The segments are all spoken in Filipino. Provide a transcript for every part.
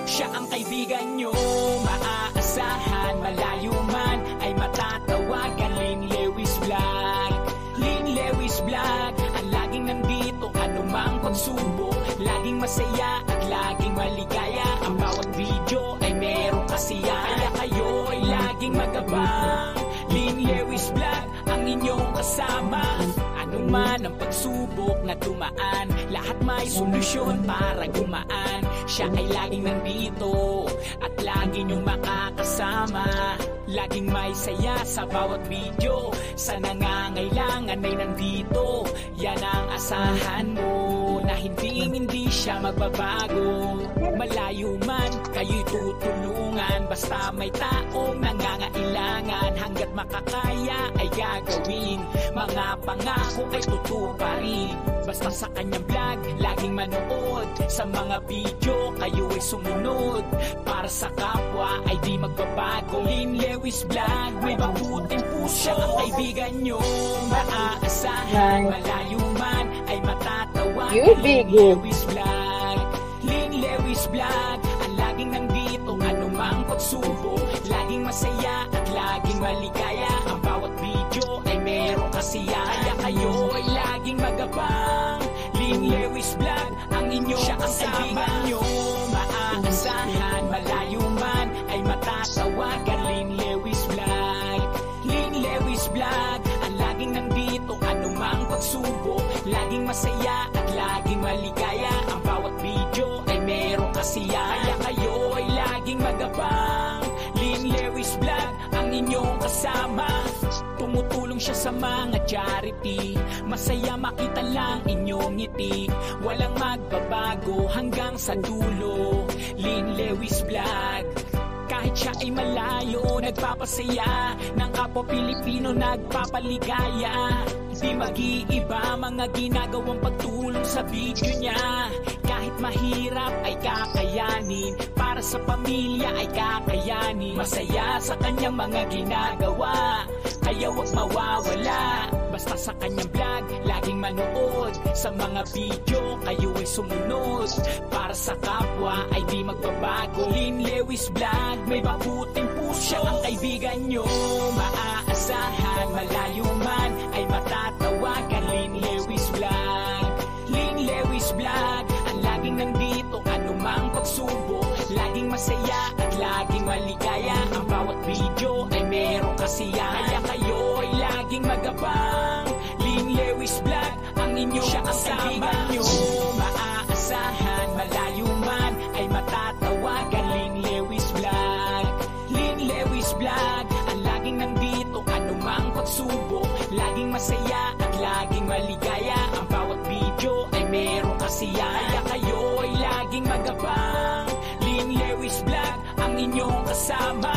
Siya ang kaibigan nyo, maaasahan, malayo man ay matatawagan. Lynn Lewis Vlog, Lynn Lewis Vlog, ang laging nandito anumang pagsubok. Laging masaya at laging maligaya, ang bawat video ay merong kasiyahan. Kaya kayo ay laging magabang. Lynn Lewis Vlog, ang inyong kasama. Ano man ang pagsubok na dumaan, lahat may solusyon para gumaan. Siya ay laging nandito at lagi niyong makakasama. Laging may saya sa bawat video, sa nangangailangan ay nandito. Yan ang asahan mo, na hindi siya magbabago. Malayo man kayo'y tutulungan, basta may taong nangangailangan. Hanggat makakaya ay gagawin, mga pangako ay tutuparin. Basta sa kanyang vlog, laging manood. Sa mga video, kayo ay sumunod. Para sa kapwa ay di magbabago. Lynn Lewis Vlog, may mabuting puso. Ang kaibigan nyo, maaasahan, malayo man ay matatawagan. Lynn Lewis Vlog, Lynn Lewis Vlog, ang laging nandito anumang pagsubok. Laging masaya at laging maligaya, ang bawat video ay merong kasiyahan. Kaya kayo ay laging magabang. Lynn Lewis Vlog, ang inyong kasama. Nyo, maaasahan, malayo man ay matatawagan. Lynn Lewis Vlog, Lynn Lewis Vlog, ang laging nandito anumang pagsubok. Laging masaya at laging maligaya, ang bawat video ay merong kasiyahan. Kaya kayo ay laging magabang. Lynn Lewis Vlog, ang inyong kasama. Tumutulong siya sa mga charity, masaya makita lang inyong ngiti. Walang magbabago hanggang sa dulo. Lynn Lewis Vlog, kahit siya ay malayo, nagpapasaya ng kapwa Pilipino, nagpapaligaya. Di mag-iiba mga ginagawang pagtulong sa video niya. Kahit mahirap ay kakayanin, para sa pamilya ay kakayanin. Masaya sa kanyang mga ginagawa, kaya wag mawawala. Basta sa kanyang vlog, laging manood. Sa mga video, kayo ay sumunod. Para sa kapwa ay di magbabago. Lynn Lewis Vlog, may mabuting puso. Siya ang kaibigan nyo, maaasahan, malayo man ay matatawagan. Lynn Lewis Vlog, Lynn Lewis Vlog, ang laging nandito anumang pagsubok. Laging masaya at laging maligaya, ang bawat video ay merong kasiyahan. Kaya kayo ay laging magabang. Lynn Lewis Vlog, ang inyong kasama. Nyo, maaasahan, malayo man ay matatawagan. Lynn Lewis Vlog, Lynn Lewis Vlog, ang laging nandito anumang pagsubok. Laging masaya at laging maligaya, ang bawat video ay merong kasiyahan. Kaya kayo ay laging magabang. Lynn Lewis Vlog, ang inyong kasama.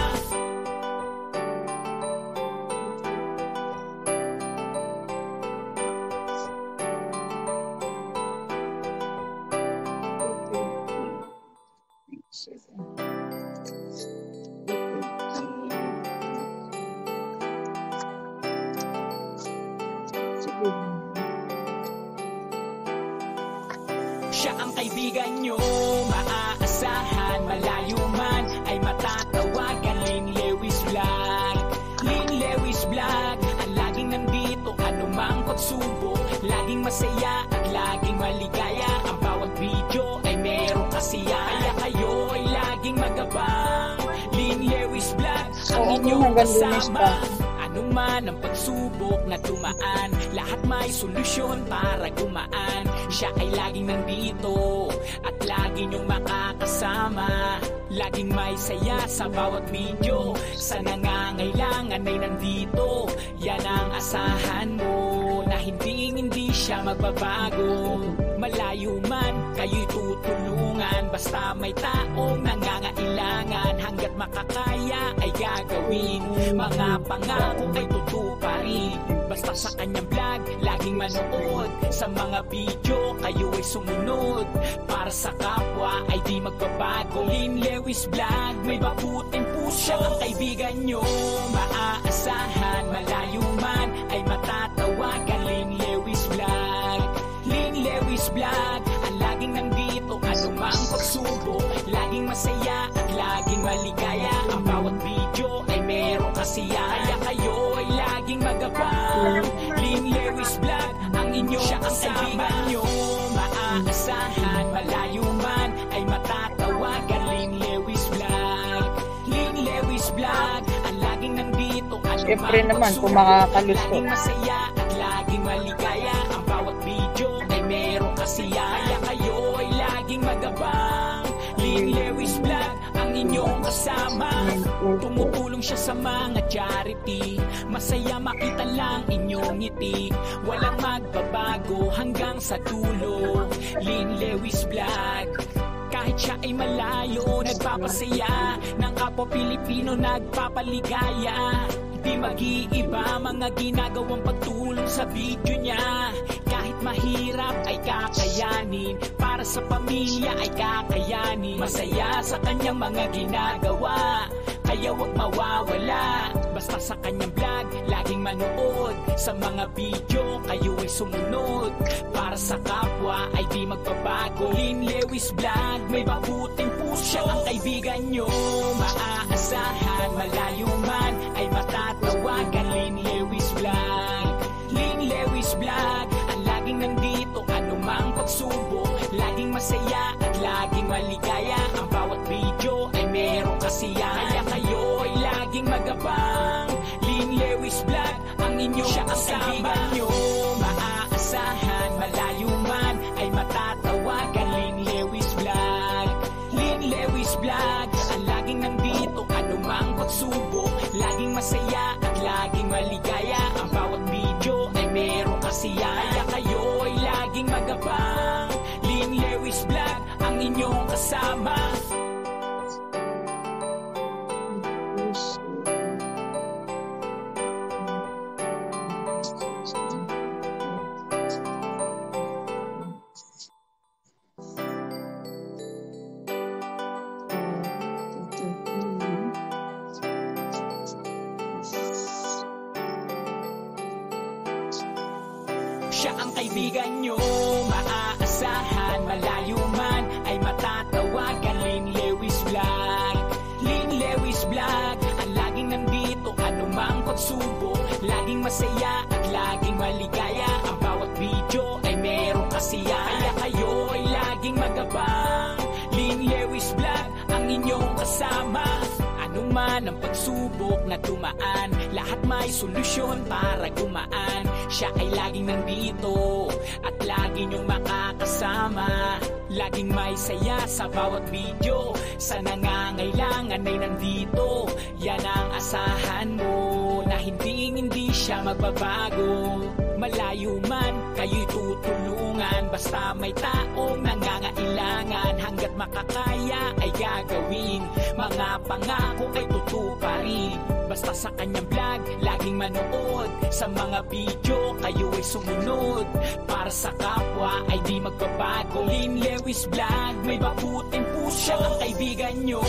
Siya ang kaibigan nyo, maaasahan, malayo man ay matatawagan. Lynn Lewis Vlog, Lynn Lewis Vlog, ang laging nandito anumang pagsubok. Laging masaya at laging maligaya, ang bawat video ay merong kasiyahan. Kaya kayo ay laging magabang. Lynn Lewis Vlog, ang inyong kasama. Ano man ang pagsubok na dumaan, lahat may solusyon para gumaan. Siya ay laging nandito at lagi niyong makakasama. Laging may saya sa bawat video, sa nangangailangan ay nandito. Yan ang asahan mo, na hindi siya magbabago. Malayo man kayo'y tutulungan, basta may taong nangangailangan. Hanggat makakaya ay gagawin, mga pangako ay tutuparin. Basta sa kanyang vlog, laging manood. Sa mga video, kayo ay sumunod. Para sa kapwa ay di magbabago. Lynn Lewis Vlog, may mabuting puso. Siya ang kaibigan nyo, maaasahan, malayo man ay matatawagan. Lynn Lewis Vlog, Lynn Lewis Vlog, ang laging nandito anumang pagsubok. Laging masaya maligaya. Ang bawat video ay merong kasiyahan, kaya kayo ay laging magabang. Lynn Lewis Vlog, ang inyong kasama nyo. Maaasahan, malayo man ay matatawagan. Lynn Lewis Vlog, Lynn Lewis Vlog, ang laging nandito. Siyempre naman kung makakalusot. Laging masaya at laging maligaya. Ang bawat video ay merong kasiyahan, kaya kayo ay laging magabang. Lynn Lewis Vlog, ang inyong kasama. Tumutulong siya sa mga charity. Masaya makita lang inyong ngiti. Walang magbabago hanggang sa dulo. Lynn Lewis Vlog, kahit siya ay malayo, nagpapasaya. Ng kapwa Pilipino nagpapaligaya. Di mag-iiba mga ginagawang pagtulong sa video niya. Kahit mahirap ay kakayanin, para sa pamilya ay kakayanin. Masaya sa kanyang mga ginagawa, kaya wag mawawala. Basta sa kanyang vlog, laging manood. Sa mga video, kayo ay sumunod. Para sa kapwa ay di magbabago. Lynn Lewis Vlog, may mabuting puso. Siya ang kaibigan nyo, maaasahan. Malayo man ay matatawagan. Lynn Lewis Vlog, Lynn Lewis Vlog, ang laging nandito anumang pagsubok. Laging masaya at laging maligaya. Ang bawat video ay merong kasiyahan, kaya kayo ay laging magabang. Lynn Lewis Vlog, ang inyong kasama nyo. Maaasahan, malayo man ay matatawagan. Lynn Lewis Vlog, Lynn Lewis Vlog, ang laging nandito anumang pagsubok. Laging masaya at laging maligaya. Ang bawat video ay merong kasiyahan, kaya kayo ay laging magabang. Lynn Lewis Vlog, ang inyong kasama. Siya ang kaibigan nyo, maaasahan. Malayo man ay matatawagan. Lynn Lewis Vlog, Lynn Lewis Vlog, ang laging nandito anumang pagsubok. Laging masaya at laging maligaya. Ang bawat video ay merong kasiyahan, kaya kayo ay laging magabang. Lynn Lewis Vlog, ang inyong kasama. Ano man ang pagsubok na dumaan, lahat may solusyon para gumaan. Siya ay laging nandito at lagi niyong makakasama. Laging may saya sa bawat video, sa nangangailangan ay nandito. Yan ang asahan mo, na hindi siya magbabago. Malayo man, kayo'y tutulungan. Basta may taong nangangailangan, hanggat makakaya ay gagawin. Mga pangako ay tutuparin. Basta sa kanyang vlog, laging manood. Sa mga video, kayo ay sumunod. Para sa kapwa ay di magbabago. Lynn Lewis Vlog, may mabuting puso. Siya ang kaibigan nyo,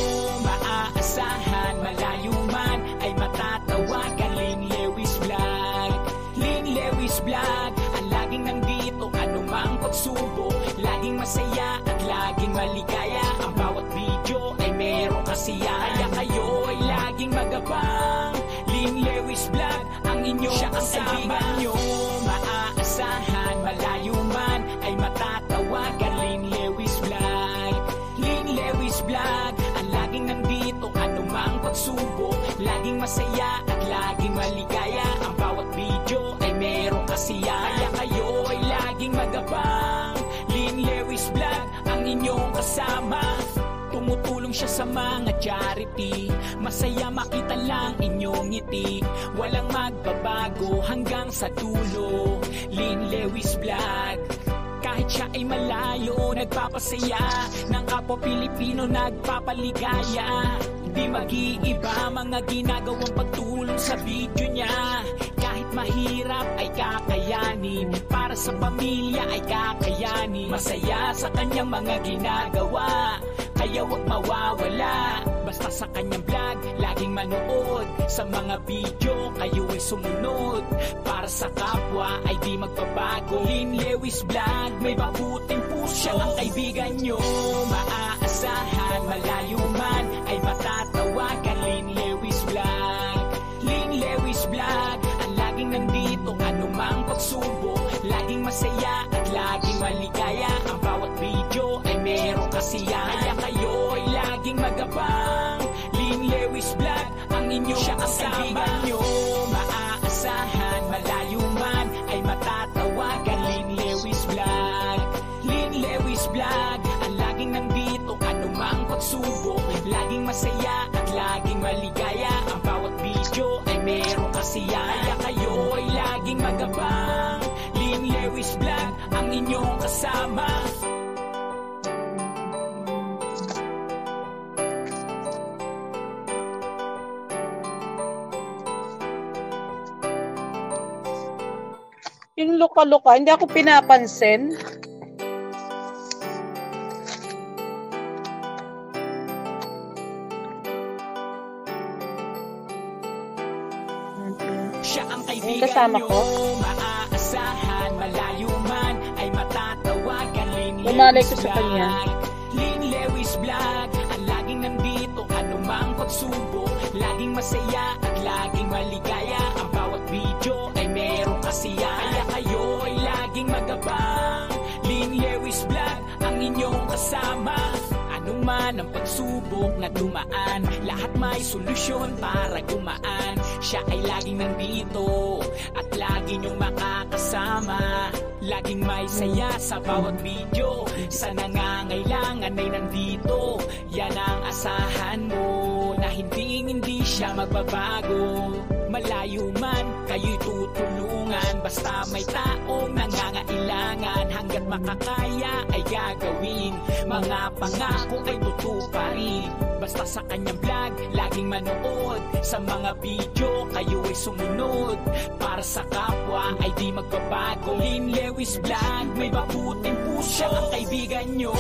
maaasahan. Malayo man ay matatawagan. Lynn Lewis Vlog, Lynn Lewis Vlog, ang laging nandito anumang pagsubok. Laging masaya at laging maligaya. Ang bawat video ay merong kasiyahan, kaya kayo ay laging magabang. Lynn Lewis Vlog, ang inyong kasama nyo, maaasahan. Malayo man ay matatawagan. Lynn Lewis Vlog, Lynn Lewis Vlog, ang laging nandito anumang pagsubok. Laging masaya at laging maligaya. Ang bawat video ay merong kasiyahan, kaya kayo ay laging magabang. Lynn Lewis Vlog, ang inyong kasama. Tumutulong siya sa mga charity. Masaya makita lang inyong ngiti. Walang magbabago hanggang sa dulo. Lynn Lewis Vlog, kahit siya ay malayo, nagpapasaya. Ng kapwa Pilipino nagpapaligaya. Di mag-iiba mga ginagawang pagtulong sa video niya. Kahit mahirap ay kakayanin, para sa pamilya ay kakayanin. Masaya sa kanyang mga ginagawa, kaya wag mawawala. Basta sa kanyang vlog, laging manood. Sa mga video, kayo ay sumunod. Para sa kapwa ay di magbabago. Lynn Lewis Vlog, may mabuting puso. Siya ang kaibigan nyo, maaasahan. Malayo man ay matatawagan. inyong kasama. Nyo maaasahan, malayo man ay matatawagan. Lynn Lewis Vlog, Lynn Lewis Vlog, ang laging nandito anumang pagsubok. Laging masaya at laging maligaya, ang bawat video ay merong kasiyahan. Kaya kayo ay laging magabang. Lynn Lewis Vlog, ang inyong kasama. Yung luka-luka, hindi ako pinapansin. Siya ang Yung kaibigan kasama nyo, ko. maaasahan, malayo man ay matatawagan. Lynn Lumalay Lewis ko sa Vlog, kanya. Lynn Lewis Vlog, ang laging nandito anumang pagsubok. Laging masaya at laging maligaya, ang bawat video ay merong kasiyahan. Kaya kayo ay laging magabang. Lynn Lewis Vlog, ang inyong kasama. Anong man ang pagsubok na dumaan, lahat may solusyon para gumaan. Siya ay laging nandito at lagi niyong makakasama. Laging may saya sa bawat video, sa nangangailangan ay nandito. Yan ang asahan mo, na hindi siya magbabago. Malayo man, kayo'y tutulungan, basta may taong nangangailangan. Hanggat makakaya ay gagawin, mga pangako ay tutuparin. Basta sa kanyang vlog, laging manood. Sa mga video, kayo ay sumunod. Para sa kapwa ay di magbabago. Lynn Lewis Vlog, may mabuting puso. Siya ang kaibigan nyo,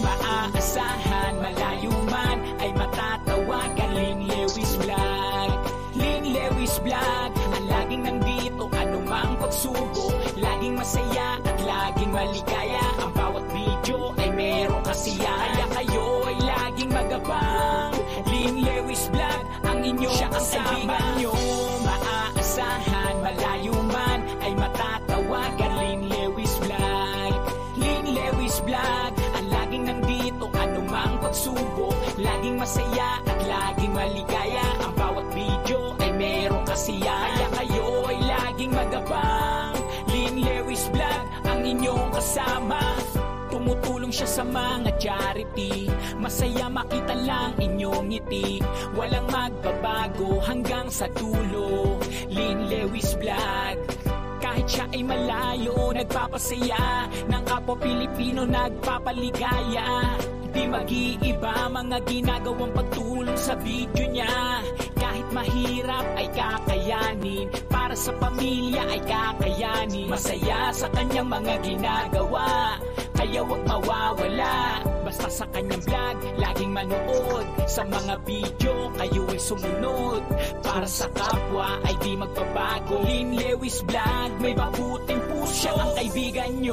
maaasahan, malayo man ay matatawagan. Lynn Lewis Vlog, Lynn Lewis Vlog, ang laging nandito anumang pagsubok. Laging masaya at laging maligaya, ang bawat video ay merong kasiyahan. Kaya kayo ay laging magabang. Lynn Lewis Vlog, ang inyong kasama. Nyo maaasahan, malayo man ay matatawagan. Lynn Lewis Vlog, Lynn Lewis Vlog, ang laging nandito anumang pagsubok. Laging masaya at laging maligaya, ang bawat video ay merong kasiyahan. Kaya kayo ay laging magabang. Lynn Lewis Vlog, ang inyong kasama. Tumutulong siya sa mga charity, masaya makita lang inyong ngiti. Walang magbabago hanggang sa dulo. Lynn Lewis Vlog, kahit siya ay malayo, nagpapasaya ng kapwa Pilipino, nagpapaligaya. Di mag-iiba mga ginagawang pagtulong sa video niya. Kahit mahirap ay kakayanin, para sa pamilya ay kakayanin. Masaya sa kanyang mga ginagawa, kaya wag mawawala. Basta sa kanyang vlog, laging manood. Sa mga video, kayo ay sumunod. Para sa kapwa ay di magbabago. Lynn Lewis Vlog, may mabuting puso. Siya ang kaibigan nyo,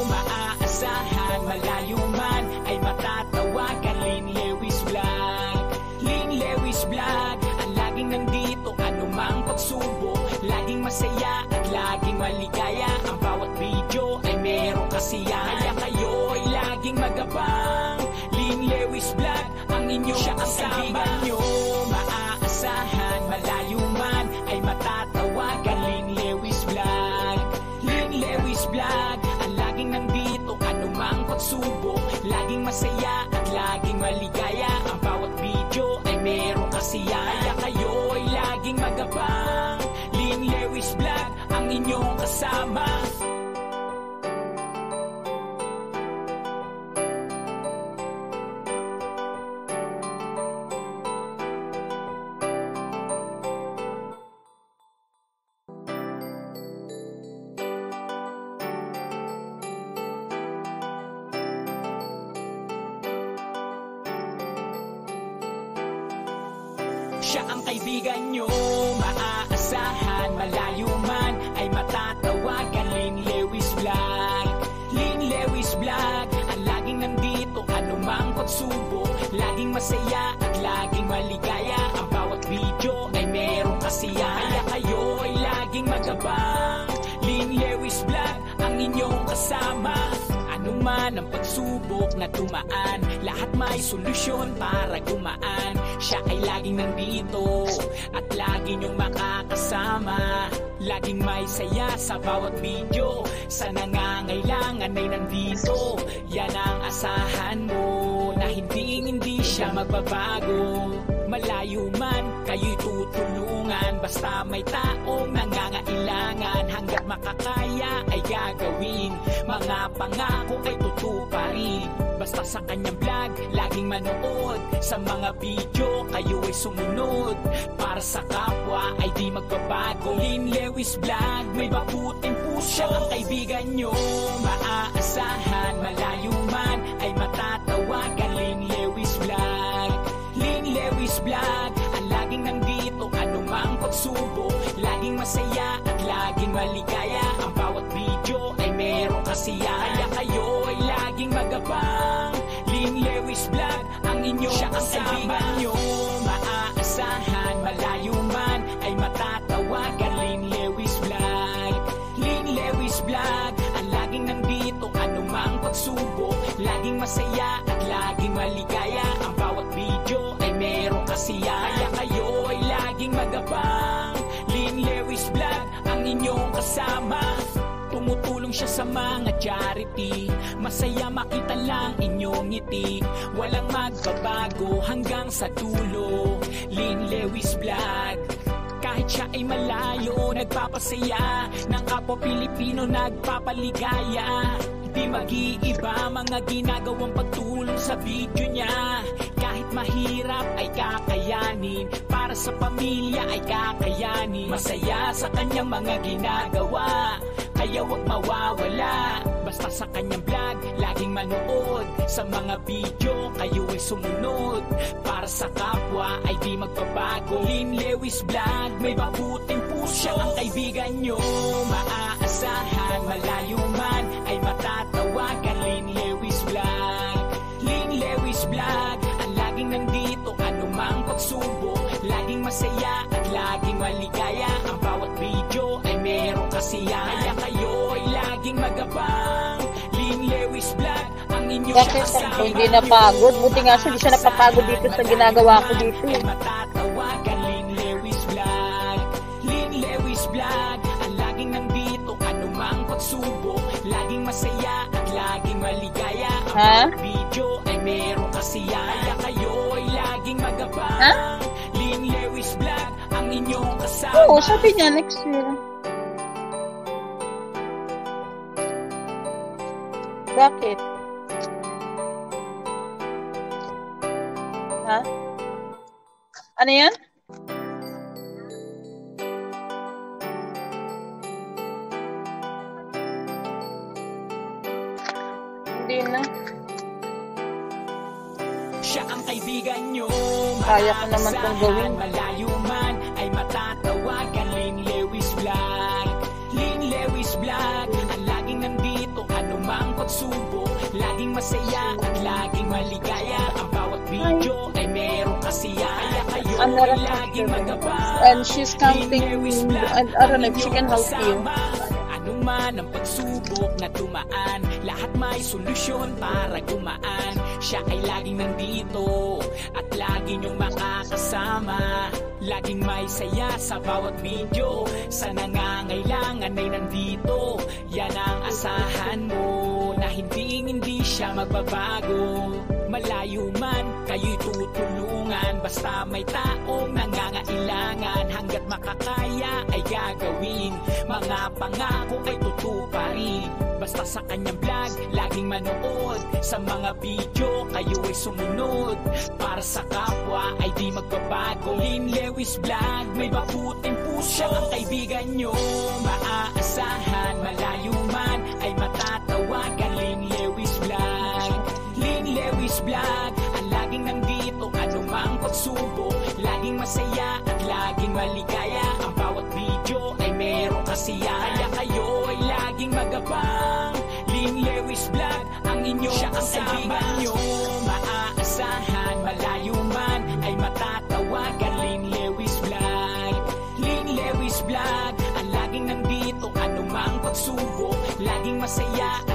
maaasahan, malayo man ay matatawagan. Lynn Lewis Vlog, Lynn Lewis Vlog, ang laging nandito anumang pagsubok. Laging masaya at laging maligaya, ang bawat video ay merong kasiyahan. Kaya kayo ay laging magabang. Lynn Lewis Vlog, ang inyong kasama. Nyo maaasahan, malayo man ay matatawagan. Lynn Lewis Vlog, Lynn Lewis Vlog, ang laging nandito anumang pagsubok. Laging masaya at laging maligaya, ang bawat video ay merong kasiyahan. Kaya kayo ay laging magabang. Lynn Lewis Vlog, ang inyong kasama. Siya ang kaibigan nyo, maaasahan, malayo man ay matatawagan. Lynn Lewis Vlog, Lynn Lewis Vlog, ang laging nandito anumang pagsubok. Laging masaya at laging maligaya, ang bawat video ay merong kasiyahan. Kaya kayo ay laging magabang. Lynn Lewis Vlog, ang inyong kasama. Ano man ang pagsubok na tumaan, lahat may solusyon para gumaan. Siya ay laging nandito at lagi niyong makakasama. Laging may saya sa bawat video, sa nangangailangan ay nandito. Yan ang asahan mo, na hindi siya magbabago. Malayo man, kayo'y tutulungan, basta may taong nangangailangan. Hanggat makakaya ay gagawin, mga pangako ay tutuparin. Basta sa kanyang vlog, laging manood, sa mga video kayo ay sumunod. Para sa kapwa ay di magbabago. Lynn Lewis Vlog, may mabuting puso. Siya ang kaibigan nyo, maaasahan. Malayo man ay matatawagan. Lynn Lewis Vlog, Lynn Lewis Vlog, ang laging nandito, anumang pagsubok. Laging masaya at laging maligaya. Ang bawat video ay meron kasiyahan. Kaya kayo ay laging magabang. Lynn Lewis Vlog, ang inyong kasama nyo, maaasahan. Malayo man ay matatawagan. Lynn Lewis Vlog, Lynn Lewis Vlog, ang laging nandito, anumang pagsubok. Laging masaya at laging maligaya. Ang bawat video ay meron kasiyahan. Kaya kayo ay laging magabang. Lynn Lewis Vlog, ang inyong kasama. Tumutulong siya sa mga charity, masaya makita lang inyong ngiti. Walang magbabago hanggang sa dulo. Lynn Lewis Vlog, kahit siya ay malayo, nagpapasaya. Ng kapwa Pilipino nagpapaligaya. Di mag-iiba mga ginagawang pagtulong sa video niya. Kahit mahirap ay kakayanin, para sa pamilya ay kakayanin. Masaya sa kanyang mga ginagawa, kaya wag mawawala. Basta sa kanyang vlog, laging manood, sa mga video kayo ay sumunod. Para sa kapwa ay di magbabago. Lynn Lewis Vlog, may mabuting puso. Siya ang kaibigan nyo, maaasahan. Malayo man ay matatawagan. Lynn Lewis Vlog, Lynn Lewis Vlog, ang laging nandito, anumang pagsubok. Laging masaya at laging maligaya. Ang bawat video ay meron kasiyahan. Kaya kayo ay laging magabang. Lynn Lewis Vlog, ang inyong Bakit kasama. hindi napagod? Buti nga siya, di siya napapagod dito sa ginagawa ko dito. Ay matatawagan. Lynn Lewis Vlog, Lynn Lewis Vlog, ang laging nandito, anumang pagsubok. Laging masaya at laging maligaya. Ang bawat video ay meron kasiyahan. Kaya kayo ay laging magabang. Lynn Lewis Vlog, ang inyong kasama. Oo, sabi niya next year. Bakit? Ha? Ano yan? Hindi na. Siya ang kaibigan nyo, Kaya ko naman itong gawin. malayo man ay matatawagan. Lynn Lewis Vlog, Lynn Lewis Vlog, ang laging nandito, anumang pagsubok. Laging masaya at laging maligaya. Ang bawat video ay meron kasiyahan. Kaya kayo ay laging magabang. And she's counting, and I don't know if she can help you. Anong man ang pagsubok na tumaan, lahat may solusyon para gumaan. Siya ay laging nandito at lagi niyong makakasama. Laging may saya sa bawat video, sa nangangailangan ay nandito. Yan ang asahan mo, na hindi siya magbabago. Malayo man, kayo'y tutulungan, basta may taong nangangailangan. Hanggat makakaya ay gagawin, mga pangako ay tutuparin. Basta sa kanyang vlog, laging manood, sa mga video kayo ay sumunod. Para sa kapwa ay di magbabago. Lynn Lewis Vlog, may mabuting puso. Siya ang kaibigan nyo, maaasahan. Malayo man ay matatawagan. Lynn Lewis Vlog, Lynn Lewis Vlog, ang laging nandito, anumang pagsubok. Laging masaya at laging maligaya. Ang bawat video ay meron kasiyahan. Kaya kayo ay laging magabang. Lynn Lewis Vlog, ang inyong kasama nyo, maaasahan. Malayo man ay matatawagan. Lynn Lewis Vlog, Lynn Lewis Vlog, ang laging nandito, anumang pagsubok. Laging masaya at laging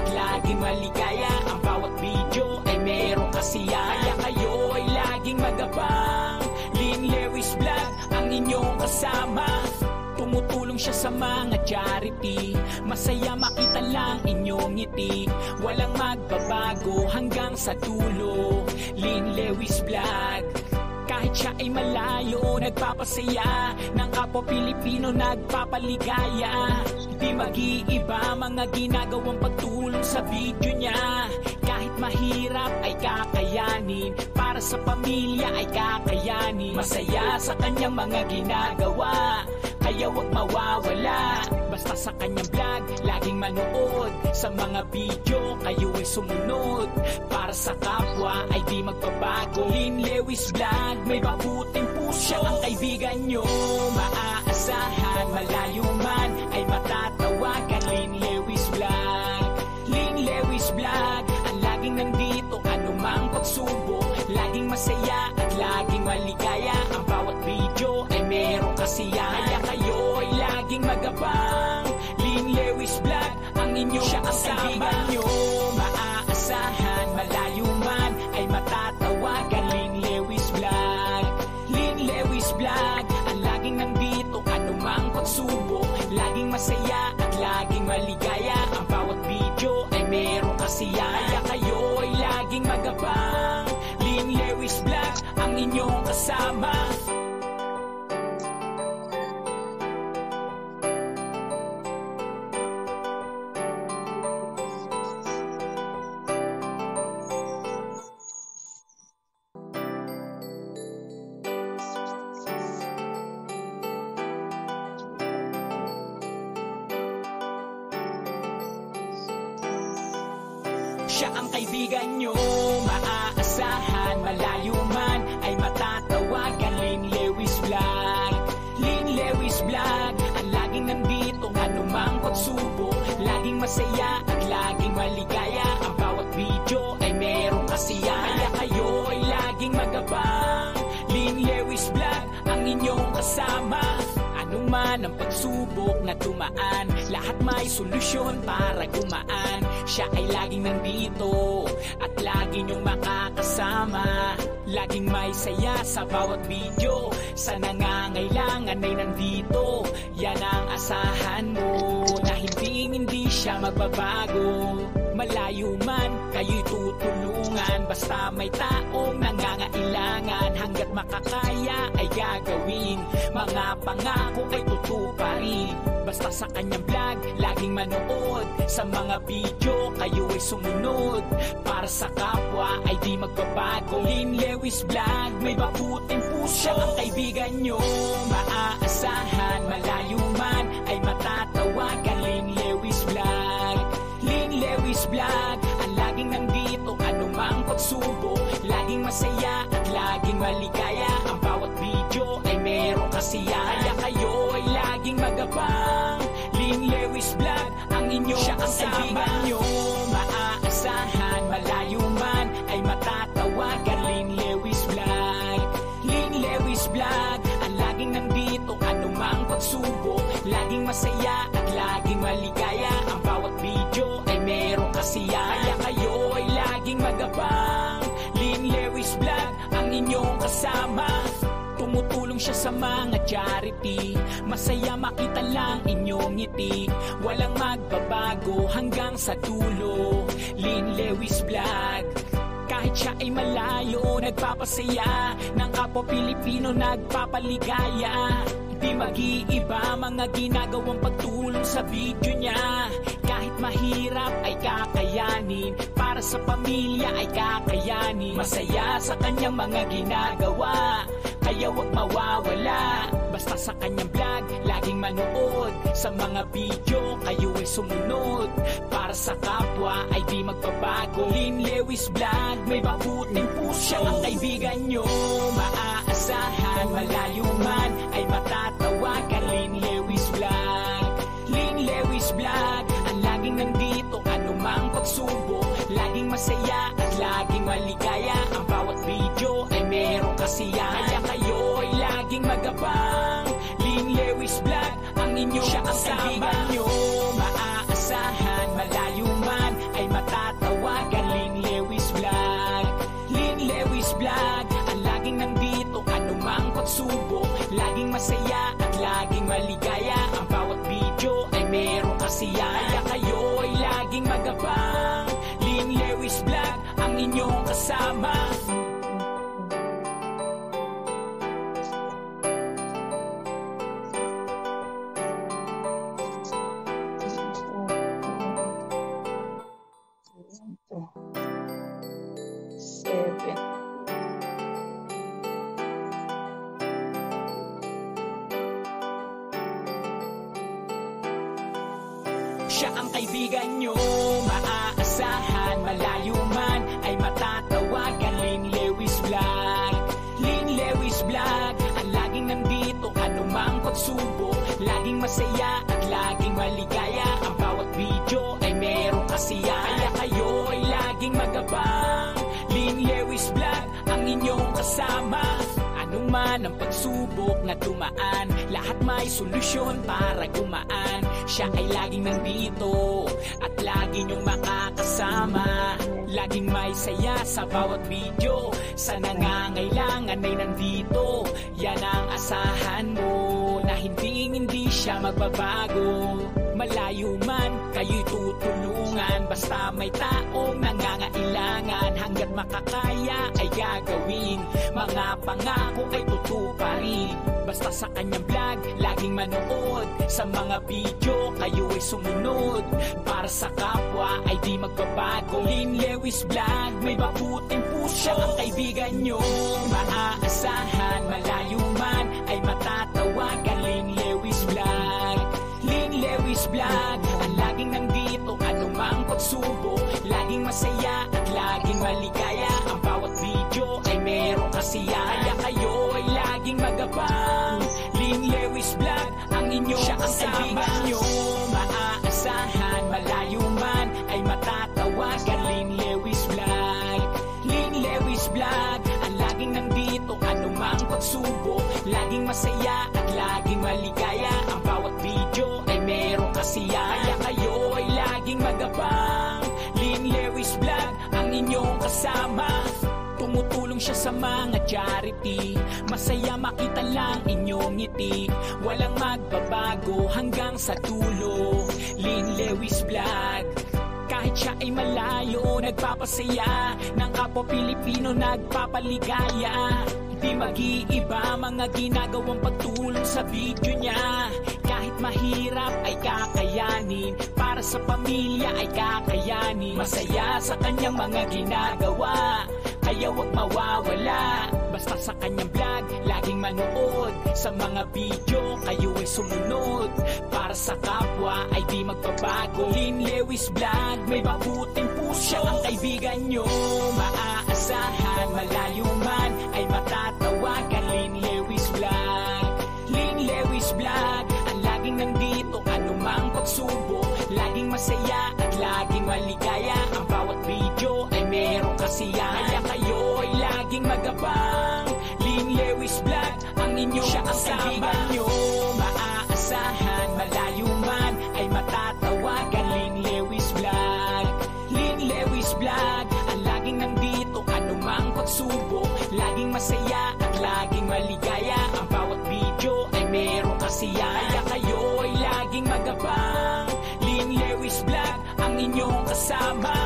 laging maligaya. Ang bawat video ay merong kasiyahan, kaya kayo ay laging magabang. Lynn Lewis Vlog ang inyong kasama. Tumutulong siya sa mga charity, masaya makita lang inyong ngiti. Walang magbabago hanggang sa dulo. Lynn Lewis Vlog. Kahit siya ay malayo, nagpapasaya. Ng kapwa Pilipino nagpapaligaya. Di mag-iiba mga ginagawang pagtulong sa video niya. Kahit mahirap ay kakayanin, para sa pamilya ay kakayanin. Masaya sa kanyang mga ginagawa, kaya wag mawawala. Basta sa kanyang vlog, laging manood. Sa mga video, kayo ay sumunod. Para sa kapwa ay di magbabago. Lynn Lewis Vlog, may mabuting puso. Siya ang kaibigan nyo, maaasahan. Malayo man ay matatawagan. Lynn Lewis Vlog. Lynn Lewis Vlog, ang laging nandito, anumang pagsubok. Laging masaya at laging maligaya. Ang bawat video ay merong kasiyahan, kaya kayo ay laging magabang. Lynn Lewis Vlog, ang inyong kasama. Nyo, maaasahan. Malayo man ay matatawagan. Lynn Lewis Vlog. Lynn Lewis Vlog, ang laging nandito, anumang pagsubok. Laging masaya at laging maligaya. Ang bawat video ay merong kasiyahan, kaya kayo ay laging magabang. Lynn Lewis Vlog, ang inyong kasama. Siya ang kaibigan nyo, maaasahan. Malayo man ay matatawagan. Lynn Lewis Vlog. Lynn Lewis Vlog, ang laging nandito, anumang pagsubok. Laging masaya at laging maligaya. Ang bawat video ay merong kasiyahan, kaya kayo ay laging magabang. Lynn Lewis Vlog, ang inyong kasama. Ano man ang pagsubok na dumaan, lahat may solusyon para gumaan. Siya ay laging nandito at lagi niyong makakasama. Laging may saya sa bawat video, sa nangangailangan ay nandito. Yan ang asahan mo, na hindi siya magbabago. Malayo man, kayo'y tutulungan. Basta may taong nangangailangan, hanggat makakaya ay gagawin. Mga pangako ay tutuparin. Basta sa kanyang vlog, laging manood. Sa mga video, kayo ay sumunod. Para sa kapwa ay di magbabago. Lynn Lewis Vlog, may mabuting puso. Siya ang kaibigan nyo, maaasahan. Malayo man ay matatawagan. Lynn Lewis Vlog. Lynn Lewis Vlog, ang laging nandito, anumang pagsubok. Laging masaya at laging maligaya. Ang bawat video ay merong kasiyahan, kaya kayo ay laging magabang. Lynn Lewis Vlog, ang inyong kasama. Nyo, maaasahan. Malayo man ay matatawagan. Lynn Lewis Vlog. Lynn Lewis Vlog, ang laging nandito, anumang pagsubok. Laging masaya at laging maligaya. Ang bawat video ay merong kasiyahan, kaya kayo ay laging magabang. Lynn Lewis Vlog, ang inyong kasama. Tumutulong siya sa mga charity, masaya makita lang inyong ngiti. Walang magbabago hanggang sa dulo. Lynn Lewis Vlog. Kahit siya ay malayo, nagpapasaya. Ng kapwa Pilipino nagpapaligaya. Di mag-iiba mga ginagawang pagtulong sa video niya. Kahit mahirap ay kakayanin, para sa pamilya ay kakayanin. Masaya sa kanyang mga ginagawa, kaya wag mawawala. Basta sa kanyang vlog, laging manood. Sa mga video, kayo ay sumunod. Para sa kapwa ay di magbabago. Lynn Lewis Vlog, may mabuting puso. Siya ang kaibigan nyo, maaasahan. Malayo man ay matatawagan. Lynn Lewis Vlog. Lynn Lewis Vlog, ang laging nandito, anumang pagsubok. Laging masaya at laging maligaya. Ang bawat video ay merong kasiyahan, kaya kayo ay laging magabang. Lynn Lewis Vlog, ang inyong kasama. Nyo, maaasahan. Malayo man ay matatawagan. pagsubok, laging masaya at laging maligaya. Ang bawat video ay merong kasiyahan, kaya kayo ay laging magabang. Lynn Lewis Vlog ang inyong kasama. Siya ang kaibigan nyo, maaasahan, malayo man ay matatawagan. Lynn Lewis Vlog, Lynn Lewis Vlog, ang laging nandito anumang pagsubok, laging masaya at laging maligaya. Ang bawat video ay merong kasiyahan, kaya kayo ay laging magabang. Lynn Lewis Vlog ang inyong kasama. Anong man ang pagsubok na dumaan, lahat may solusyon para gumaan. Siya ay laging nandito at lagi niyong makakasama. Laging may saya sa bawat video, sa nangangailangan ay nandito. Yan ang asahan mo, na hindi siya magbabago. Malayo man kayo'y tutulungan, basta may taong nangangailangan. Hanggat makakaya ay gagawin, mga pangako ay tutuparin. Basta sa kanyang vlog, laging manood. Sa mga video, kayo ay sumunod. Para sa kapwa ay di magbabago. Lynn Lewis Vlog, may mabuting puso. Ang kaibigan nyo, maaasahan, malayo man ay matatawagan. Lynn Lewis Vlog, Lynn Lewis Vlog, ang laging nandito anumang pagsubok, laging masaya at laging maligaya. Ang bawat video ay merong kasiyahan, kaya kayo ay laging magabang. Lynn Lewis Vlog ang inyong kasama. Nyo, maaasahan, malayo man ay matatawagan. Lynn Lewis Vlog, Lynn Lewis Vlog, ang laging nandito anumang pagsubok, laging masaya at laging maligaya. Ang bawat video ay merong kasiyahan, kaya kayo ay laging magabang. Lynn Lewis Vlog ang inyong kasama. Tumutulong siya sa mga charity, masaya makita lang inyong ngiti. Walang magbabago hanggang sa dulo. Lynn Lewis Vlog, kahit siya ay malayo, nagpapasaya ng kapwa Pilipino, nagpapaligaya. Di mag-iiba mga ginagawang pagtulong sa video niya. Kahit mahirap ay kakayanin, para sa pamilya ay kakayanin. Masaya sa kanyang mga ginagawa, kaya wag mawawala. Basta sa kanyang vlog, laging manood. Sa mga video, kayo ay sumunod. Para sa kapwa ay di magbabago. Lynn Lewis Vlog, may mabuting puso. Siya ang kaibigan nyo, maaasahan, malayo man ay matatawagan. Lynn Lewis Vlog, Lynn Lewis Vlog, ang laging nandito anumang pagsubok, laging masaya at laging maligaya. Ang bawat video ay merong kasiyahan, kaya kayo ay laging magabang. Lynn Lewis Vlog ang inyong kasama. Nyo, maaasahan, malayo man ay matatawagan. Lynn Lewis Vlog, Lynn Lewis Vlog, ang laging nandito anumang pagsubok, laging masaya at laging maligaya. Ang bawat video ay merong kasiyahan, kaya kayo ay laging magabang. Lynn Lewis Vlog ang inyong kasama.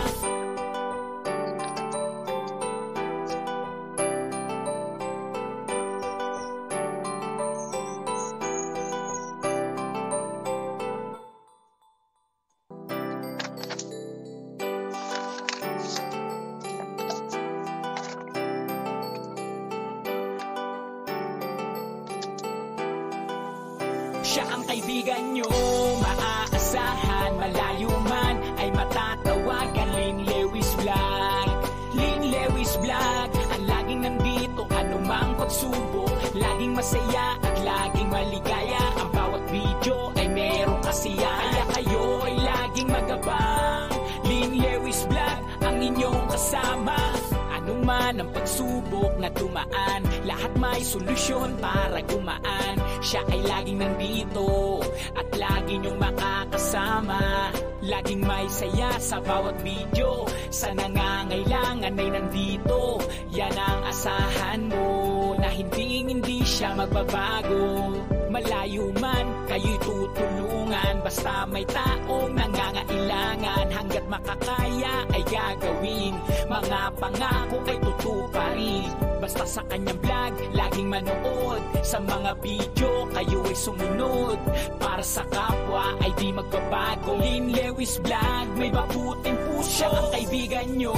Siya ang kaibigan nyo, maaasahan, malayo man ay matatawagan. Lynn Lewis Vlog, Lynn Lewis Vlog, ang laging nandito anumang pagsubok, laging masaya at laging maligaya. Ang bawat video ay merong kasiyahan, kaya kayo ay laging magabang. Lynn Lewis Vlog ang inyong kasama. Anong man ang pagsubok na dumaan, lahat may solusyon para gumaan. Siya ay laging nandito at lagi niyong makakasama. Laging may saya sa bawat video, sa nangangailangan ay nandito. Yan ang asahan mo, na na hindi siya magbabago. Malayo man kayo'y tutulungan, basta may taong nangangailangan. Hanggat makakaya ay gagawin, mga pangako ay tutuparin. Basta sa kanyang vlog, laging manood. Sa mga video, kayo ay sumunod. Para sa kapwa ay di magbabago. Lynn Lewis Vlog, may mabuting puso. Ang kaibigan nyo,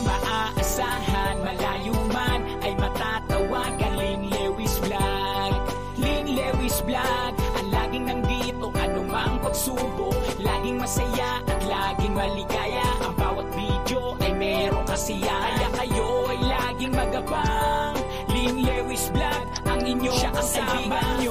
maaasahan. Malayo man ay matatawagan. Lynn Lewis Vlog, Lynn Lewis Vlog, ang laging nandito, anumang pagsubok. Laging masaya at laging maligaya. Ang bawat video ay meron kasiyahan. Kaya kayo ay laging magabang. Lynn Lewis Vlog, ang inyong kasama. Nyo,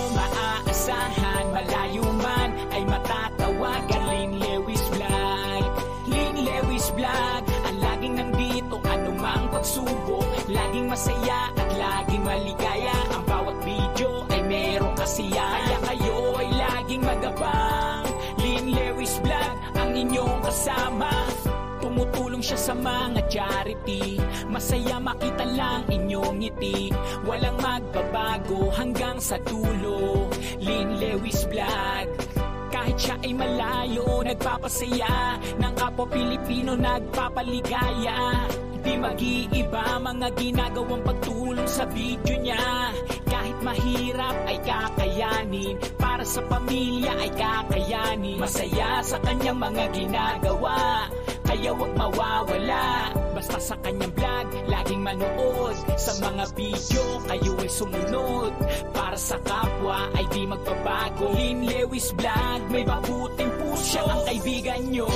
maaasahan. Malayo man ay matatawagan. Lynn Lewis Vlog, Lynn Lewis Vlog, ang laging nandito, anumang pagsubok. Laging masaya at laging maligaya. Ang bawat video ay meron kasiyahan. Kaya kayo ay laging magabang. Lynn Lewis Vlog, ang inyong kasama. Tumutulong siya sa mga charity. Masaya makita lang inyong ngiti. Walang magbabago hanggang sa dulo. Lynn Lewis Vlog, kahit siya ay malayo, nagpapasaya. Ng kapwa Pilipino nagpapaligaya. Di mag-iiba mga ginagawang pagtulong sa video niya. Kahit mahirap ay kakayanin, para sa pamilya ay kakayanin. Masaya sa kanyang mga ginagawa, kaya wag mawawala. Basta sa kanyang vlog, laging manood. Sa mga video, kayo ay sumunod. Para sa kapwa ay di magbabago. Lynn Lewis Vlog, may mabuting puso. Siya ang kaibigan nyo,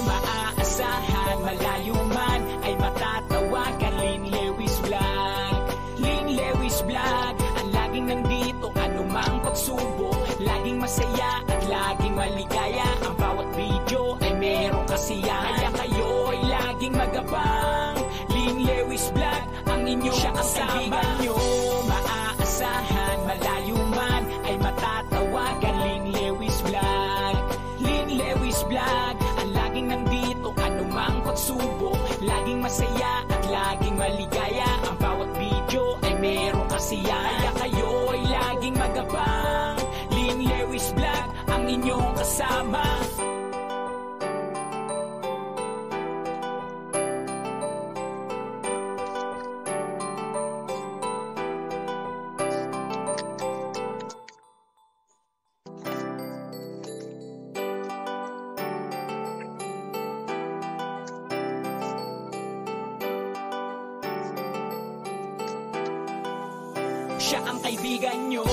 maaasahan. Malayo man ay matatawagan. Lynn Lewis Vlog, Lynn Lewis Vlog, ang laging nandito, anumang pagsubok. Laging masaya at laging maligaya. Ang bawat video ay meron kasiyahan. Kaya kayo ay laging magabang. Lynn Lewis Vlog, ang inyong kasama. Nyo, maaasahan. Malayo man ay matatawagan. Lynn Lewis Vlog, Lynn Lewis Vlog, ang laging nandito, anumang pagsubok. Laging masaya at laging maligaya. Ang bawat video ay meron kasiyahan. Kaya kayo ay laging magabang. Lynn Lewis Vlog, ang inyong kasama. Siya ang kaibigan nyo,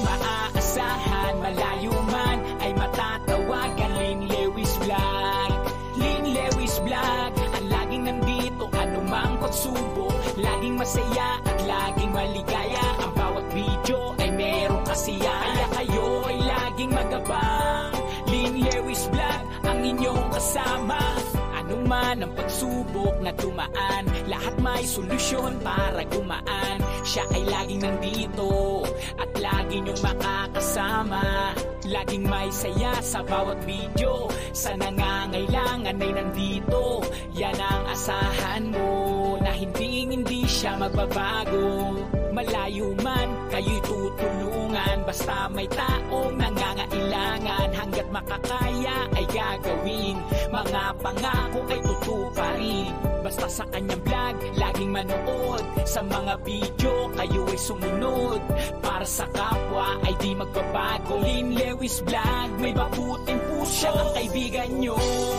maaasahan. Malayo man ay matatawagan. Lynn Lewis Vlog, Lynn Lewis Vlog, ang laging nandito, anumang pagsubok. Laging masaya at laging maligaya. Ang bawat video ay meron kasiyahan. Kaya kayo ay laging magabang. Lynn Lewis Vlog, ang inyong kasama. Ano man ang pagsubok na dumaan, lahat may solusyon para gumaan. Siya ay laging nandito at lagi niyong makakasama. Laging may saya sa bawat video. Sa nangangailangan ay nandito. Yan ang asahan mo, na hindi siya magbabago. Malayo man kayo'y tutulungan, basta may taong nangangailangan. Hanggat makakaya ay gagawin, mga pangako ay tutuparin. Basta sa kanyang vlog, laging manood. Sa mga video, kayo ay sumunod. Para sa kapwa ay di magbabago. Lynn Lewis Vlog, may mabuting puso. Siya ang kaibigan nyo,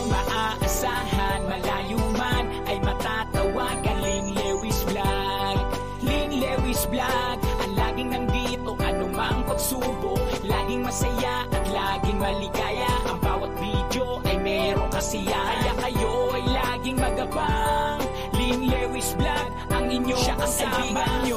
maaasahan. Malayo man ay matatawagan. Lynn Lewis Vlog, Lynn Lewis Vlog, ang laging nandito, anumang pagsubok. Laging masaya at laging maligaya. Ang bawat video ay meron kasiyahan. Kaya kayo ay laging magabang. Lynn Lewis Vlog, ang inyong kasama. Nyo,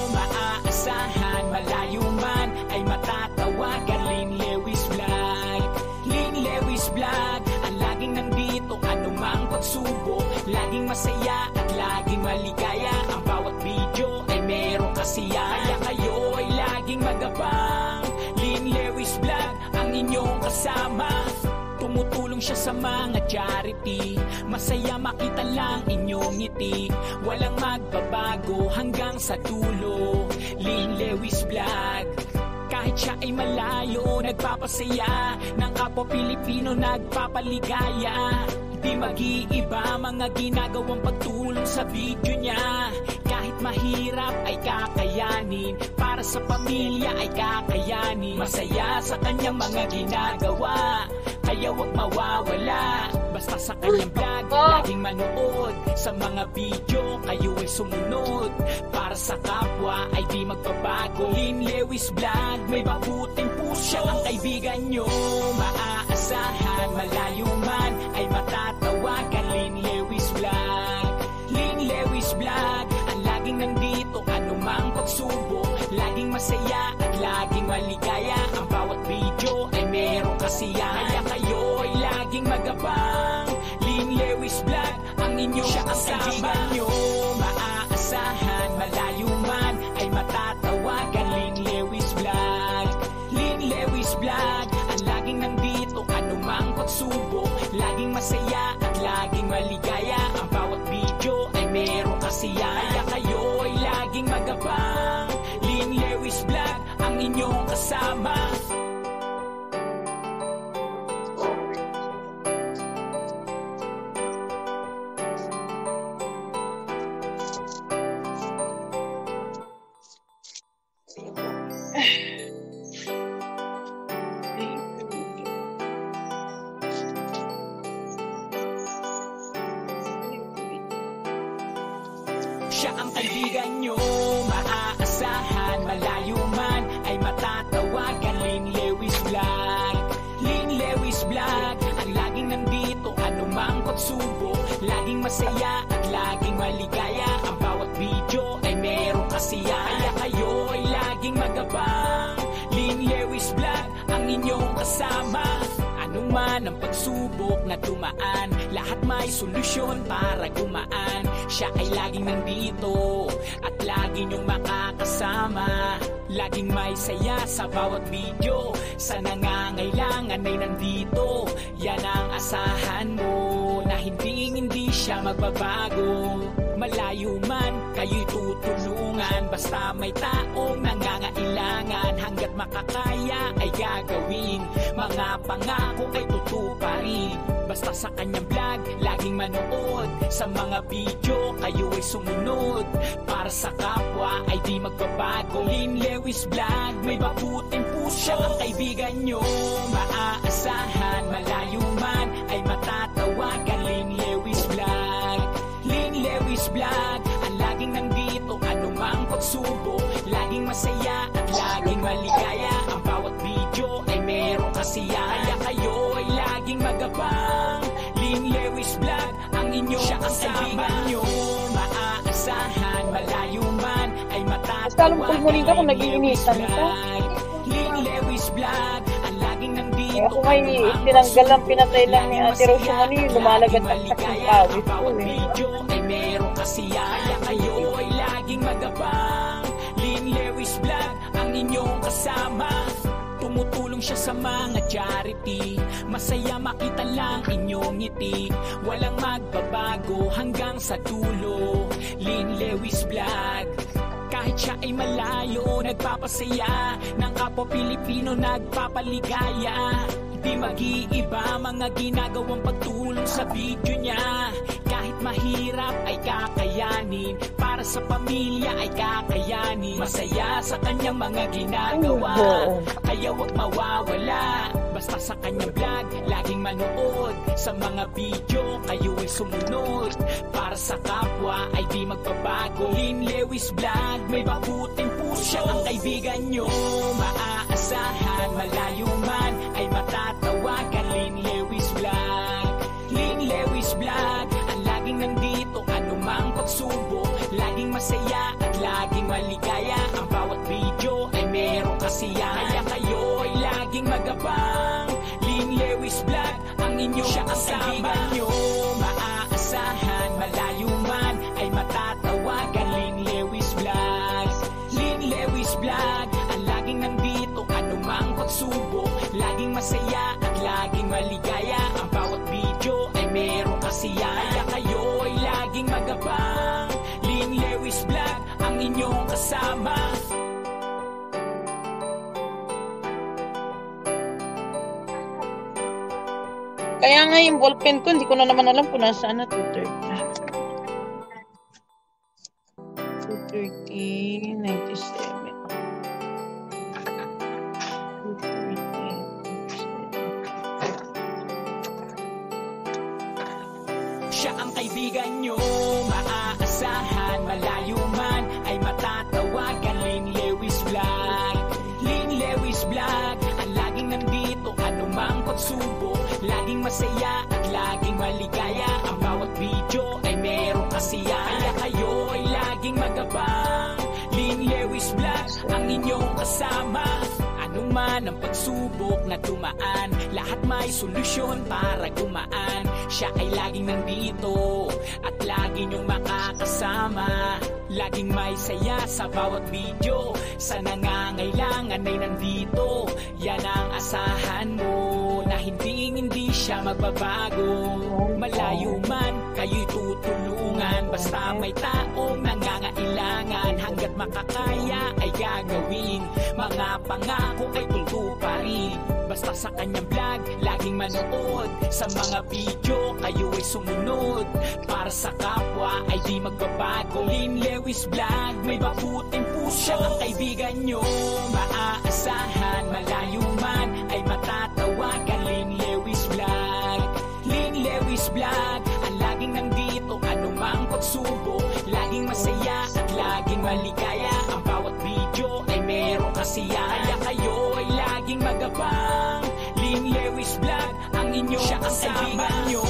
maaasahan. Malayo man ay matatawagan. Lynn Lewis Vlog, Lynn Lewis Vlog, ang laging nandito, anumang pagsubok. Laging masaya at laging maligaya. Ang bawat video ay meron kasiyahan. Kaya kayo ay laging magabang. Lynn Lewis Vlog, ang inyong kasama. Tumutulong siya sa mga charity. Masaya makita lang inyong ngiti. Walang magbabago hanggang sa dulo. Lynn Lewis Vlog. Kahit siya ay malayo, nagpapasaya. Ng kapwa Pilipino nagpapaligaya. Di mag-iiba mga ginagawang pagtulong sa video niya. Kahit mahirap ay kakayanin. Para sa pamilya ay kakayanin. Masaya sa kanyang mga ginagawa, kaya wag mawawala. Basta sa kanyang vlog, laging manood. Sa mga video, kayo ay sumunod. Para sa kapwa ay di magbabago. Lynn Lewis Vlog, may mabuting puso. Siya ang kaibigan nyo, maaasahan. Malayo man ay matatawagan. Lynn Lewis Vlog. Lynn Lewis Vlog, ang laging nandito, anumang pagsubok. Laging masaya at laging maligaya. Ang bawat video ay merong kasiyahan. Kaya kayo ay laging magabang. Lynn Lewis Vlog, ang inyong kasama nyo, maaasahan. Malayo man ay matatawagan. Lynn Lewis Vlog. Lynn Lewis Vlog, ang laging nandito, anumang pagsubok. Laging masaya at laging maligaya. Ang bawat video ay merong kasiyahan. Kaya kayo ay laging magabang. Lynn Lewis Vlog, ang inyong kasama. Siya ang kaibigan nyo, maaasahan. Malayo man ay matatawagan. Lynn Lewis Vlog. Lynn Lewis Vlog, ang laging nandito, anumang pagsubok. Laging masaya at laging maligaya. Ang bawat video ay merong kasiyahan. Kaya kayo ay laging magabang. Lynn Lewis Vlog, ang inyong kasama. Man ang pagsubok na dumaan, lahat may solusyon para gumaan. Siya ay laging nandito at lagi niyong makakasama. Laging may saya sa bawat video. Sa nangangailangan ay nandito. Yan ang asahan mo, na hindi siya magbabago. Malayo man, kayo'y tutulungan. Basta may taong nangangailangan. Hanggat makakaya ay gagawin. Mga pangako ay tutuparin. Basta sa kanyang vlog, laging manood. Sa mga video, kayo ay sumunod. Para sa kapwa ay di magbabago. Lynn Lewis Vlog, may mabuting puso. Siya ang kaibigan nyo, maaasahan. Malayo man ay matatawagan. Lynn Lewis Vlog. Lynn Lewis Vlog, ang laging nandito, anumang pagsubok. Laging masaya at laging maligaya. Ang bawat video ay merong kasiyahan. Kaya kayo ay laging magabang. Lynn Lewis Vlog, ang inyong kasama nyo, maaasahan. Malayo man ay matatawagan. Kung nag-iinitan ka. Lynn Lewis Vlog, ang laging nandito. Ako may tinanggal lang, pinatay lang ni Ate Rose yung ano yung lumalagat at sakong pawis ko eh. Video ay merong kasiyahan. Kaya kayo ay laging magabang. Lynn Lewis Vlog, ang inyong kasama. Tumutulong siya sa mga charity. Masaya makita lang inyong ngiti. Walang magbabago hanggang sa dulo. Lynn Lewis Vlog. Kahit siya ay malayo, nagpapasaya. Ng kapwa Pilipino nagpapaligaya. Di mag-iiba mga ginagawang pagtulong sa video niya. Kahit mahirap ay kakayanin. Para sa pamilya ay kakayanin. Masaya sa kanyang mga ginagawa, kaya wag mawawala. Basta sa kanyang vlog, laging manood. Sa mga video, kayo ay sumunod. Para sa kapwa ay di magbabago. Lynn Lewis Vlog, may mabuting puso. Siya ang kaibigan nyo, maaasahan. Malayo man ay matatawagan. Lynn Lewis Vlog. Lynn Lewis Vlog, ang laging nandito, anumang pagsubok. Laging masaya at laging maligaya. Ang bawat video ay merong kasiyahan. Kaya kayo ay laging magabang. Lynn Lewis Vlog, ang inyong kasama nyo, maaasahan. Malayo man ay matatawagan. Lynn Lewis Vlog. Lynn Lewis Vlog, ang laging nandito, anumang pagsubok. Laging masaya at laging maligaya. magabang. Lynn Lewis Vlog, ang inyong kasama. Kaya nga yung ballpen ko, hindi ko na naman alam kung nasaan na 230. 230, 97. 230. Siya ang kaibigan nyo, maaasahan, malayo man ay matatawagan. Lynn Lewis Vlog, Lynn Lewis Vlog, ang laging nandito, anumang pagsubok, laging masaya at laging maligaya. Ang bawat video ay merong kasiyahan, kaya kayo ay laging magabang. Lynn Lewis Vlog, ang inyong kasama. Anong man ang pagsubok na dumaan, lahat may solusyon para gumaan. Siya ay laging nandito at lagi niyong makakasama. Laging may saya sa bawat video, sa nangangailangan ay nandito. Yan ang asahan mo, na hindi siya magbabago. Malayo man, kayo'y tutulungan, basta may taong nangangailangan. Hanggat makakaya ay gagawin, mga pangako ay tutuparin. Basta sa kanyang vlog, laging manood. Sa mga video, kayo ay sumunod. Para sa kapwa ay di magbabago. Lynn Lewis Vlog, may mabuting puso. Siya ang kaibigan nyo, maaasahan, malayo man ay matatawagan. Lynn Lewis Vlog, Lynn Lewis Vlog, ang laging nandito, anumang pagsubok, laging masaya at laging maligaya. Ang bawat video ay merong kasiyahan, kaya kayo ay laging magabang. Lynn Lewis Vlog, ang inyong kasama. Nyo,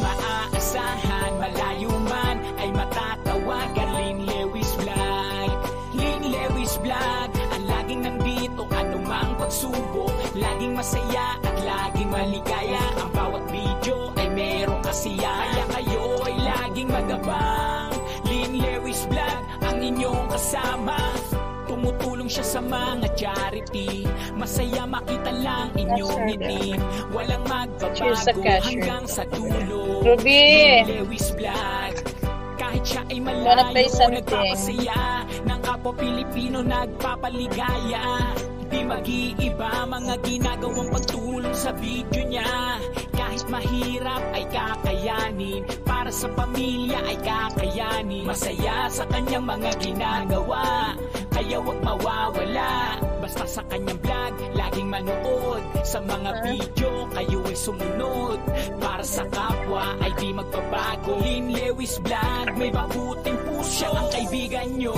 maaasahan, malayo man ay matatawagan. Lynn Lewis Vlog, Lynn Lewis Vlog, ang laging nandito, anumang pagsubok, laging masaya at laging maligaya. Ang bawat video ay merong kasiyahan, kaya kayo ay laging magabang. Lynn Lewis Vlog, ang inyong kasama. Tumutulong siya sa mga charity, masaya makita lang inyong ngiti. Walang magbabago hanggang sa dulo. Ruby! Lynn Lewis Vlog, kahit siya ay malayo, nagpapasaya ng kapwa Pilipino, nagpapaligaya. Di mag-iiba mga ginagawang pagtulong sa video niya. Kahit mahirap ay kakayanin, para sa pamilya ay kakayanin. Masaya sa kanyang mga ginagawa, kaya wag mawawala. Basta sa kanyang vlog, laging manood. Sa mga video, kayo ay sumunod. Para sa kapwa ay di magbabago. Lynn Lewis Vlog, may mabuting puso. Siya ang kaibigan nyo,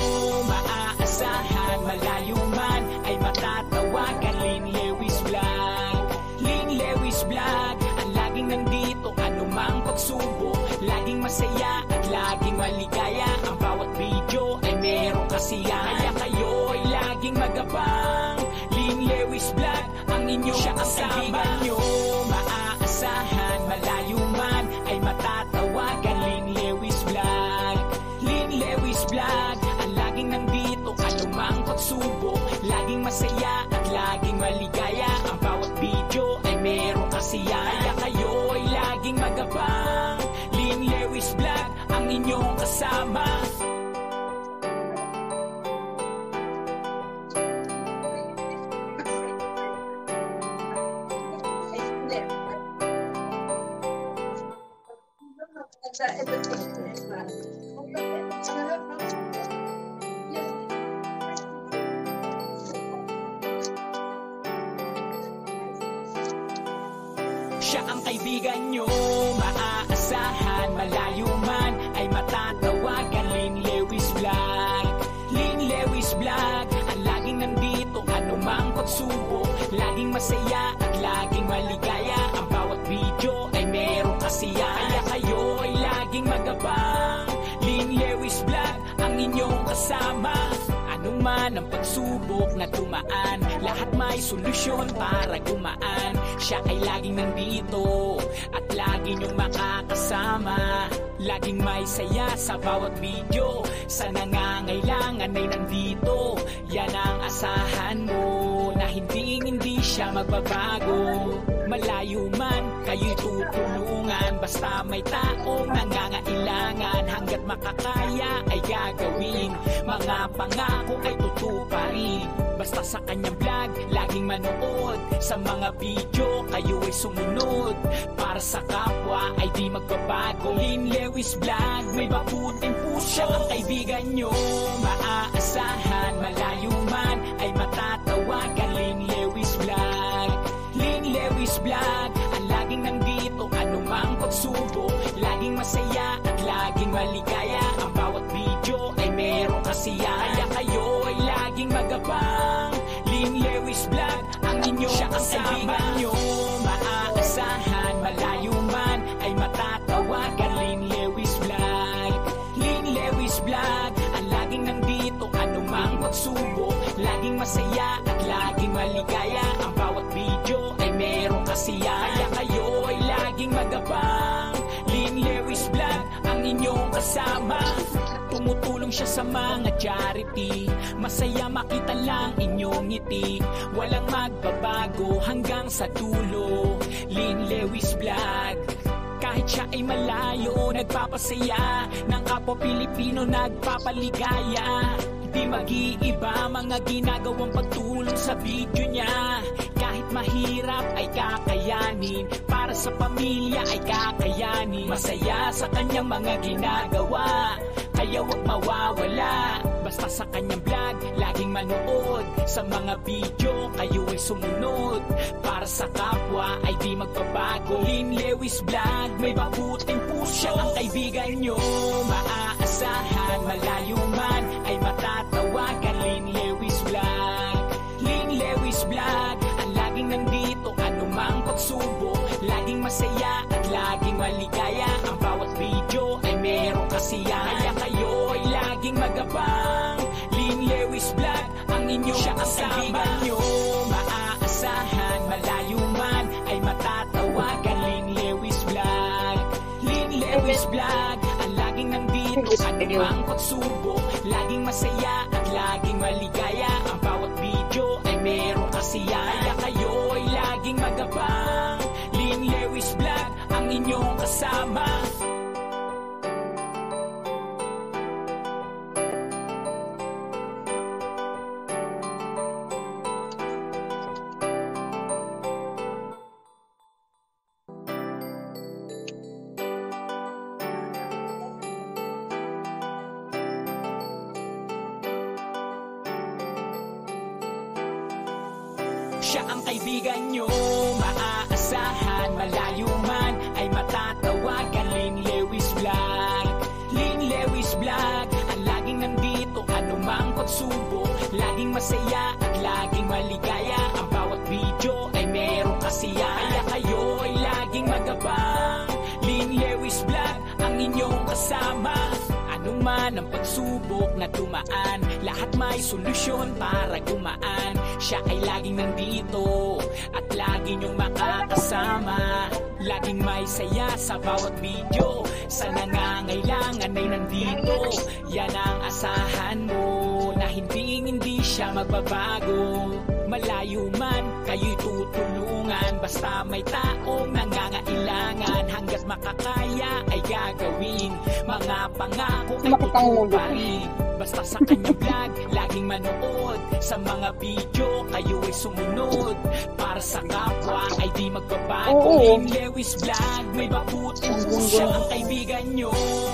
maaasahan, malayo man ay matatawagan. Lynn Lewis Vlog, Lynn Lewis Vlog, ang laging nandito, anumang pagsubok, laging masaya at laging maligaya. Ang bawat video ay merong kasiyahan, kaya kayo ay laging magabang. Lynn Lewis Vlog, ang inyong kasama. Nyo, maaasahan, malayo man ay matatawagan. Lynn Lewis Vlog, Lynn Lewis Vlog, ang laging nandito, anumang pagsubok, laging masaya at laging maligaya. Ang bawat video ay merong kasiyahan, kaya kayo ay laging magabang. Lynn Lewis Vlog, ang inyong kasama. Siya ang kaibigan nyo, maaasahan, malayo man ay matatawagan. Lynn Lewis Vlog, Lynn Lewis Vlog, ang laging nandito, anumang pagsubok, laging masaya at laging maligaya. Ang bawat video ay merong kasiyahan, kaya kayo ay laging magabang. Lynn Lewis Vlog, ang inyong kasama. Anong man ang pagsubok na dumaan, lahat may solusyon para gumaan. Siya ay laging nandito at lagi niyong makakasama. Laging may saya sa bawat video, sa nangangailangan ay nandito. Yan ang asahan mo, na hindi siya magbabago. Malayo man, kayo'y tutulungan, basta Basta may taong nangangailangan, hanggat makakaya ay gagawin. Mga pangako ay tutuparin. Basta sa kanyang vlog, laging manood. Sa mga video, kayo ay sumunod. Para sa kapwa ay di magbabago. Lynn Lewis Vlog, may maputing puso. Ang kaibigan nyo, maaasahan. Malayo man ay matatawagan. Lynn Lewis Vlog, Lynn Lewis Vlog, ang laging nandito, anumang pagsubok. Laging masaya at laging maligaya. Ang bawat video ay merong kasiyahan. Kaya kayo ay laging magabang. Lynn Lewis Vlog, ang inyong kasama. Nyo, maaasahan. Malayo man ay matatawagan. Lynn Lewis Vlog, Lynn Lewis Vlog, ang laging nandito, anumang pagsubok. Laging masaya at laging maligaya. Ang bawat video ay merong kasiyahan. Kaya kayo ay laging magabang. Lynn Lewis Vlog, ang inyong kasama. Tumutulong siya sa mga charity. Masaya makita lang inyong ngiti. Walang magbabago hanggang sa dulo. Lynn Lewis Vlog, kahit siya ay malayo, nagpapasaya. Ng kapwa Pilipino nagpapaligaya. Di mag-iiba mga ginagawang pagtulong sa video niya. Kahit mahirap ay kakayanin. Para sa pamilya ay kakayanin. Masaya sa kanyang mga ginagawa, kaya wag mawawala. Basta sa kanyang vlog, laging manood. Sa mga video, kayo ay sumunod. Para sa kapwa ay di magbabago. Lynn Lewis Vlog, may mabuting puso. Ang kaibigan nyo, maaasahan. Malayo man ay matatawagan. Lynn Lewis Vlog, Lynn Lewis Vlog, ang laging nandito, anumang pagsubok. Laging masaya at laging maligaya. Ang bawat video ay merong kasiyahan. Kaya kayo ay laging magabang. Lynn Lewis Vlog, ang inyong kasama. Nyo, maaasahan. Malayo man ay matatawagan. Lynn Lewis Vlog, Lynn Lewis Vlog, ang laging nandito, anumang pagsubok. Laging masaya at laging maligaya. Ang bawat video ay merong kasiyahan. Kaya kayo ay laging magabang. Lynn Lewis Vlog, ang inyong kasama. Siya ang kaibigan nyo, maaasahan. Malayo man ay matatawagan. Lynn Lewis Vlog, Lynn Lewis Vlog, ang laging nandito, anumang pagsubok. Laging masaya at laging maligaya. Ang bawat video ay merong kasiyahan. Kaya kayo ay laging magabang. Lynn Lewis Vlog, ang inyong kasama. Ano man ang pagsubok na dumaan, lahat may solusyon para gumaan. Siya ay laging nandito at lagi niyong makakasama. Laging may saya sa bawat video. Sa nangangailangan ay nandito. Yan ang asahan mo, na hindi siya magbabago. Malayo man, kayo'y tutulungan. Basta may taong nangangailangan, hanggat makakaya ay gagawin. Mga pangako ay tutuparin. Basta sa kanyang vlog, laging manood. Sa mga video, kayo ay sumunod. Para sa kapwa ay di magbabago. Lynn Lewis Vlog, may mabuting puso. Ang kaibigan nyo,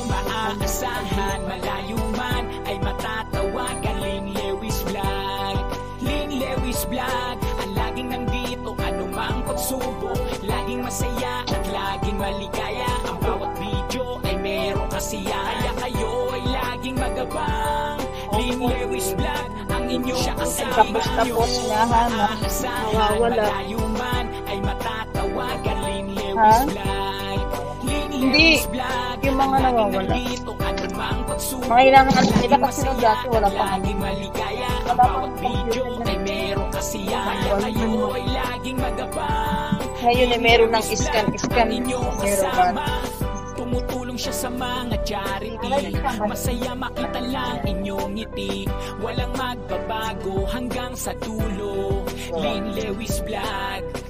maaasahan. Malayo man ay matatawagan. Lynn Lewis Vlog, Lynn Lewis Vlog, ang laging nandito, anumang pagsubok. Laging masaya at laging maligaya. Ang bawat video ay merong kasiyahan. Kaya kayo ay laging magabang. Lynn Lewis Vlog, ang inyong kasama. Tapos nga nawawala. Malayo man ay matatawagan. Lynn Lewis Vlog, Lynn Lewis Vlog, yung mga ang laging nawawala. nandito, anumang pagsubok. Mga ilangan nila Laging kasi nung masaya dati wala at pa. laging maligaya. Ang Wala bawat pang video computer ay merong kasiyahan. Kaya kayo ay laging magabang. Ngayon ay meron ng scan. Ang inyong Meron kasama. Tumutulong siya sa mga charity. Masaya makita lang inyong ngiti. Walang magbabago hanggang sa dulo. Lynn Lewis Vlog,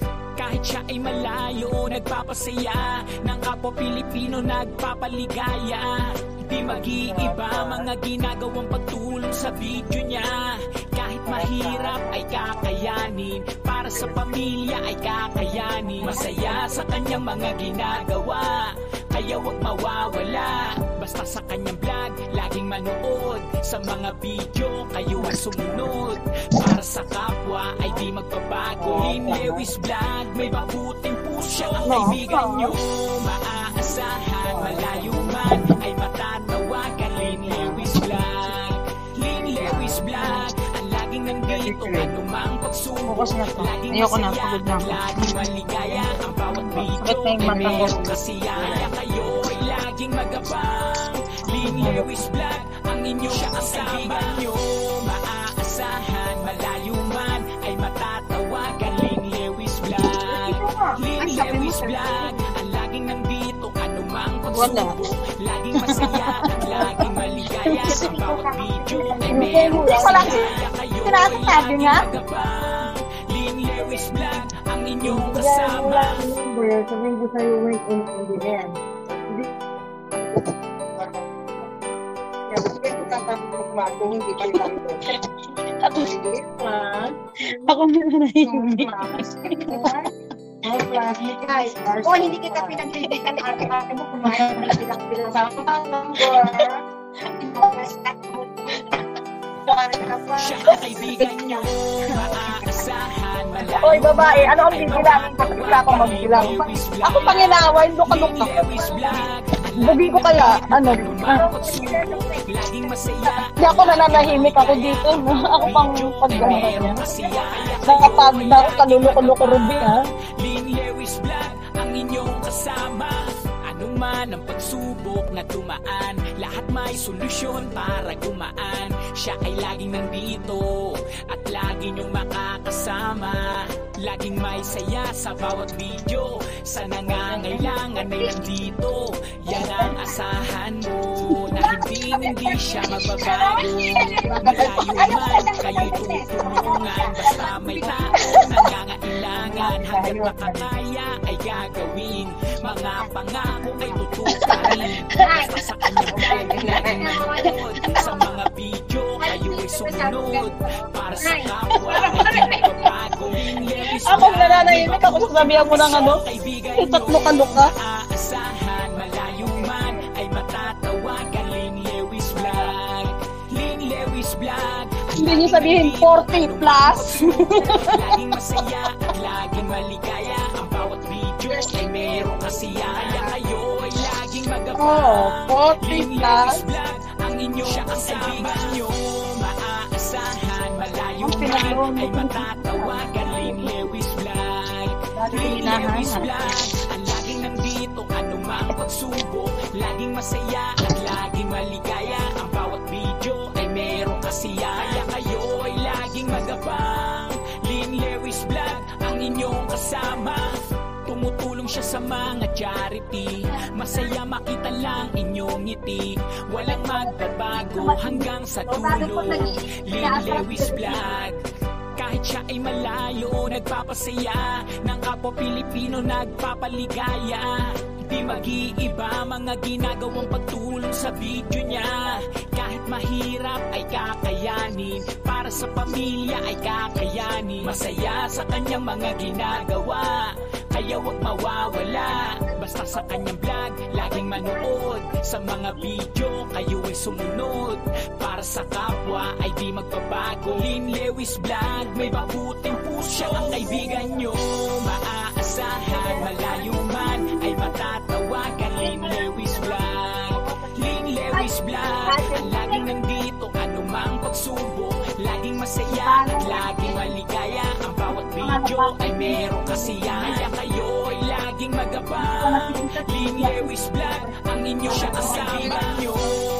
Kahit siya ay malayo, nagpapasaya ng kapwa Pilipino, nagpapaligaya. Di mag-iiba mga ginagawang pagtulong sa video niya. Kahit mahirap ay kakayanin, para sa pamilya ay kakayanin. Masaya sa kanyang mga ginagawa, kaya wag mawawala. Basta sa kanyang vlog, laging manood. Sa mga video, kayo ay sumunod. Para sa kapwa ay di magbabago. Lynn Lewis Vlog, may mabuting puso ang kaibigan nyo. Maaasahan, malayo man ay matatawagan. Lynn Lewis Vlog, Lynn Lewis Vlog, ang laging nandito, anumang pagsubok. Laging masaya, laging maligaya. Ang bawat video ay merong kasiyaya. Kayo ay laging magabang. Lynn Lewis Vlog, ang inyong kaibigan nyo. Maaasahan, malayo man ay matatawagan. Lynn Lewis Vlog, Lynn Lewis Vlog, ang laging nandito, anumang pagsubok. Laging masaya at laging maligaya. Ang bawat video ay merong kasiyaya. Kayo ay laging magabang. Lynn Lewis Vlog, ang inyong kasama. Sabihin ko sa'yo, wait, hindi na yan. Ako muna na hindi. O, hindi kita pinagbibigyan ni ate mo kumain ng bilang-bilang sa Siya ang kaibigan nyo, maaasahan, malayo. Oy, babae, ano ang bibilangin ko? Wala akong magbilang. Ako panginawain, luka-luka. Lynn Lewis Vlog, Babi ko kaya, ano? laging masaya. Hindi ako nananahimik ako dito. Ako pang pag-gano'n. Masiyaya. Nakapag kaluluko-luko rubi, ha? Lynn Lewis Vlog, ang inyong kasama. Anong man ang pagsubok na tumaan, lahat may solusyon para gumaan. Siya ay laging nandito at lagi niyong makakasama. Laging may saya sa bawat video, sa nangangailangan ay nandito. Yan ang asahan mo, na hindi siya magbabago. Malayo man kayo'y tutulungan, basta may tao nangangailangan. Hanggat makakaya ay gagawin, mga pangako ay tutuparin. Basta sa kanyang vlog, laging nanood. Sa mga video, kayo ay sumunod. Para sa kapwa ay nagbabago. Ako nananahimik ako, sasabihan mo ng ano? Itak luka-luka. Aasahan, malayo man ay matatawagan. Lynn Lewis Vlog, Lynn Lewis Vlog. Hindi niyo sabihin 40 plus. Laging masaya at laging maligaya. Ang bawat video ay merong kasiyaya. Kayo ay laging magabang. 40 Lynn plus. Lewis Vlog, ang inyong kasama nyo. Maaasahan, malayo man ay matatawagan. Lynn Lewis Vlog, Lynn Lewis Vlog, ang laging nandito, anumang pagsubok. Laging masaya at laging maligaya. Ang bawat video ay merong kasiyaya. Kayo ay laging magabang. Lynn Lewis Vlog, ang inyong kasama. Tumutulong siya sa mga charity. Masaya makita lang inyong ngiti. Walang magbabago hanggang sa dulo. Lynn Lewis Vlog, kahit siya ay malayo, nagpapasaya ng kapwa Pilipino, nagpapaligaya. Di mag-iiba mga ginagawang pagtulong sa video niya. Kahit mahirap ay kakayanin, para sa pamilya ay kakayanin. Masaya sa kanyang mga ginagawa, kaya wag mawawala. Basta sa kanyang vlog, laging manood. Sa mga video, kayo ay sumunod. Para sa kapwa ay di magbabago. Lynn Lewis Vlog, may mabuting puso ang kaibigan nyo. Maaasahan, malayo man ay matatawagan. Lynn Lewis Vlog, Lynn Lewis Vlog, ang laging nandito, anumang pagsubok. Laging masaya at laging maligaya. Ang bawat video ay merong kasiyaya. Kayo ay laging magabang. Lynn Lewis Vlog, ang inyong kasama nyo.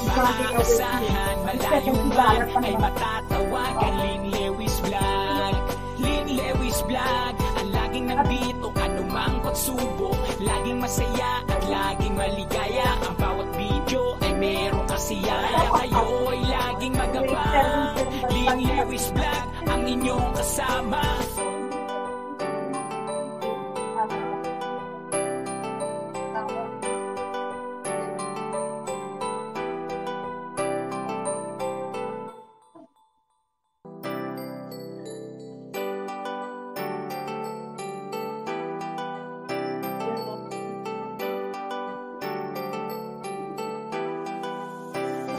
Maaasahan, malayo man ay matatawagan. Lynn Lewis Vlog, Lynn Lewis Vlog, ang laging nandito, anumang pagsubok. Laging masaya at laging maligaya. Ang bawat video ay merong kasiyaya. Kayo ay laging magabang. Lynn Lewis Vlog, ang inyong kasama.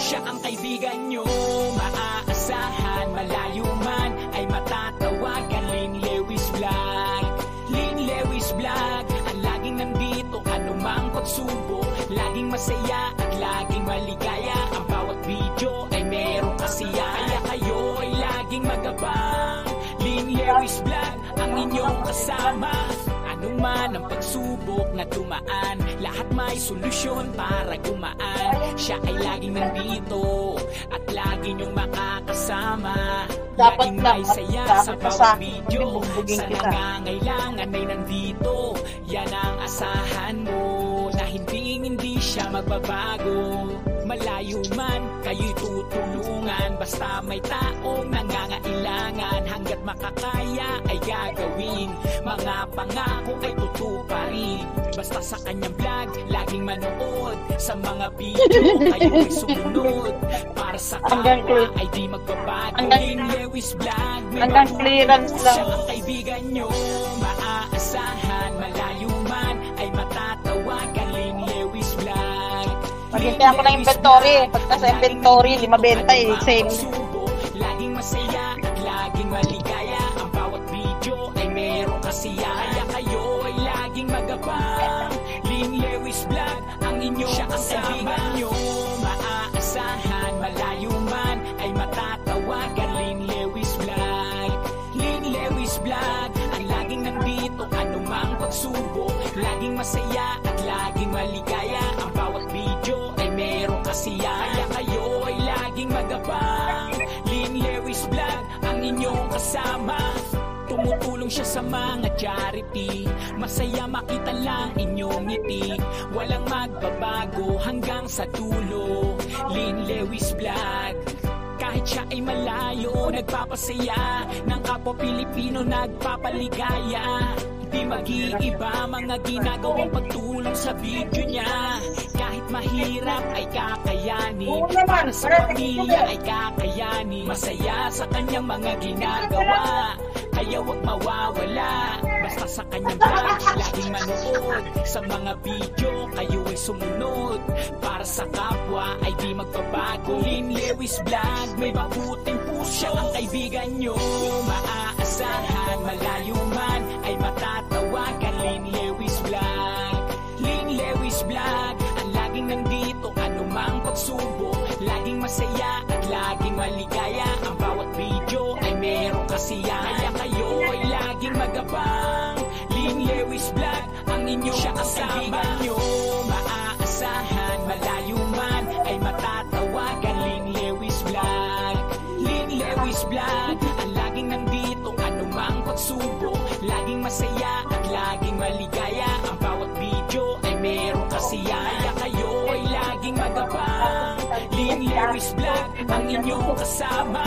Siya ang kaibigan nyo, maaasahan, malayo man ay matatawagan. Lynn Lewis Vlog, Lynn Lewis Vlog, ang laging nandito, anumang pagsubok, laging masaya at laging maligaya. Ang bawat video ay merong kasiyahan, kaya kayo ay laging magabang. Lynn Lewis Vlog, ang inyong kasama. Ano man ang pagsubok na dumaan, lahat may solusyon para gumaan. Siya ay laging nandito at lagi niyong makakasama. Dapat Laging may saya sa dapat bawat sa video. bugbugin Sa kita. nangangailangan ay nandito. Yan ang asahan mo, na hindi siya magbabago. Malayo man, kayo'y tutulungan. Basta may taong nangangailangan, hanggat makakaya ay gagawin. Mga pangako ay tutuparin. Basta sa kanyang vlog, laging manood. Sa mga video, kayo'y sumunod. Para sa Hanggang kapwa ay di magbabago. Lynn Lewis Vlog, may hanggang mabuti clearance po lang. siya ang kaibigan nyo, maaasahan, malayo man ay matatawagan. Lynn Lewis Vlog, Maghintay ako ng inventory. Pagka sa inventory, 5.20 eh. Sale. laging masaya at laging maligaya. Ang bawat video ay merong kasiyahan, kaya kayo ay laging magabang. Lynn Lewis Vlog, ang inyong kasama nyo, maaasahan, malayo man ay matatawagan. Lynn Lewis Vlog, Lynn Lewis Vlog, ang laging nandito, anumang pagsubok, laging masaya at laging maligaya. Ang bawat video ay merong kasiyahan, kaya kayo ay laging magabang. Lynn Lewis Vlog, ang inyong kasama. Tumutulong siya sa mga charity, masaya makita lang inyong ngiti. Walang magbabago hanggang sa dulo. Lynn Lewis Vlog, kahit siya ay malayo, nagpapasaya ng kapwa Pilipino, nagpapaligaya. Di mag-iiba mga ginagawang pagtulong sa video niya. Kahit mahirap ay kakayanin, para sa pamilya ay kakayanin. Masaya sa kanyang mga ginagawa, kaya wag mawawala. Basta sa kanyang vlog, laging manood. Sa mga video, kayo ay sumunod. Para sa kapwa ay di magbabago. Lynn Lewis Vlog, may mabuting puso ang kaibigan nyo, maaasahan, malayo man ay matatawagan. Lynn Lewis Vlog, Lynn Lewis Vlog, ang laging nandito, anumang pagsubok, laging masaya at laging maligaya. Ang bawat video ay merong kasiyahan, kaya kayo ay laging magabang. Lynn Lewis Vlog, ang inyong kasama nyo, maaasahan, malayo man ay matatawagan. Lynn Lewis Vlog, Lynn Lewis Vlog, ang laging nandito, anumang pagsubok, laging masaya at laging maligaya. Ang bawat video ay merong kasiyahan, kaya kayo ay laging magabang. Lynn Lewis Vlog, ang inyong kasama.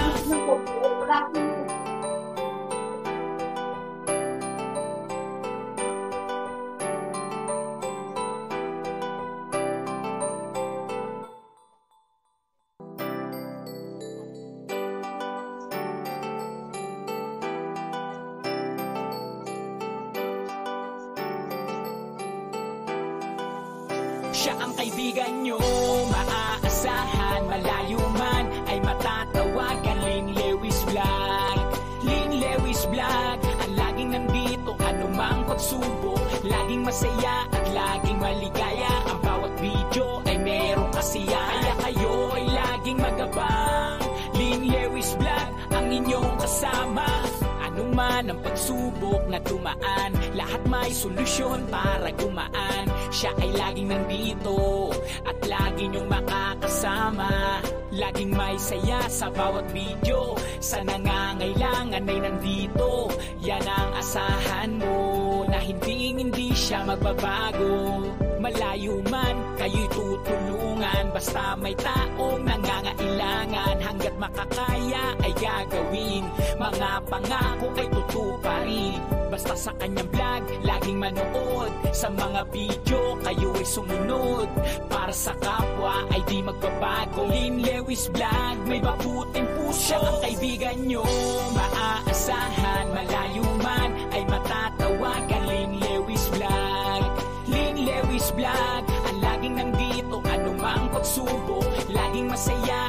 Siya ang kaibigan nyo, maaasahan, malayo man ay matatawagan. Lynn Lewis Vlog, Lynn Lewis Vlog, ang laging nandito, anumang pagsubok, laging masaya at laging maligaya. Ang bawat video ay merong kasiyahan, kaya kayo ay laging magabang. Lynn Lewis Vlog, ang inyong kasama. Ano man ang pagsubok na dumaan, lahat may solusyon para gumaan. Siya ay laging nandito at lagi niyong makakasama. Laging may saya sa bawat video, sa nangangailangan ay nandito. Yan ang asahan mo, na hindi siya magbabago. Malayo man, kayo'y tutulungan. Basta may taong nangangailangan, hanggat makakaya ay gagawin. Mga pangako ay tutuparin. Basta sa kanyang vlog, laging manood. Sa mga video, kayo ay sumunod. Para sa kapwa ay di magbabago. Lynn Lewis Vlog, may mabuting puso ang kaibigan nyo, maaasahan, malayo man ay matatawagan. Lynn Lewis Vlog, Lynn Lewis Vlog, ang laging nandito, anumang pagsubok, laging masaya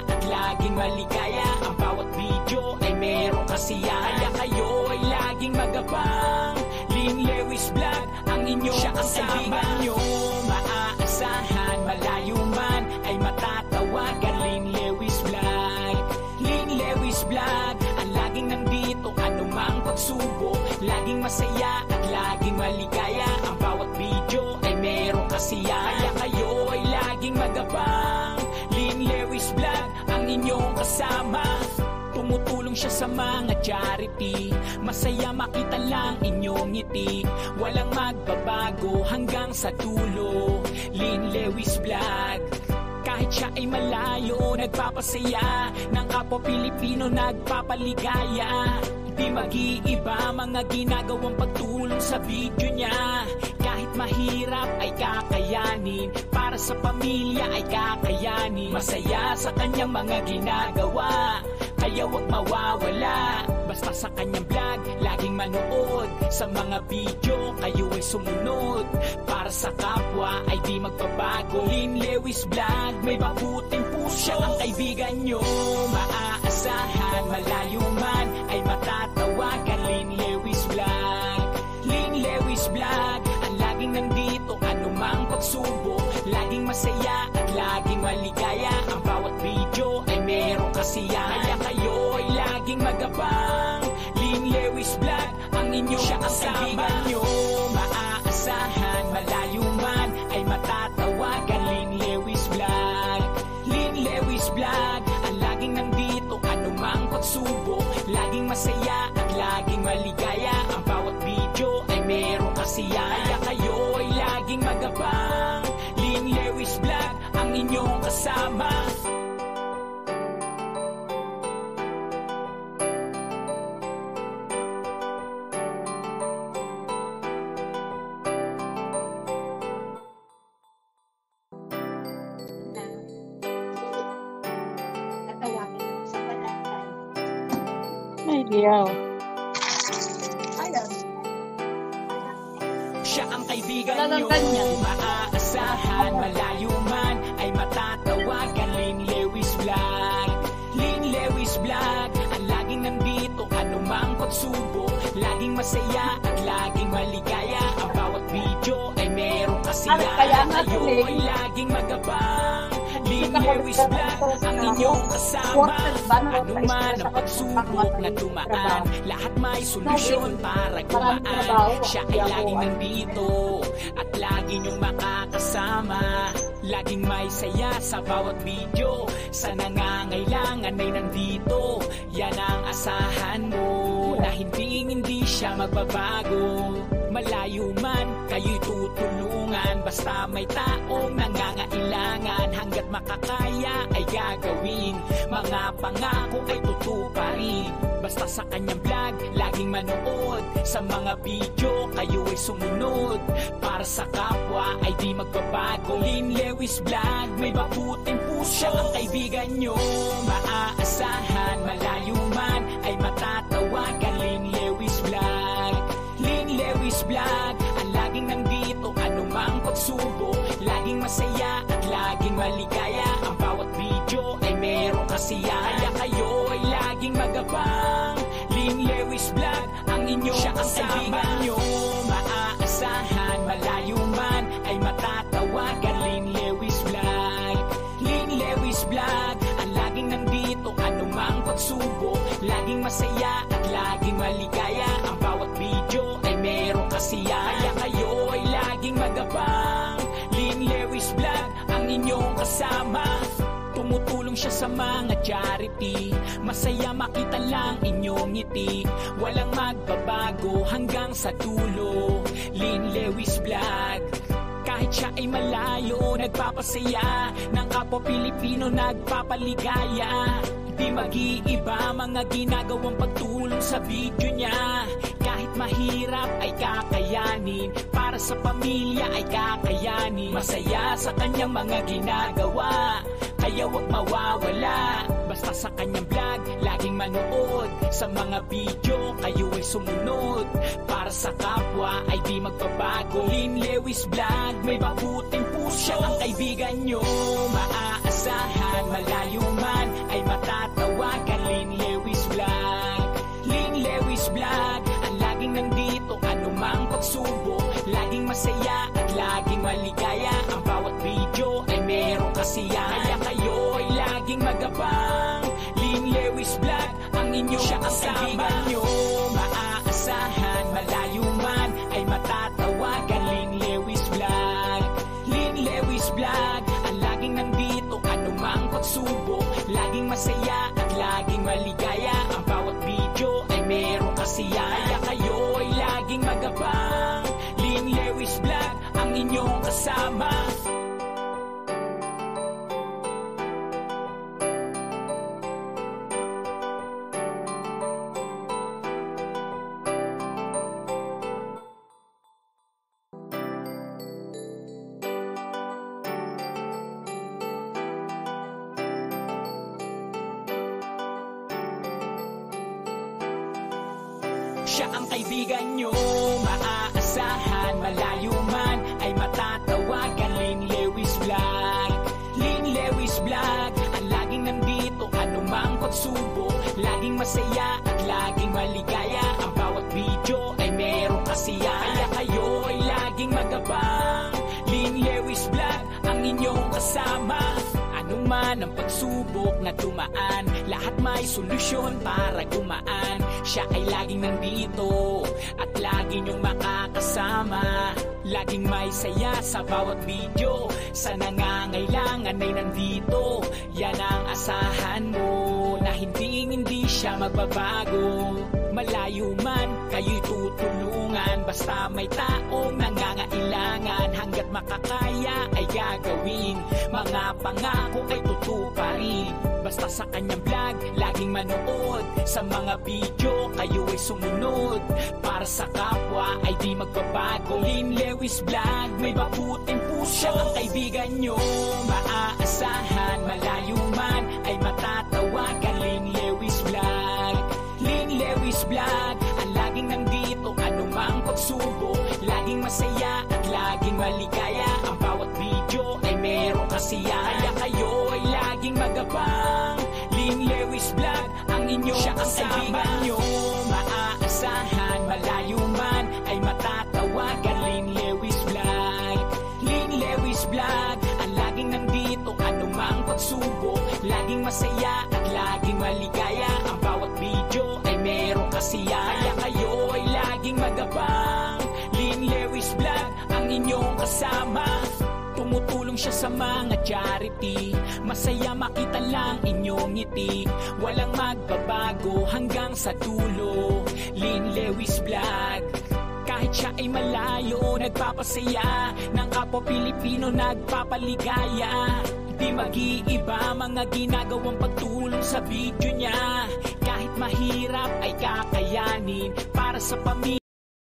laging maligaya. Ang bawat video ay merong kasiyahan, kaya kayo ay laging magabang. Lynn Lewis Vlog, ang inyong kasama nyo. Maaasahan, malayo man ay matatawagan. Lynn Lewis Vlog, Lynn Lewis Vlog, ang laging nandito anumang pagsubok. Laging masaya at laging maligaya. Ang bawat video ay merong kasiyahan, kaya kayo ay laging magabang. Lynn Lewis Vlog, ang inyong kasama. Tumutulong siya sa mga charity. Masaya makita lang inyong ngiti. Walang magbabago hanggang sa dulo. Lynn Lewis Vlog, kahit siya ay malayo, nagpapasaya. Ng kapwa Pilipino nagpapaligaya. Di mag-iiba mga ginagawang pagtulong sa video niya. Kahit mahirap ay kakayanin, para sa pamilya ay kakayanin. Masaya sa kanyang mga ginagawa, kaya wag mawawala. Basta sa kanyang vlog, laging manood. Sa mga video, kayo ay sumunod. Para sa kapwa ay di magbabago. Lynn Lewis Vlog, may mabuting puso. Siya ang kaibigan nyo, maaasahan. Malayo man ay matatawagan. Lynn Lewis Vlog, Lynn Lewis Vlog, ang laging nandito anumang pagsubok. Laging masaya at laging maligaya. Ang bawat video ay merong kasiyahan, kaya kayo ay laging magabang. Lynn Lewis Vlog, ang inyong kasama nyo. Maaasahan, malayo man ay matatawagan. Lynn Lewis Vlog, Lynn Lewis Vlog, ang laging nandito anumang pagsubok. Laging masaya at laging maligaya. Ang bawat video ay merong kasiyahan, kaya kayo ay laging magabang. Lynn Lewis Vlog, ang inyong kasama. Ay, diyaw. Siya ang kaibigan Wala lang nyo, kanya. maaasahan. Malayo man ay matatawagan. Lynn Lewis Vlog, Lynn Lewis Vlog, ang laging nandito anumang pagsubok. Laging masaya at laging maligaya. Ang bawat video ay merong kasiyahan, Kaya nga, kayo tuloy. ay laging magabang. Lynn Lewis Vlog, ang inyong kasama. Ano man ang pagsubok na dumaan, lahat may solusyon para gumaan. Siya ay laging nandito at lagi niyong makakasama. Laging may saya sa bawat video. Sa nangangailangan ay nandito. Yan ang asahan mo, na hindi siya magbabago. Malayo man, kayo'y tutulungan. Basta may taong nangangailangan, hanggat makakaya ay gagawin. Mga pangako ay tutuparin. Basta sa kanyang vlog, laging manood. Sa mga video, kayo ay sumunod. Para sa kapwa ay di magbabago. Lynn Lewis Vlog, may mabuting puso. Siya ang kaibigan nyo, maaasahan. Malayo man ay matatawagan. Lynn Lewis Vlog, Lynn Lewis Vlog, ang laging nandito anumang pagsubok. Laging masaya at laging maligaya. Ang bawat video ay merong kasiyahan, kaya kayo ay laging magabang. Lynn Lewis Vlog, ang inyong kasama nyo, maaasahan. Malayo man ay matatawagan. Lynn Lewis Vlog, Lynn Lewis Vlog, ang laging nandito anumang pagsubok. Laging masaya at laging maligaya. Ang bawat video ay merong kasiyahan, kaya kayo ay laging magabang. Lynn Lewis Vlog, ang inyong kasama. Tumutulong siya sa mga charity. Masaya makita lang inyong ngiti. Walang magbabago hanggang sa dulo. Lynn Lewis Vlog, kahit siya ay malayo, nagpapasaya. Ng kapwa Pilipino nagpapaligaya. Di mag-iiba mga ginagawang pagtulong sa video niya. Kahit mahirap ay kakayanin, para sa pamilya ay kakayanin. Masaya sa kanyang mga ginagawa, kaya wag mawawala. Basta sa kanyang vlog, laging manood. Sa mga video, kayo ay sumunod. Para sa kapwa ay di magbabago. Lynn Lewis Vlog, may mabuting puso. Siya ang kaibigan nyo, maaasahan. maaasahan, malayo man ay matatawagan. Lynn Lewis Vlog, Lynn Lewis Vlog, ang laging nandito anumang pagsubok. Laging masaya at laging maligaya, ang bawat video ay merong kasiyahan. Kaya kayo ay laging magabang. Lynn Lewis Vlog, ang inyong kasama. Nyo maaasahan, malayo man ay matatawagan. Lynn Lewis Vlog, Lynn Lewis Vlog, ang laging nandito anumang pagsubok. Laging masaya at laging maligaya, ang bawat video ay merong kasiyahan. Kaya kayo ay laging magabang. Lynn Lewis Vlog, ang inyong kasama. Siya ang kaibigan nyo, maaasahan, malayo man ay matatawagan. Lynn Lewis Vlog, Lynn Lewis Vlog, ang laging nandito anumang pagsubok. Laging masaya at laging maligaya, ang bawat video ay merong kasiyahan. Kaya kayo ay laging magabang. Lynn Lewis Vlog, ang inyong kasama. Ano man ang pagsubok na dumaan, lahat may solusyon para gumaan. Siya ay laging nandito at lagi niyong makakasama. Laging may saya sa bawat video, sa nangangailangan ay nandito. Yan ang asahan mo, na hindi siya magbabago. Malayo man, kayo'y tutulungan. Basta may taong nangangailangan, hanggat makakaya ay gagawin. Mga pangako ay tutuparin. Basta sa kanyang vlog, laging manood. Sa mga video, kayo ay sumunod. Para sa kapwa ay di magbabago. Lynn Lewis Vlog, may mabuting puso. Siya ang kaibigan nyo, maaasahan, malayo man ay matatawagan. Lynn Lewis Vlog, Lynn Lewis Vlog, ang laging nandito anumang pagsubok. Laging masaya at laging maligaya, ang bawat video ay merong kasiyahan. Kaya kayo ay laging magabang. Lynn Lewis Vlog, ang inyong kasama. Nyo maaasahan, malayo man ay matatawagan. Lynn Lewis Vlog, Lynn Lewis Vlog, ang laging nandito anumang pagsubok. Laging masaya at laging maligaya, ang bawat video ay merong kasiyahan. Kaya kayo ay laging magabang. Lynn Lewis Vlog, ang inyong kasama. Tumutulong siya sa mga charity, masaya makita lang inyong ngiti. Walang magbabago hanggang sa dulo. Lynn Lewis Vlog, kahit siya ay malayo, nagpapasaya ng kapwa Pilipino, nagpapaligaya. Di mag-iiba mga ginagawang pagtulong sa video niya. Kahit mahirap ay kakayanin para sa pamilya.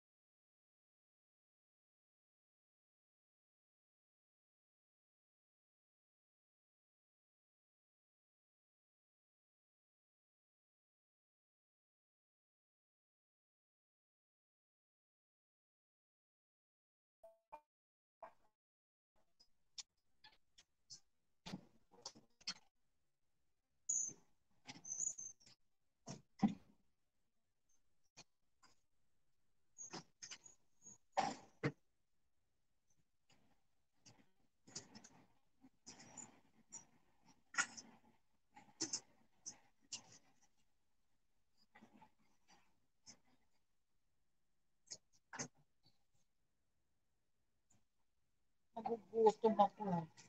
Nagugutom ako.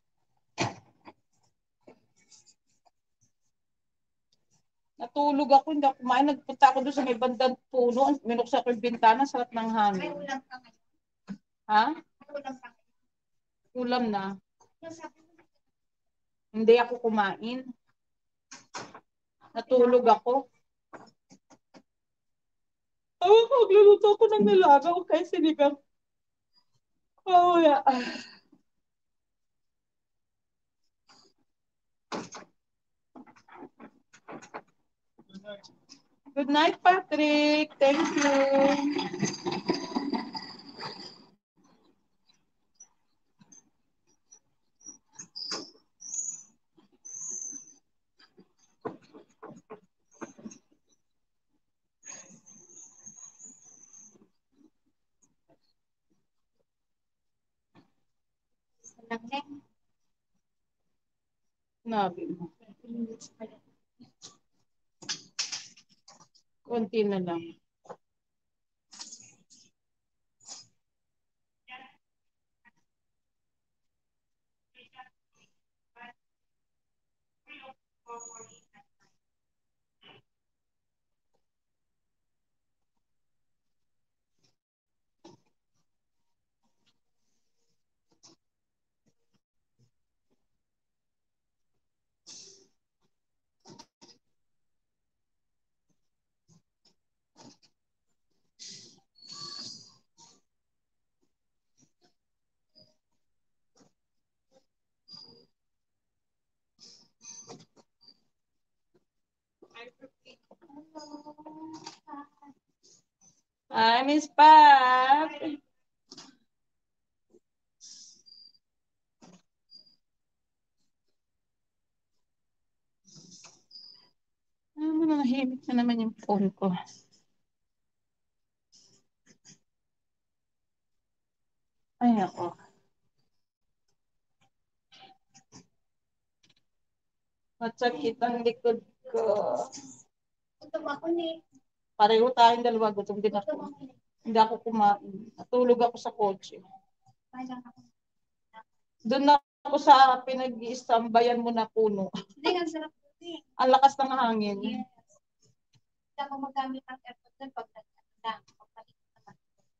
Natulog ako, hindi ako kumain. Nagpunta ako doon sa may bandang puno. Minuksa ko yung bintana, sarap ng May hangin. ulam pa ngayon. Ha? May ulam pa ngayon. Ulam na. Yung sabi mo, Hindi ako kumain. Natulog ako. Magluluto ako ng nilaga o kaya sinigang. Oh, yeah. Good night, Patrick. Thank you. lang na. Nabi mo. Konti na lang. Hi, Miss Pat. Nahimik na naman yung phone ko. Ay, ako. Matsakit ang likod ko. Gutom ako ni. Pareho tayong dalawa. Gutom din ako. Hindi ako kumain. Natulog ako sa kotse. Parang ako. Doon na ako sa pinag-iistambayan mo na puno. Hindi, ang sarap doon eh. Ang lakas ng hangin. Yes. Hindi ako magamit ang aircon doon pag nagkakita. Pagpalit naman.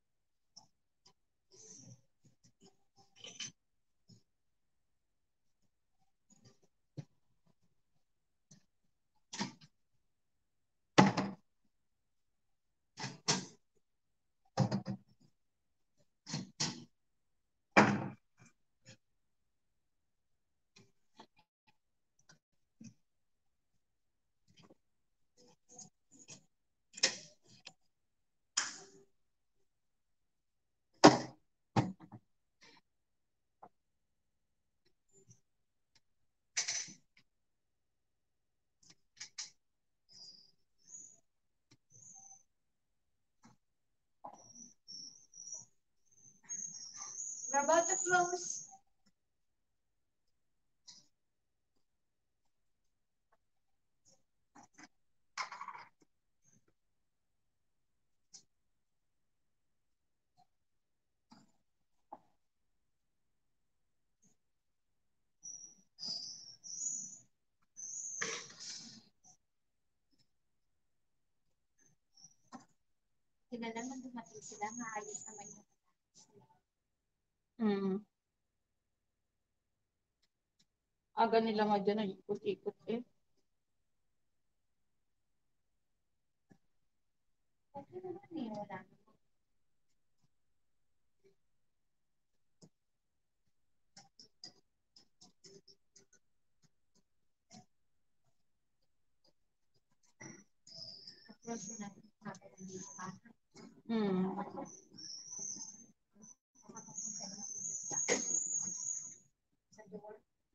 We're about to close. Sila naman dumating sila. Maayos naman yung Aga nila nga dyan, ikot-ikot eh. okay naman eh. Wala. Tapos natin sa door.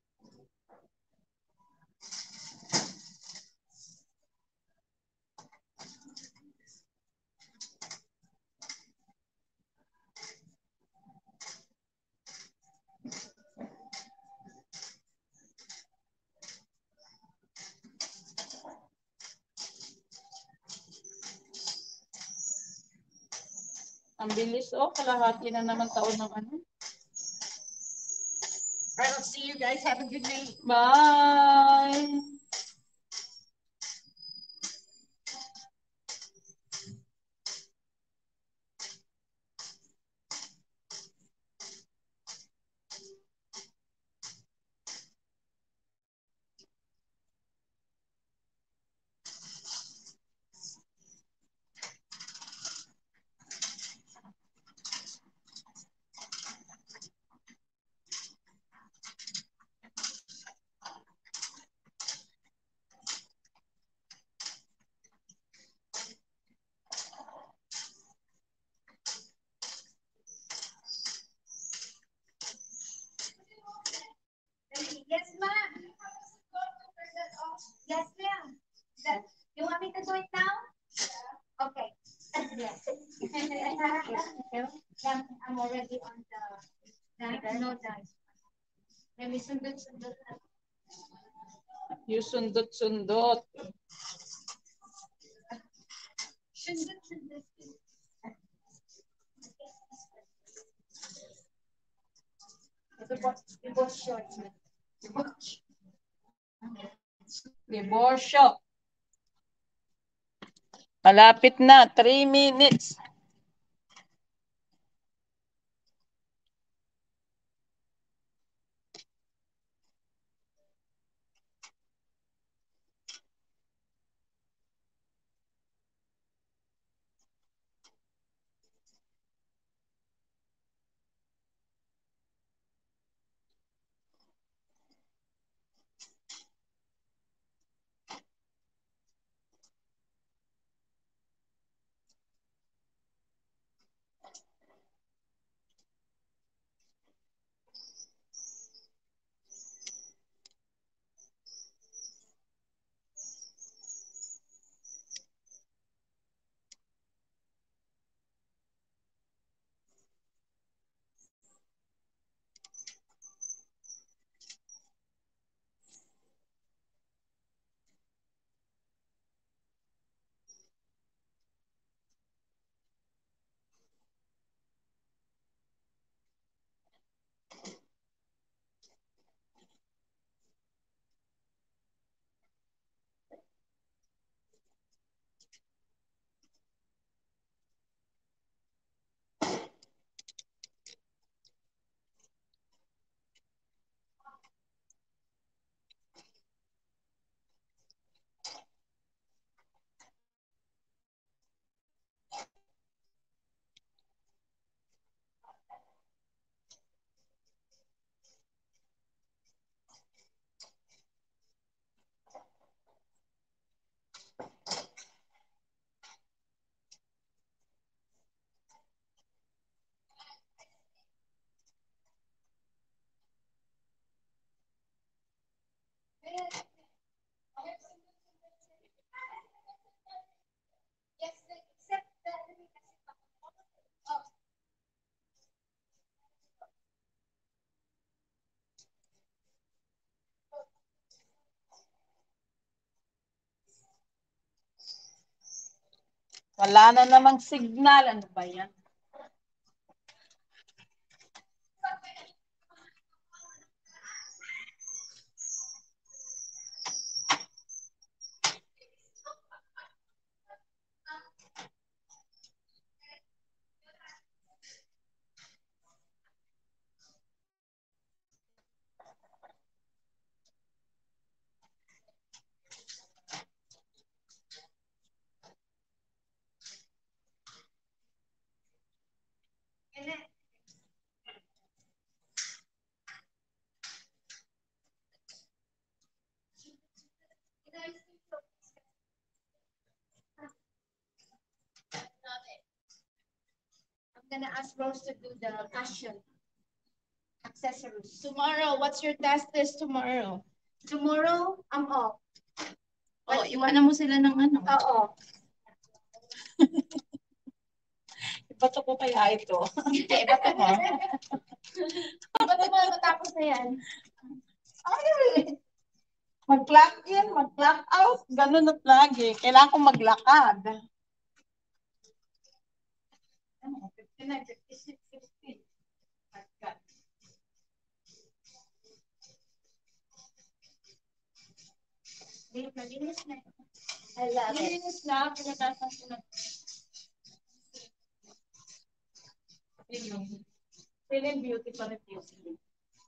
Ang bilis, oh. Kalahati na naman taon ng ano. I'll see you guys. Have a good night. Bye! Yes, ma'am. Yes, ma'am. You want me to do it now? Okay. Yes. Yeah, I'm already on the no dice. May sundot-sundot na. Yung sundot-sundot. Sundot-sundot. Ito po, divorce shorts. Diborsyo. Malapit na. 3 minutes. Yes, except that. Oh. Wala na namang signal. Ano ba yan? And then, I'm gonna ask Rose to do the fashion accessories. Tomorrow, what's your task list tomorrow? Tomorrow, I'm off. Oh, iwanan mo sila ng ano. Oo. Ibato ko kaya ito. Ibato mo. Ba't mo matapos na yan? Ay, mag-clock in, mag-clock out. Ganun at lagi. Kailangan ko maglakad. 59, 56, 60. Malinis na. I love it. Linis na. Pinatasan ko na. Feeling beauty pa rin beauty.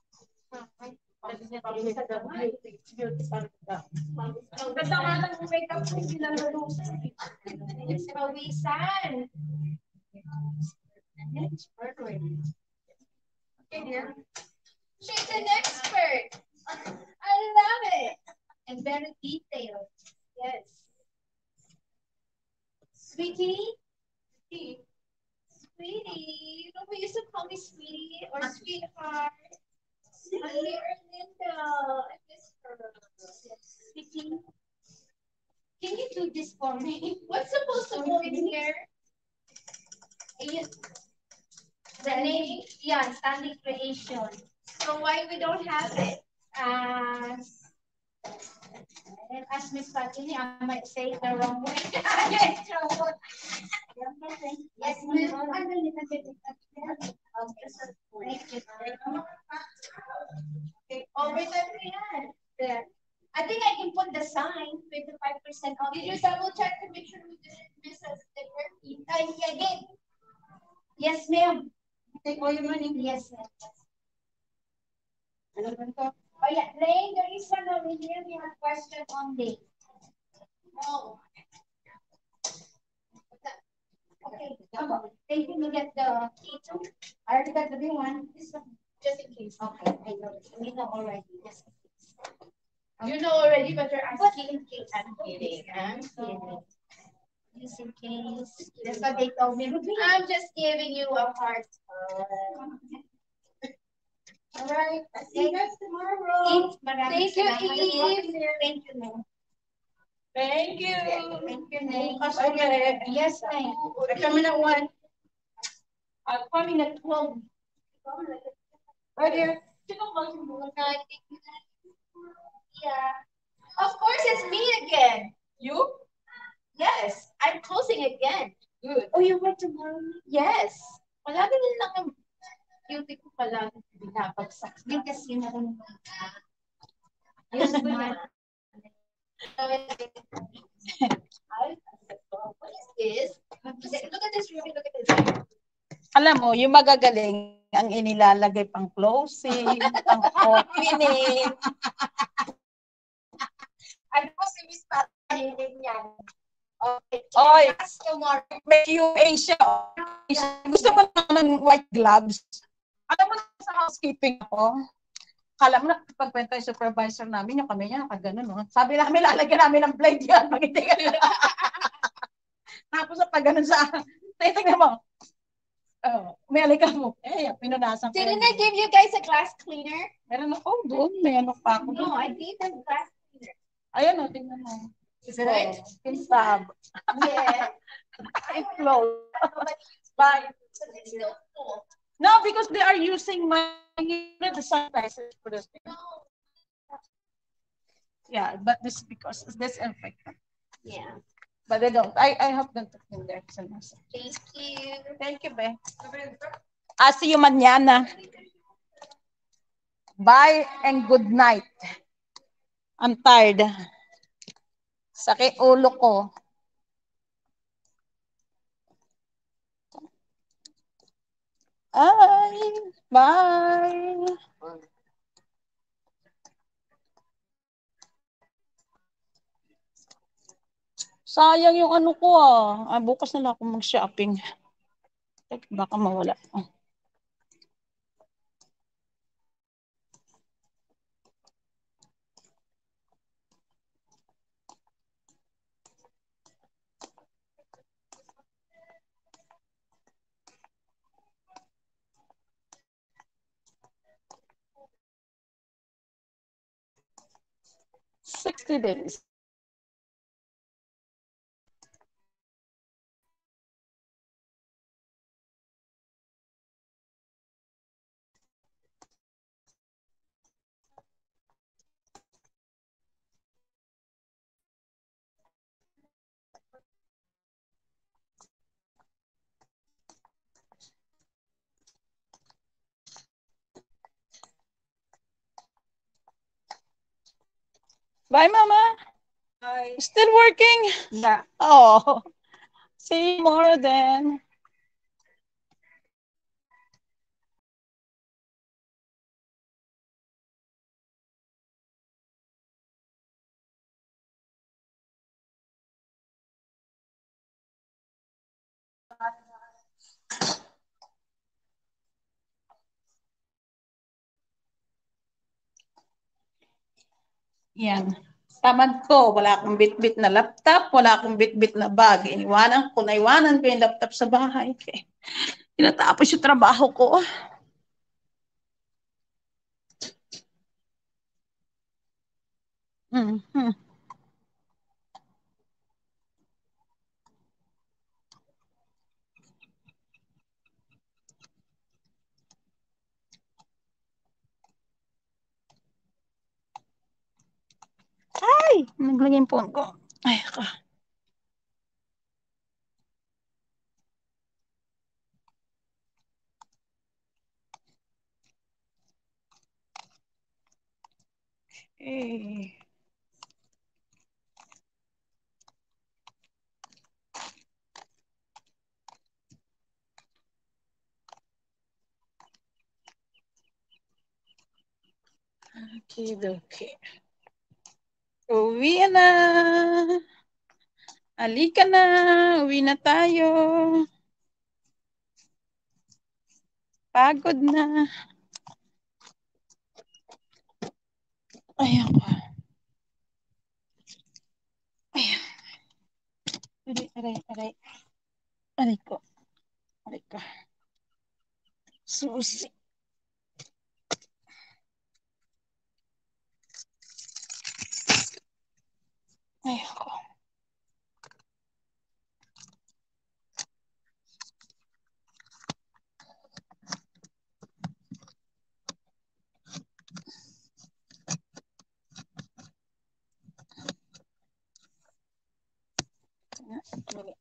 Beauty pa rin ka. Ang ganda nga ng makeup ko, hindi na nalusan. It's pawisan. Okay, dear. She's an expert. I love it. And very detailed. Yes. Sweetie. Sweetie. Don't we used to call me sweetie or sweetheart? Honey Erlinda. I miss her. Sweetie. Can you do this for me? What's supposed to go in here? The name, yeah, Stanley Creation. So why we don't have it? As Miss Patini, I might say it the wrong way. Yes, ma'am. I will need a bit of that. Okay, over there. I think I can put the sign 25% off. Did you double check to make sure we didn't miss a sticker? I did. Yes, ma'am. Take all your money. Yes, ma'am. Ano ba ito? Oh yeah, Lane, there is one over here. We have a question on Lane. No. Okay, then can you get the key too? I already got the big one. This one, just in case. Okay, I know. We know already. Just in case. You know already, but you're But asking. in case. I'm kidding. I'm kidding. Just in case. That's what they told me. I'm just giving you a hard time. All right. See you guys tomorrow. Thank you, Eve. Thank you, ma'am. Thank you. Thank you, ma'am. Bukas ulit. Yes, ma'am. Kami na 1. I'll come in at 12. Right here. Yeah. Of course, it's me again. You? Yes, I'm closing again. Good. Oh, you work tomorrow? Yes. Palagi din lang ang beauty ko palagi binabagsak. Hindi kasi na rin. Yes, ma'am. What is this? Look at this, Ruby. Look at this. Alam mo, yung magagaling, ang inilalagay pang closing, pang opening. Ano po si Miss Patty yan? Okay. Oy, Tomorrow. may QA siya. Gusto mo ng white gloves? Alam mo na sa housekeeping ako, kala mo na pagkwento yung supervisor namin, yung kami niya, nakaganon, no? Sabi namin, lalagyan namin ng blade yan. Tapos sa pagganon sa, tingnan mo, may alika mo. Pinunasan ko. Didn't I give you guys a glass cleaner? Meron ako doon, may ano pa ako. No, I gave them glass cleaner. Ayun, tingnan mo. Is it right? Kinsab. Yeah. I close. Bye. But it's still cool. No, because they are using my the sanitizer for this thing. Yeah, but this is because it's disinfectant. Yeah. But they don't. I have them to clean their sanitizer. Thank you. Thank you, Be. I'll see you mañana. Bye and good night. I'm tired. Sakit ulo ko. Ay, bye. Sayang yung ano ko bukas na lang ako mag-shopping. Baka mawala. 60 days. Bye, Mama. Bye. Still working? Yeah. Oh, see you tomorrow then. Yan. Tamad ko. Wala akong bit-bit na laptop. Wala akong bit-bit na bag. Naiwanan ko yung laptop sa bahay. Okay. Tinatapos yung trabaho ko. Mm-hmm. naglagay yung phone ko. Ay, ka. Eh. Okay, okay. Uwi na. Halika na. Uwi na tayo. Pagod na. Ayan ko. Ayan. Aray. Aray ko. Aray ko. Susi. Ayan ko. Mali.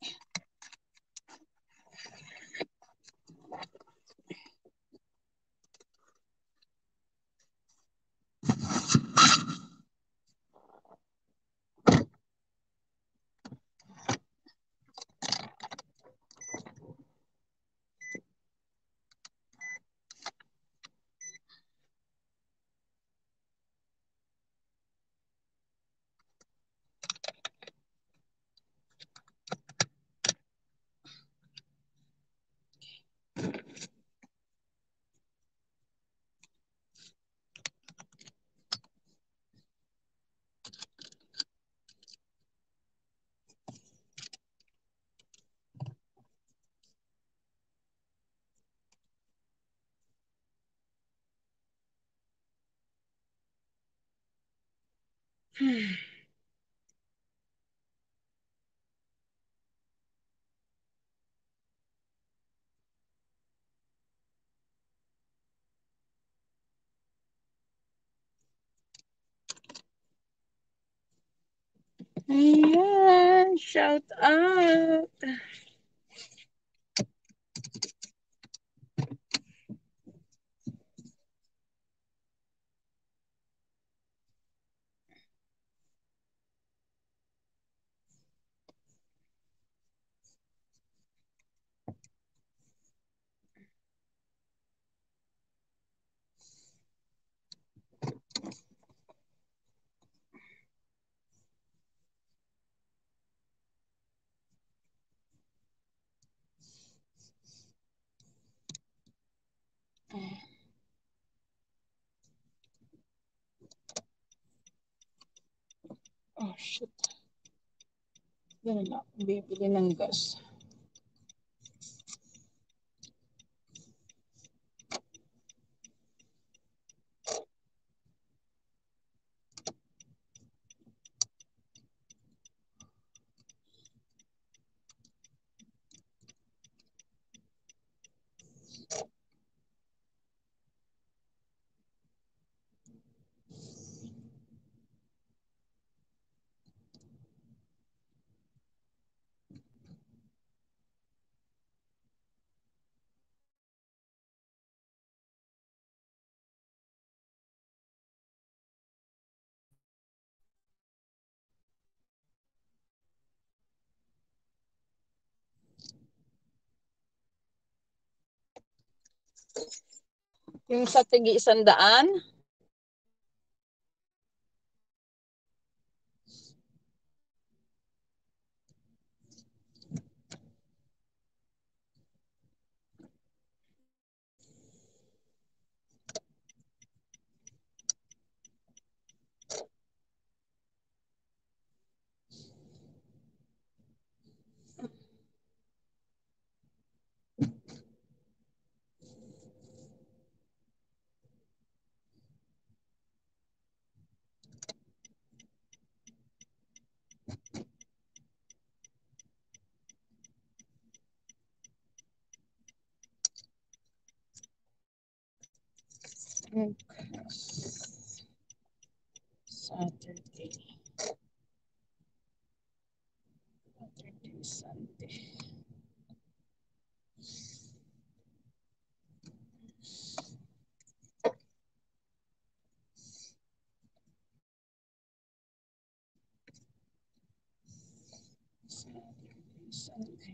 Ayan. Shout out. Oh, shit. Yan na. Bibili ng gas. Yung sa tigi 100. Saturday. Sunday. Sunday.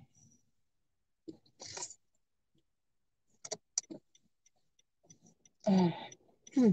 Hmm.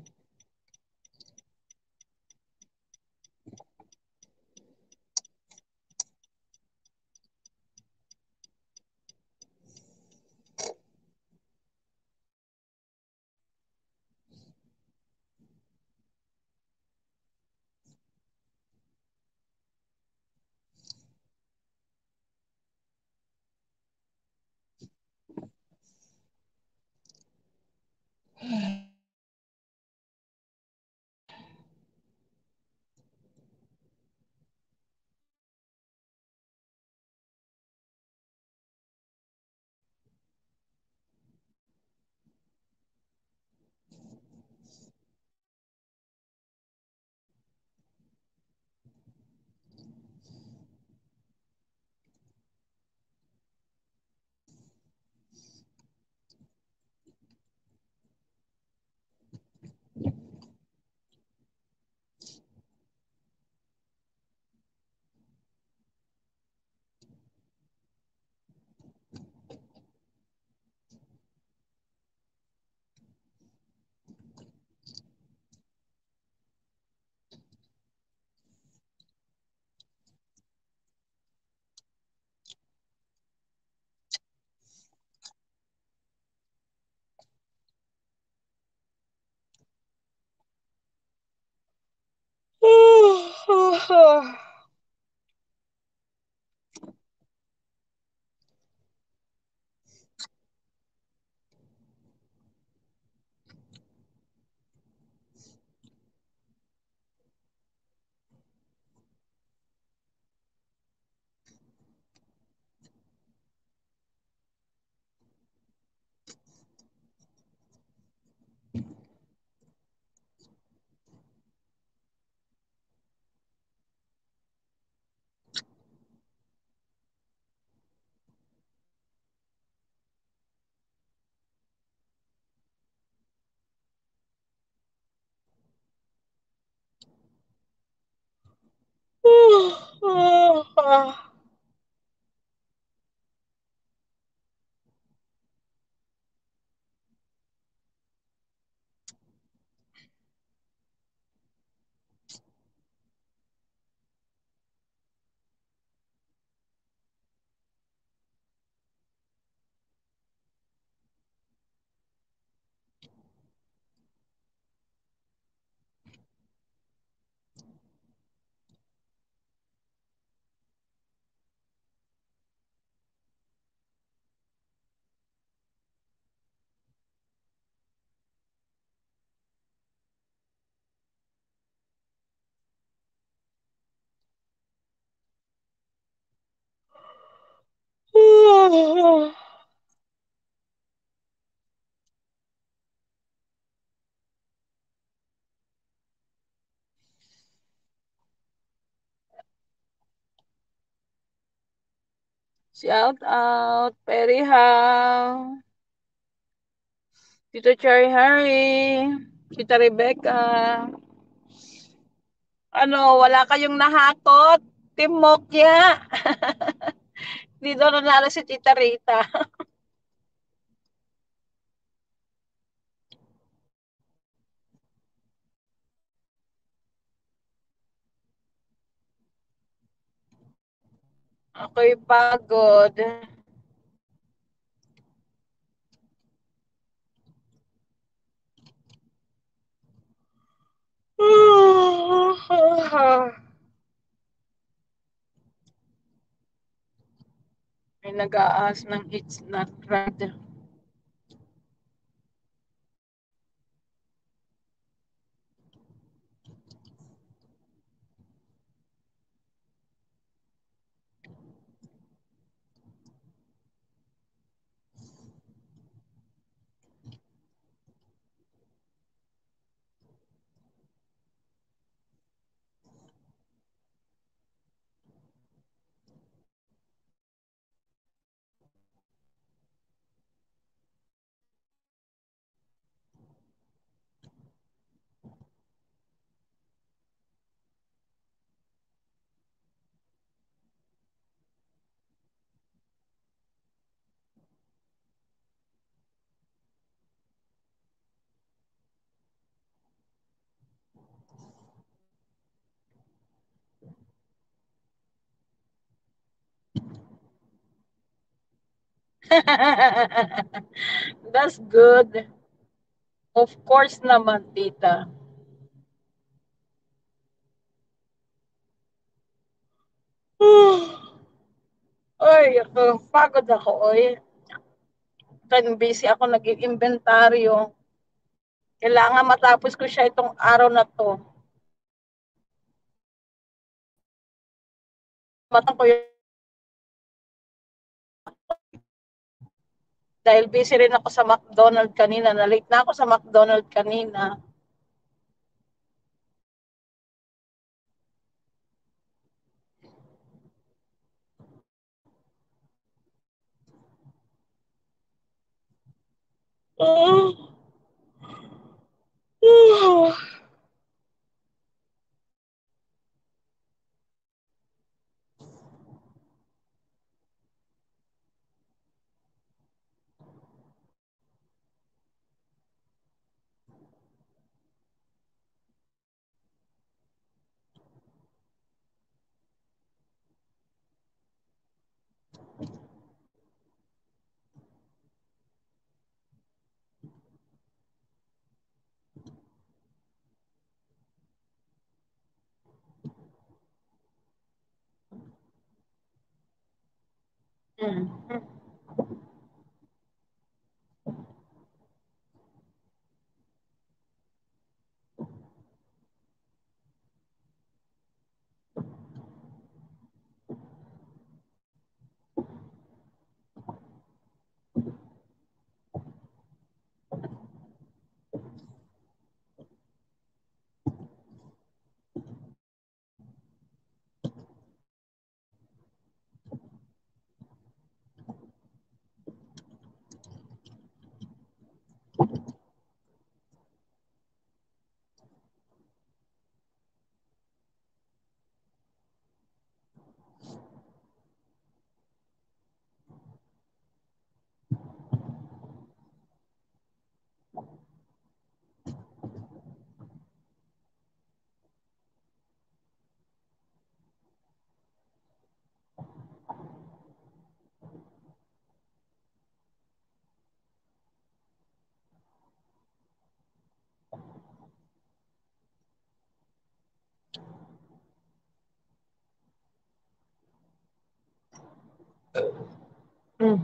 Shout out, Perry How, Tito Cherry Harry, Tita Rebecca. Ano, wala kayong nahakot? Team Mokya. Hindi daw nanalo si Tita Rita. Ako'y pagod. May nag-aas ng it's not right. That's good. Of course naman, tita. Ay, ako, pagod ako, oy. Kan busy ako nag-inventaryo. Kailangan matapos ko siya itong araw na to. Matang ko yung dahil busy rin ako sa McDonald's kanina. Na-late na ako sa McDonald's kanina. Oh. Oh. Mm. Mm.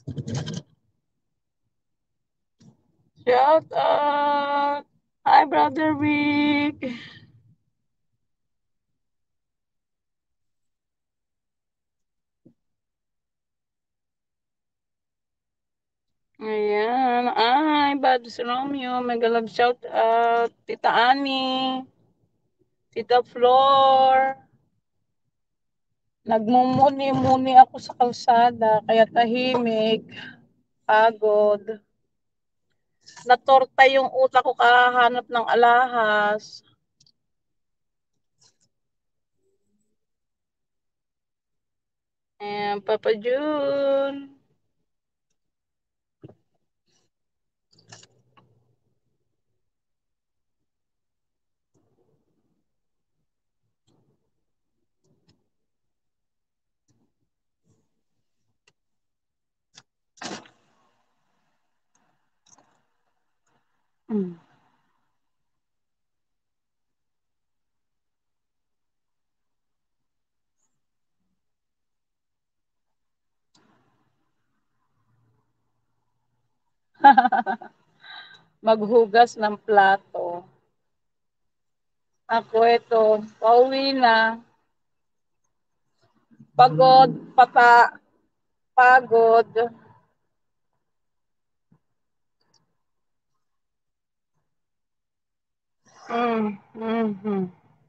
Shout out! Hi, Brother Vic! Ayan. Ay, Bads Romeo. Mega love shout out. Tita Ani. Tita Flor. Nagmumuni-muni ako sa kalsada. Kaya tahimik. Pagod. Natorta yung utak ko kahanap ng alahas. Ayan, Papa June. Maghugas ng plato. Ako ito, pauwi na. Pagod, pagod. Mm.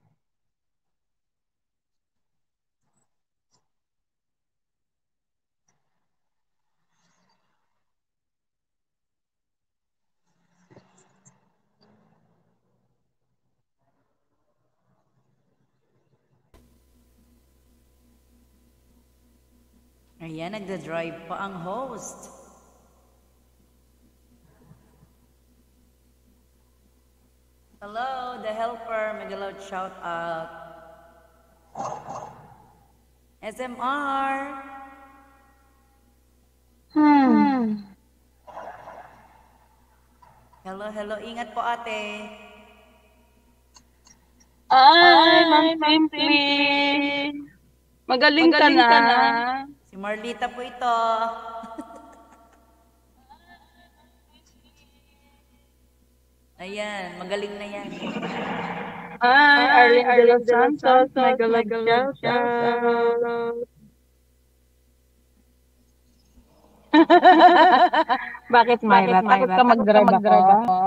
Ayan, nagda-drive pa ang host. Hello, the helper. Mega loud shout out. SMR. Hello, hello. Ingat po, ate. Ay, Ma'am Simply. Magaling ka na. Si Marlita po ito. Ayan, magaling na yan. Ay, Arlene de los Santos. Mega love shout out. Bakit, Myra? Takot ka mag-drive ako?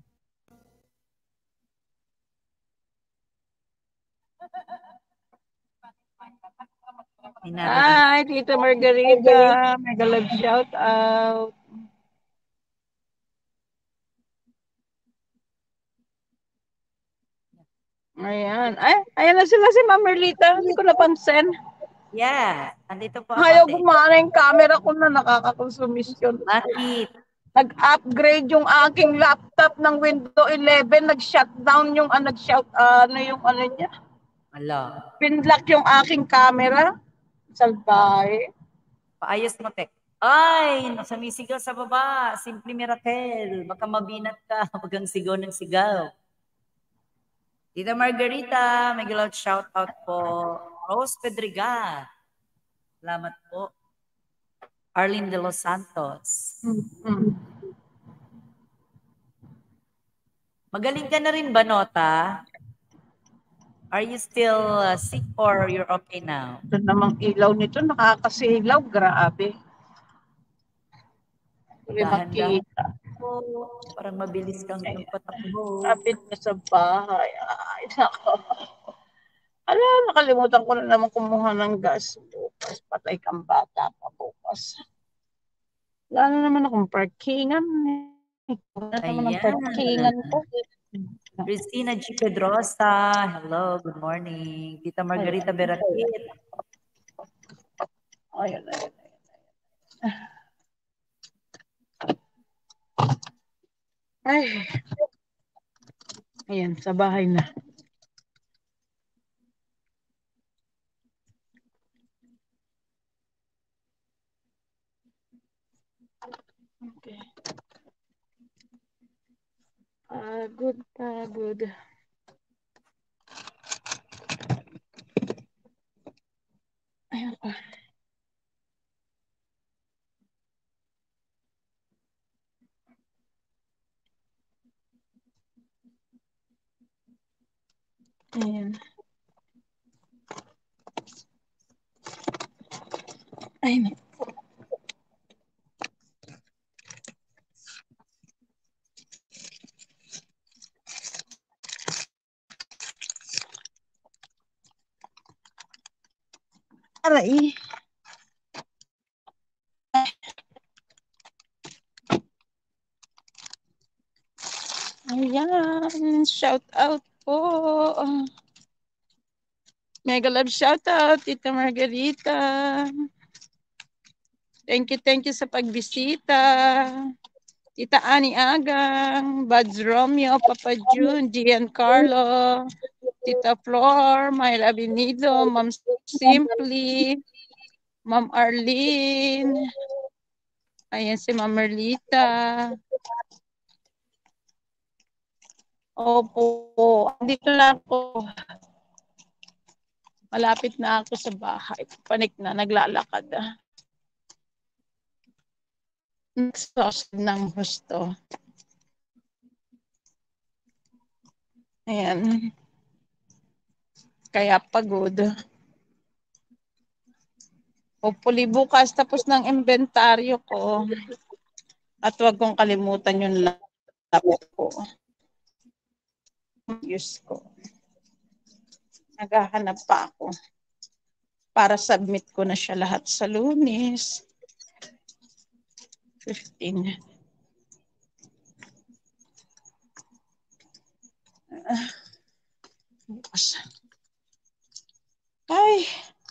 Hi, Tita Margarita. Mega love shout out. Ayan. Ay, ayan na sila si Ma'am Merlita. Hindi ko napansin. Yeah, andito po ako. Ayaw gumana yung camera ko na nakakakonsumisyon. Bakit? Nag-upgrade yung aking laptop ng Windows 11. Nag-shutdown yung, niya. Ala. Pinlock yung aking camera. Salbahe. Paayos mo, Tek. Ay, sumisigaw sa baba. Simple Miracle. Baka mabinat ka. Huwag kang sigaw ng sigaw. Tita Margarita, may loud shout out po. Rose Pedriga. Salamat po. Arlene de los Santos. Magaling ka na rin ba, Nota? Are you still sick or you're okay now? Ito namang ilaw nito, nakakasilaw. Grabe. Hindi makita. Parang mabilis kang patakbo. Kapit na sa bahay. Ay, nako. Ala, nakalimutan ko na naman kumuha ng gas bukas. Patay kang bata pa bukas. Wala na naman akong parkingan. Wala naman ang parkingan ko. Christina G. Pedrosa. Hello, good morning. Tita Margarita Berakit. Ayun. Ay. Ayan, sa bahay na. Okay. Pagod. Ayan pa. Ayan. Ay, naku. Aray. Ayan. Shout out po. Mega love shout out, Tita Margarita. Thank you sa pagbisita. Tita Ani Agang, Buds Romeo, Papa June, Giancarlo, Tita Flor, Myla Benido, Ma'am Simply, Ma'am Arlene, ayan si Ma'am Merlita. Opo, andito na ako. Malapit na ako sa bahay. Panik na, naglalakad. Exhausted ng gusto. Ayan. Kaya pagod. Hopefully bukas tapos ng inventaryo ko. At huwag kong kalimutan yung laptop ko. Use ko. Naghahanap pa ako. Para submit ko na siya lahat sa Lunes. 15. Bukas. Ay.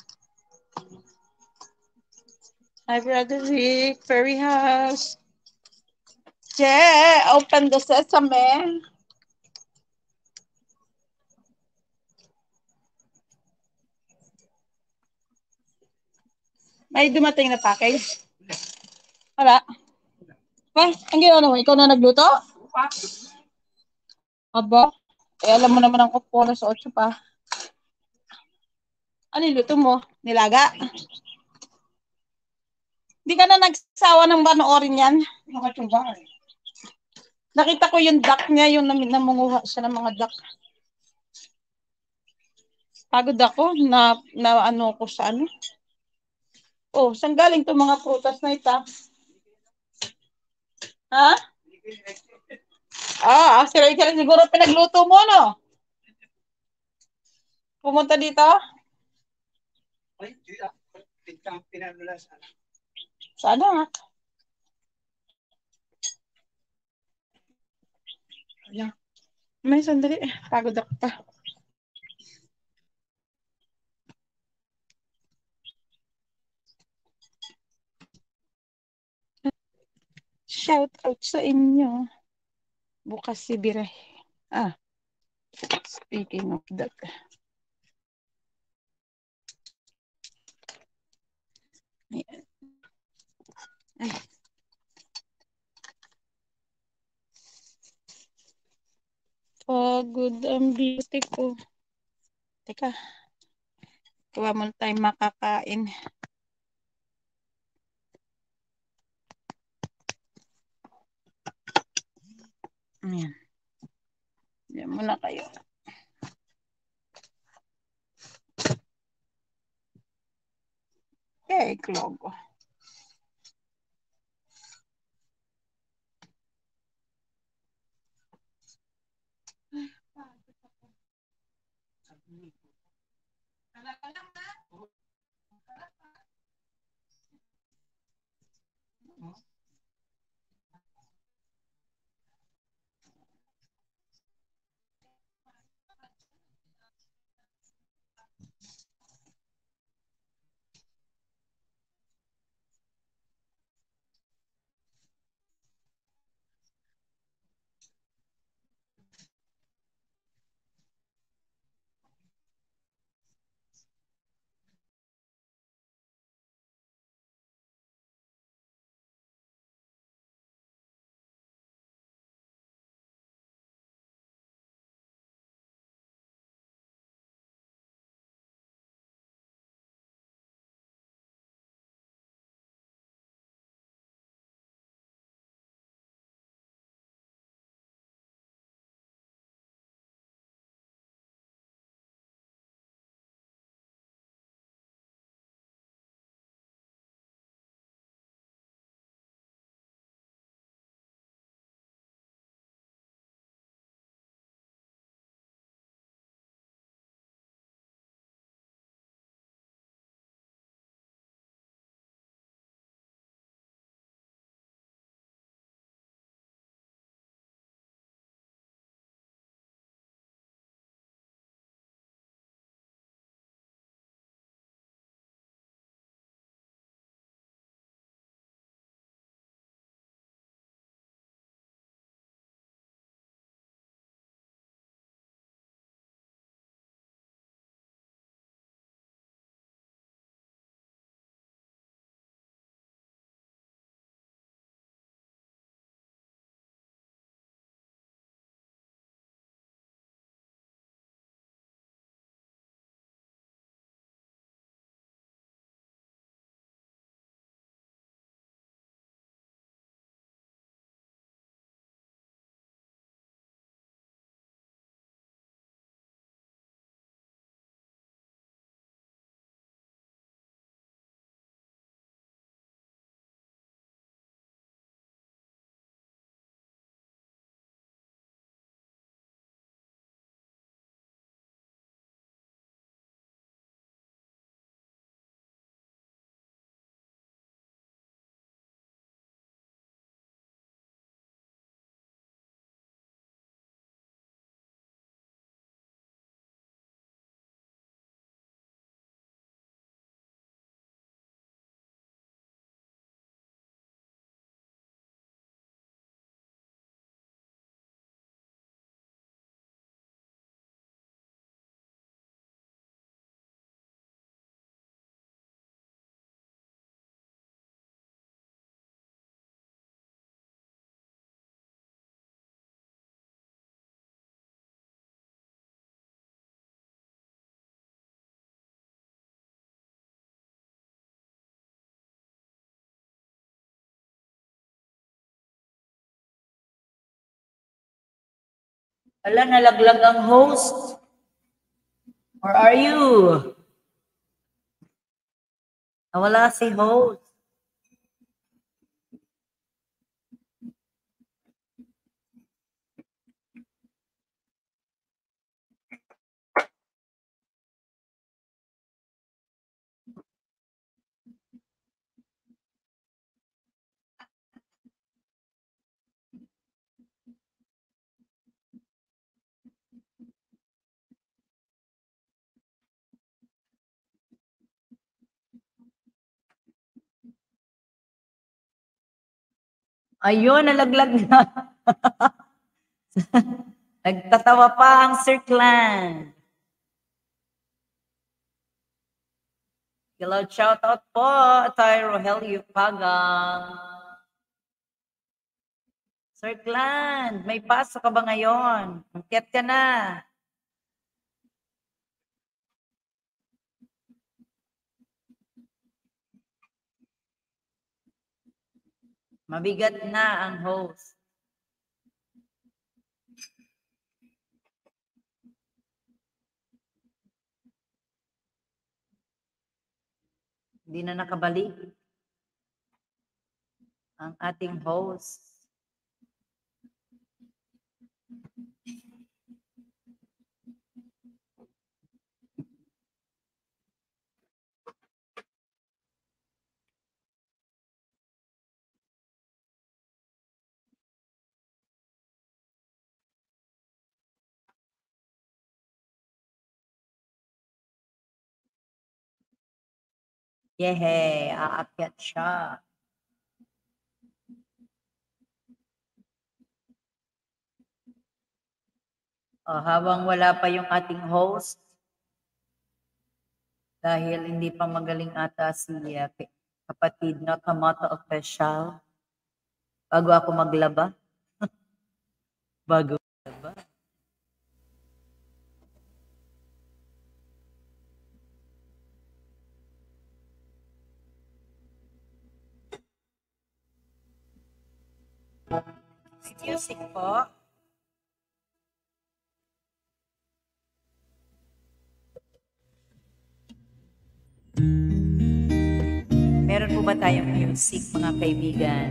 Hi, Brother Rick. Fairy House. Che, open the sesame. May dumating na package? Wala. Eh, ang ginawa mo? Ikaw na nagluto? Aba, eh alam mo naman ang upo na sa 8 pa. Ano yung luto mo? Nilaga? Hindi ka na nagsawa ng panoorin yan? Nakita ko yung duck niya, yung namunguha siya ng mga duck. Pagod ako na ano ko sa ano. Oh, saan galing to mga prutas na ito? Ha? Si Rachel siguro pinagluto mo, no? Pumunta dito? Sana nga. Ayan. May sandali. Pagod ako pa. Shout out sa inyo. Bukas si Biray. Speaking of that. Ayan. Ay. Pagod ang beauty ko. Teka. Kuha mo tayo makakain. Ayan. Diyan muna kayo. Okay, Klogo. Ala, nalaglag ang host. Where are you? Nawala si host. Ayun, nalaglag na. Nagtatawa pa ang Sir Clan. Hello, shout out po kay Rogelio Pagang. Sir Clan, may pasok ka ba ngayon? Angket ka na. Mabigat na ang host. Hindi na nakabalik ang ating host. Yehe, aakyat siya. Habang wala pa yung ating host, dahil hindi pa magaling ata si kapatid na Kamoto Official, bago ako maglaba. Bago maglaba. Music po. Meron po ba tayong music, mga kaibigan?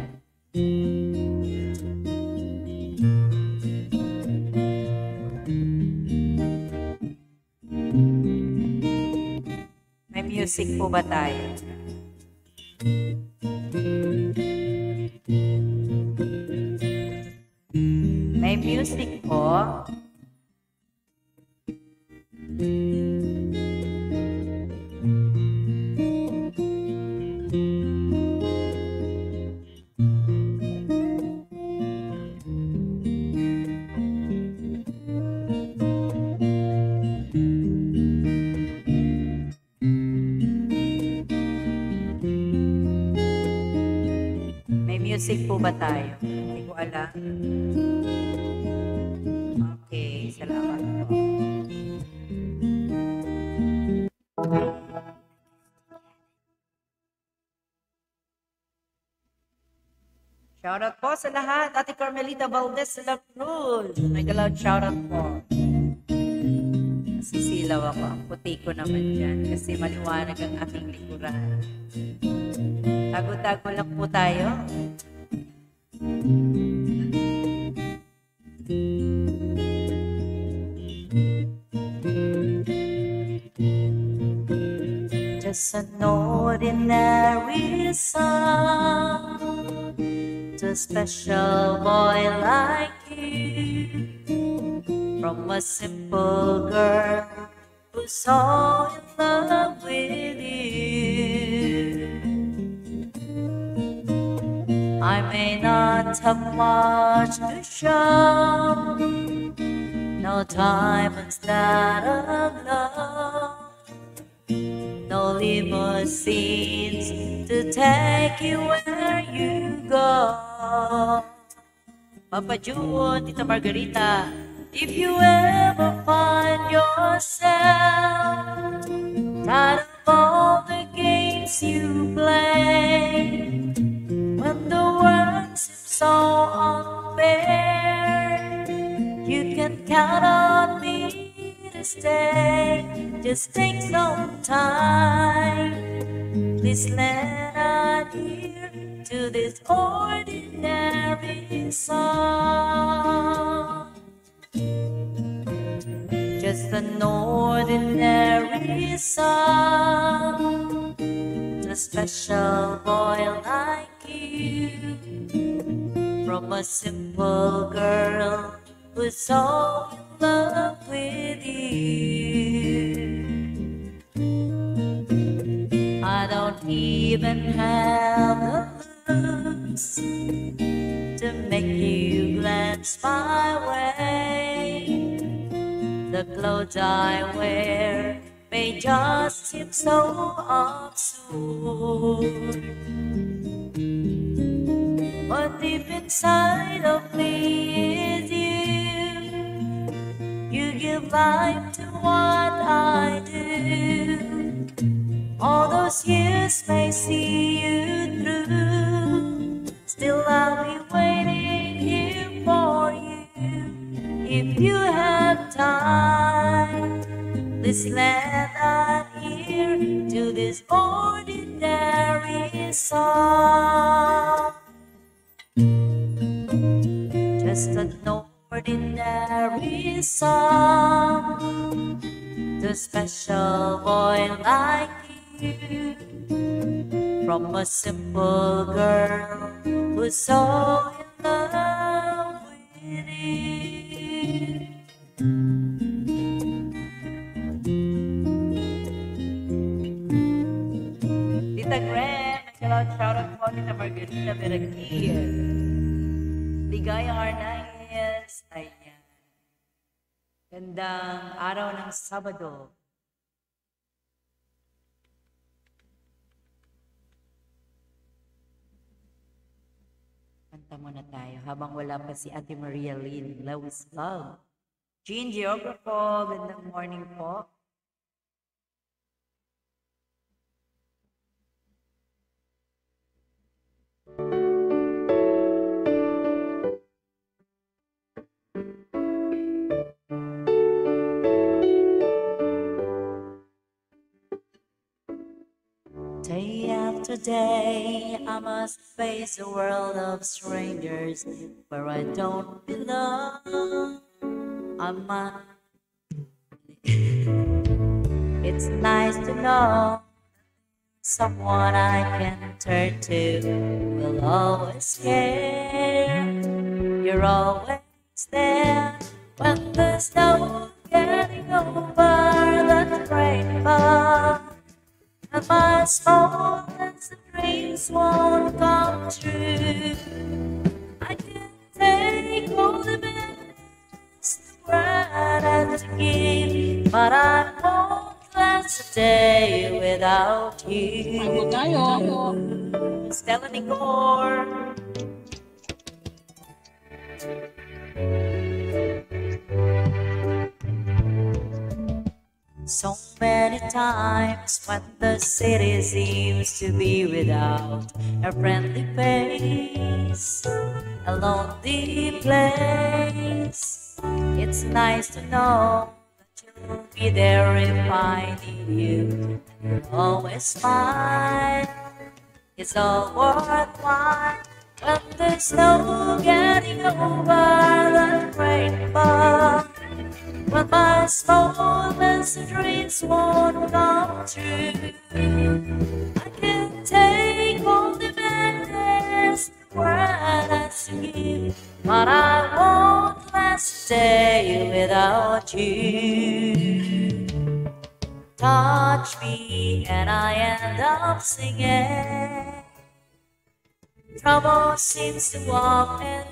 May music po ba tayo? May music po. May music po ba tayo? Hindi ko alam. Okay, salamat po. Shoutout po sa lahat. Ate Carmelita Valdez sa La Cruz. May galawad shoutout po. Nasisilaw ako. Ang puti ko naman dyan kasi maliwanag ang aking likuran. Tago-tago lang po tayo. Just an ordinary song to a special boy like you, from a simple girl who's so in love with you. I may not have much to show, no diamonds that of love, no limousines to take you where you go. Papa June, Tita Margarita, if you ever find yourself tired of all the games you play, when the world seems so unfair, you can count Just take some time. Please lend an ear to this ordinary song. Just an ordinary song to a special boy like you, from a simple girl who's so in love with you. I don't even have the looks to make you glance my way. The clothes I wear may just seem so absurd, but deep inside of me is you. You give life to what I do. All those years may see you through. Still I'll be waiting here for you. If you have time, please lend an ear to this ordinary song. Just an ordinary song to a special boy like you, from a simple girl who's so in love with you. Tita Gren, shout out po Tita Margarita Veragir. Ligaya Arnaiz. Ayan. Gandang araw ng Sabado. Kanta muna tayo habang wala pa si Ate Maria Lynn Lewis Love. Jean Geographo, gandang morning po. Day after day, I must face a world of strangers where I don't belong. It's nice to know someone I can turn to will always care. You're always there when there's no getting over that rainbow. And my smallest dreams won't come true. I can take all the best the world has to give, but I won't last a day without you. Stella Nicor. So many times when the city seems to be without a friendly face, a lonely place, it's nice to know that you'll be there if I need you. You'll always smile, it's all worthwhile when there's no getting over that rainbow. When my smallest dreams won't come true, I can take all the madness the world has to give, but I won't last a day without you. Touch me and I end up singing. Trouble seems to walk and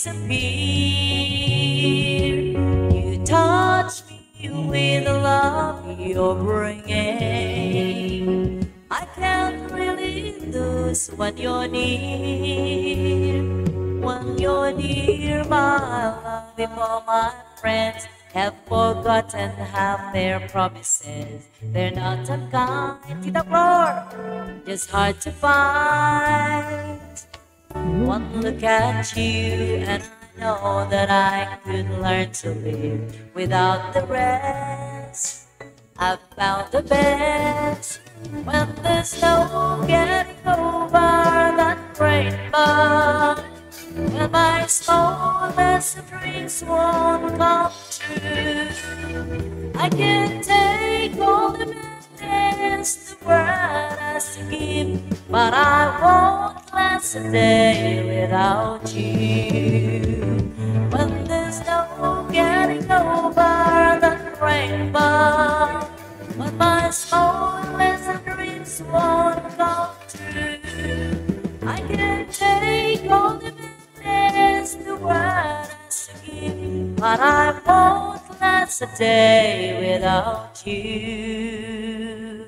disappear. Touch me with the love you're bringing. I can't really lose when you're near. When you're near, my love, if all my friends have forgotten half their promises, they're not unkind. Tita Flor, just hard to find. One look at you and I know that I could learn to live without the rest. I found the best when there's no getting over that rainbow. When my smallest dreams won't come true, I can take all the madness the world has to give, but I won't last a day without you. When there's no getting over that rainbow, when my smallest dreams won't come true, I can take all the madness the world has to give, but I won't last a day without you.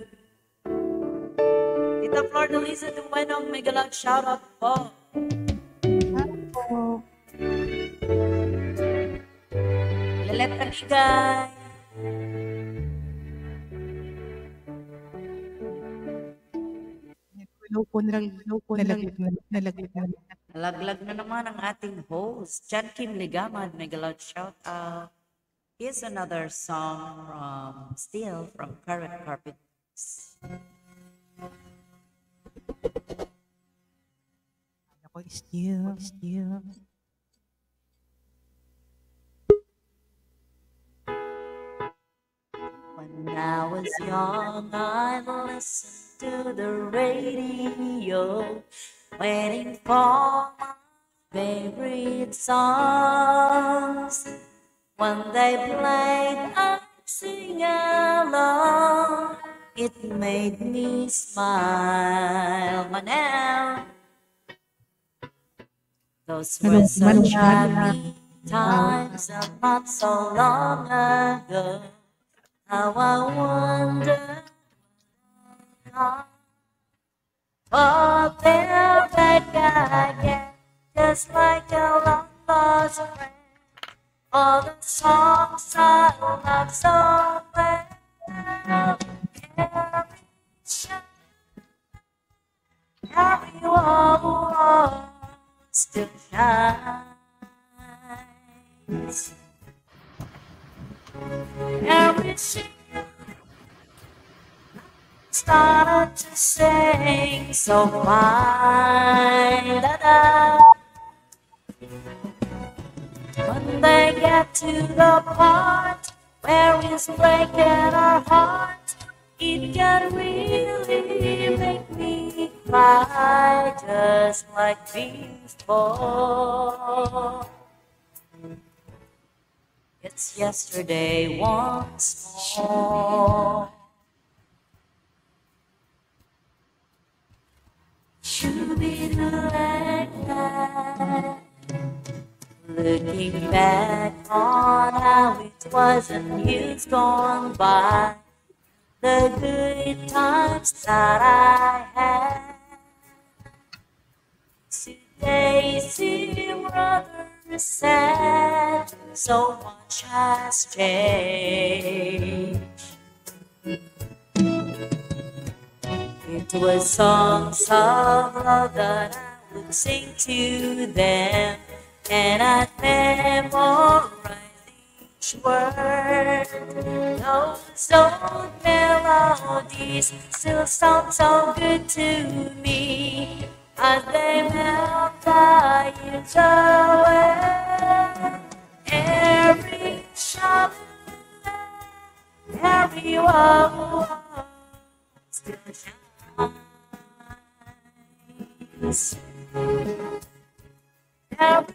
Tita Flor de Liza Duenong, may galang shoutout po. Lilet Kaligay. Nalaglag na naman ang ating host, John Kim Ligamad, may galang shoutout. Here's another song from Still from Current Carpets. Still. When I was young, I listened to the radio, waiting for my favorite songs. When they played, I'd sing along. It made me smile. But now, those were such happy times, and not so long ago. How I wonder what they'll back again, just like a long lost friend. All the songs I love so well, everyone still shines. Every single started to sing so fine. When they get to the part where it's breaking our heart, it can really make me cry just like before. It's yesterday once more. Looking back on how it was in years gone by, the good times that I had today seem rather sad. So much has changed. It was songs of love that I would sing to them, and I'd memorize each word. Those old melodies still sound so good to me as they melt the years away. Every shot, every wall still shines. Every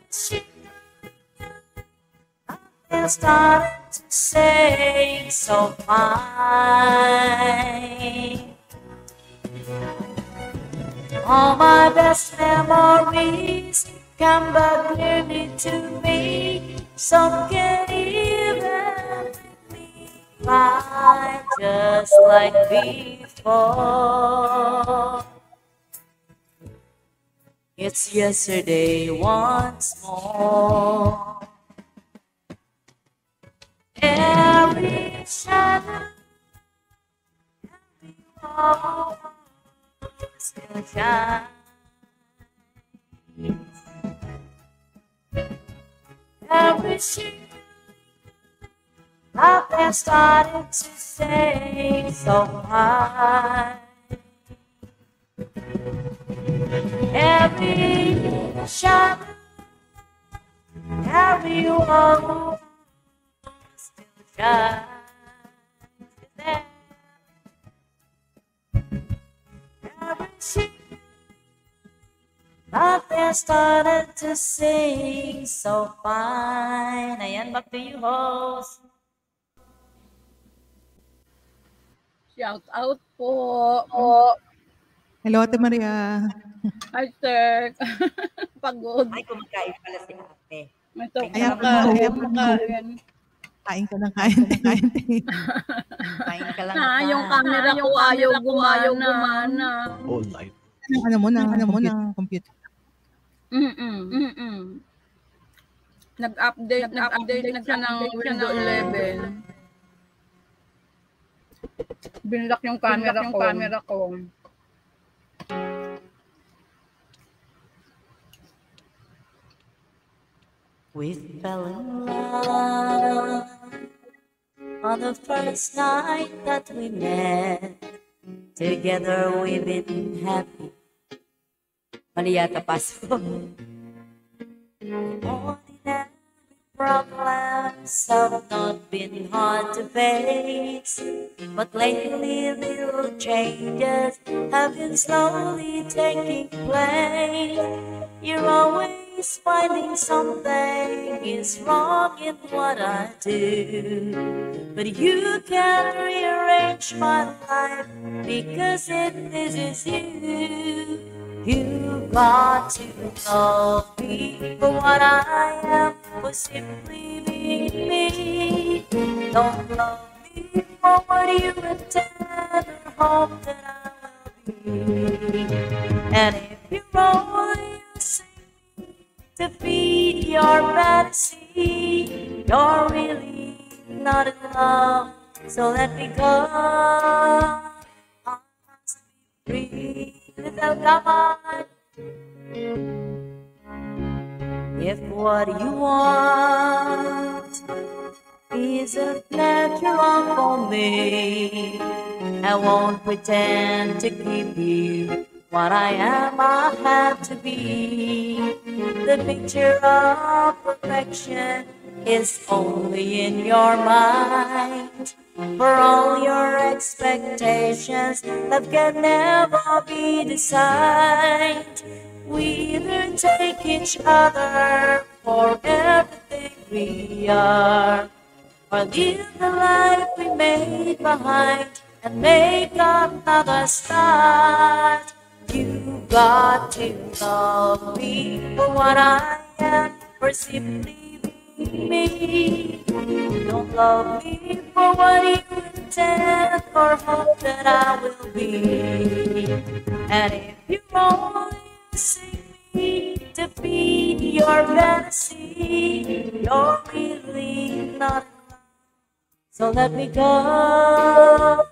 single started to sing so fine. All my best memories come back clearly to me. Some can even make me cry just like before. It's yesterday once more. Every shadow, every wall still shines. Every single Love has started to say so high. Every shadow, every wall still shines there. Every sea, love has started to sing so fine. Ayan, back to you, host. Shout out po. Hello, Ate Maria. Hi, sir. Pagod. Ay, kumakain pala si ate. Ito, Ayan, kumakain. Kain ka ng kain. Kain ka lang. Yung camera ko ayaw gumana. Online. Ano mo ng computer? Nag-update na siya ng Windows 11. Binlock yung camera ko. We fell in love on the first night that we met. Together we've been happy. Mali yata paso. Ordinary problems have not been hard to face, but lately little changes have been slowly taking place. You're always finding something is wrong in what I do, but you can't rearrange my life because it pleases you. You got to love me for what I am, for simply being me. Don't love me for what you intend or hope that I will be. And if you're only using to feed your fantasy, you're really not in love. So let me go. I must be free. Little come on. If what you want is a pleasure for me, I won't pretend to keep you. What I am, I have to be. The picture of perfection is only in your mind. For all your expectations, love can never be designed. We either take each other for everything we are, or live the life we made behind and make another start. You got to love me for what I am, for simply being me. Don't love me for what you intend or hope that I will be. And if you only see me to feed your fantasy, you're really not in love. So let me go.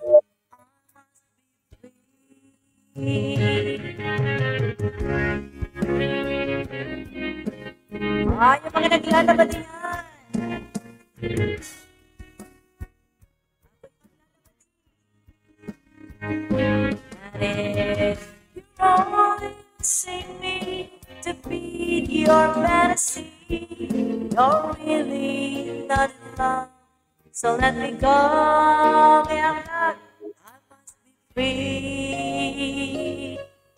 Yung mga naglalaba din yan. And if you only see me to feed your fantasy, you're really not in love. So let me go. I must be free.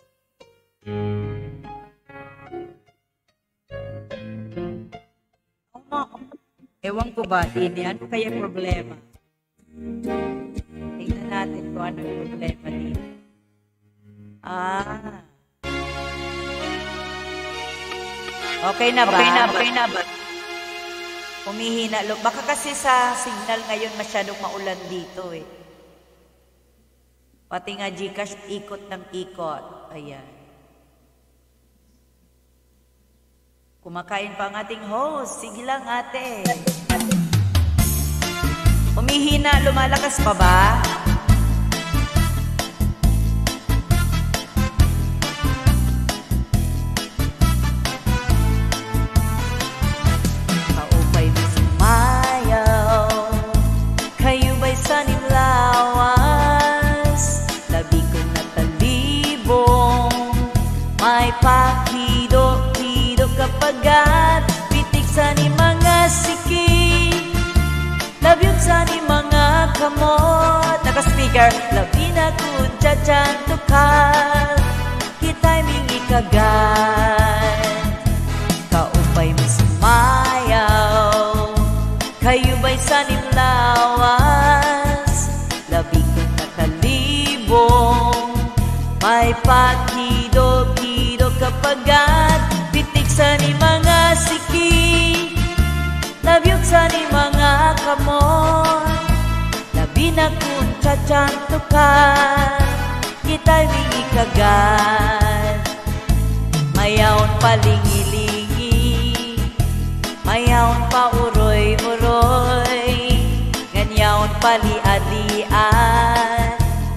Ewan ko ba, Tini, ano kaya problema? Tingnan natin kung ano yung problema dito. Okay na ba? Okay na ba? Humihina. Baka kasi sa signal ngayon masyadong maulan dito eh. Pati nga Gcash, ikot ng ikot. Ayan. Kumakain pa ang ating host. Sige lang, ate. Humihina, lumalakas pa ba? Kaupay mo sumayaw sigar labi na kun chachantukal kita'y mingikagan kaupay masumayaw kayo ba'y sanimlawas labi kong nakalibong may pakido-kido kapagat pitik sa ni mga siki labyog sa ni mga kamon labi na kung chachantukan kita'y mingikagan mayaon palingi-lingi mayaon pa uroy-uroy ganyaon paliad-liad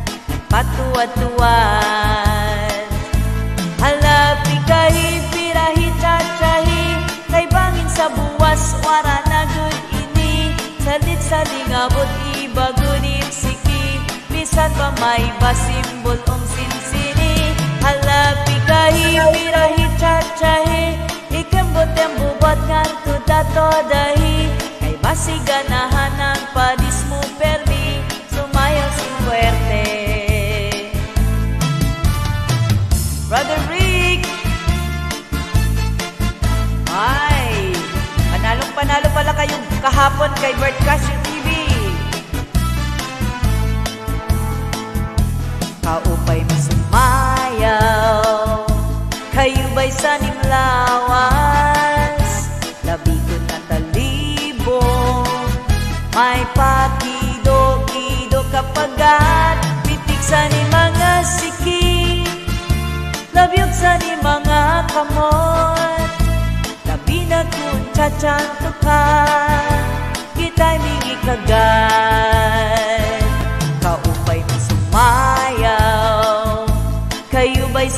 patuad-tuad halapi kahit pirahi chachahi kay bangin sa buwas wara na good ini salit sa lingabot ibagunin siki bisan pa may basimbol ong sinsini halapi kahit pirahi chachahi ikembot yang bubat nganto dato dahi kay basiganahan ng padis mo permi sumayaw si fuerte Brother Rick ay panalong-panalo pala kayong kahapon kay Bird Cashew TV kaupay masumayaw kayo ba'y sanimlawas labi ko na talibong may pakido-kido kapagat pitik sa ni mga siki labyog sa ni mga kamot labi na kung chachantukan kita'y mingikagan kaupay masumayaw kayo ba'y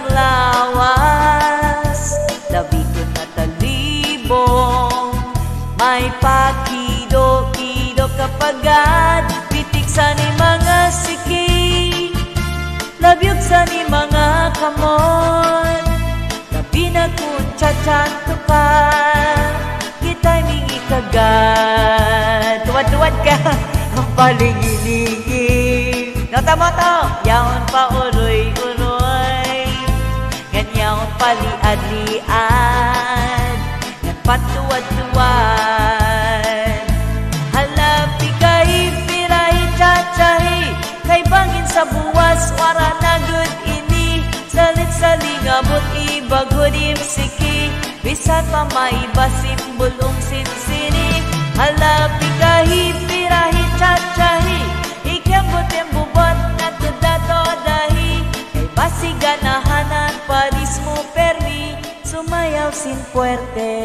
sanimlawas labi ko na talibong may pakido-kido kapagat pitik sa ni mga siki labyog sa ni mga kamot labi na kung chachantukan kita'y mingikagan tuwad-tuwad ka ang palingi-lingi notamoto yaon pa uroy-uroy ganyaon paliad-liad yan patuwad-tuwad halapi kahit pirahi chachahi kay bangin sa buwas wara na good ini salit sa lingabot ibagudim siki bisan pa maiba simbulong sinsini halapi kahit pirahi chachahi ikembot yang bubat na tudato dahi kay basiganahanan padis mo permi sumayaw sin fuerte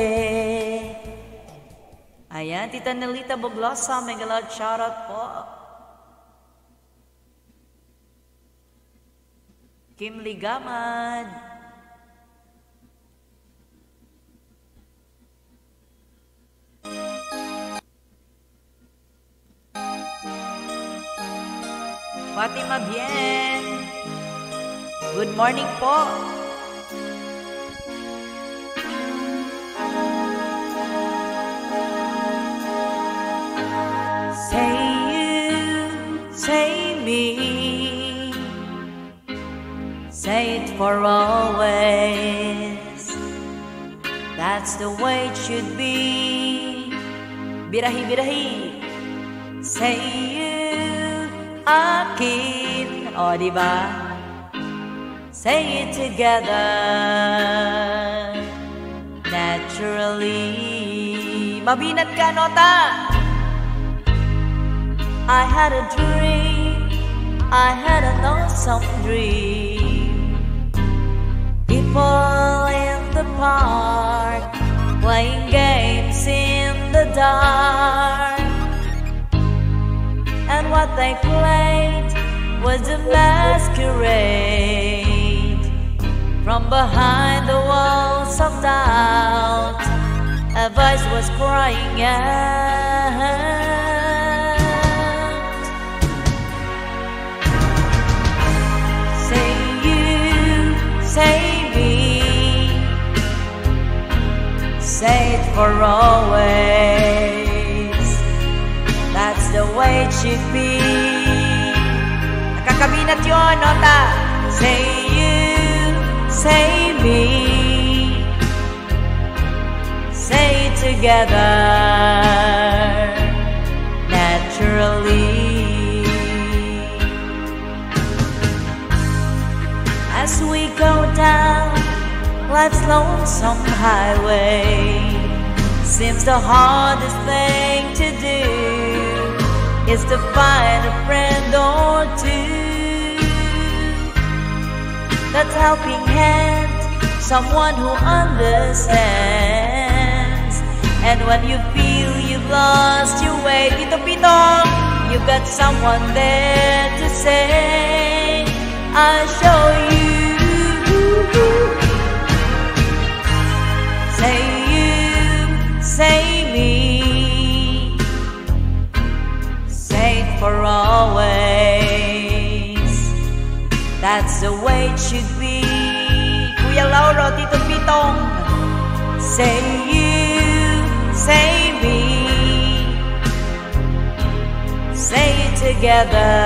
ayan Tita Nelita Boglosa mega loud shoutout po Kim Ligamad Fatima Bien good morning po say you say me say it for always that's the way it should be birahi-birahi say you akin o diba say it together naturally mabinat ka nota I had a dream I had an awesome dream people in the park playing games in the dark and what they played was a masquerade from behind the walls of doubt a voice was crying out say you say me say it for always that's the way it should be Mabigat yun, nota. Say you, say me. Say it together, naturally. As we go down life's lonesome highway, seems the hardest thing to do is to find a friend or two. That's helping hand, someone who understands. And when you feel you've lost your way, Tito Pitong, you've got someone there to say, I'll show you. Say you, say me. Say it for always. That's the way it should be. Kuya Lauro, Tito Pitong. Say you, say me. Say it together,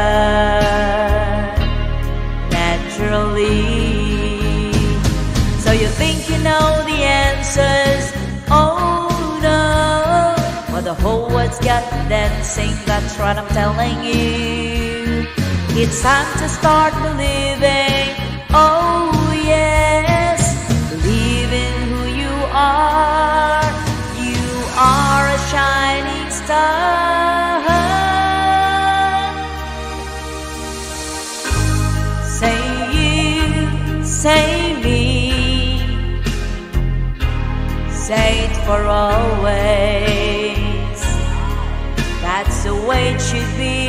naturally. So you think you know the answers? Oh no. Well, the whole world's got dancing, that's what I'm telling you. It's time to start believing. Oh yes, believe in who you are. You are a shining star. Say you, say me. Say it for always. That's the way it should be.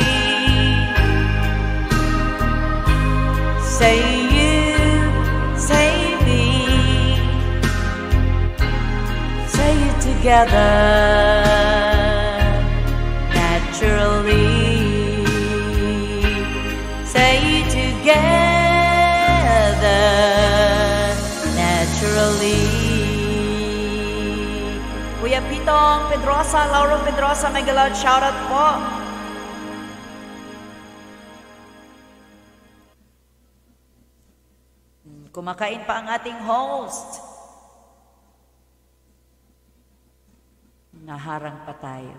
Say you, say me. Say it together, naturally. Say it together, naturally. Kuya Pitong Pedrosa, Lauro Pedrosa, may galawad shoutout po. Kumakain pa ang ating host. Naharang pa tayo.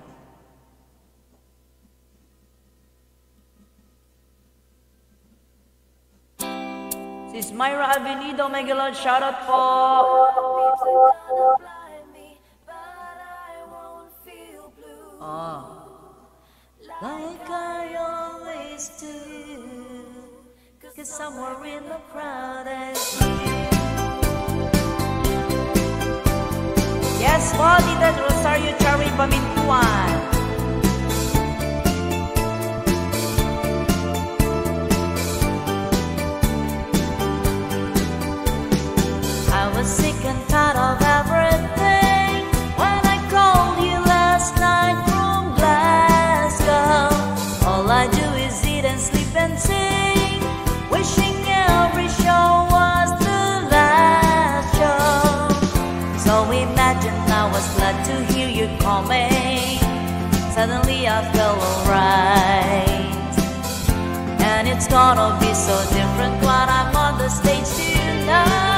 Sis Myra Avenido, may galawad shoutout po. Like I always do, 'cause somewhere in the crowd is you. Yes, po, Tita Rosario Cherry Pamintuan. I was sick and tired of everything when I called you last night from Glasgow. All I do is eat and sleep and sing, wishing every show was the last show. So imagine I was glad to hear you coming. Suddenly I felt alright, and it's gonna be so different when I'm on the stage tonight.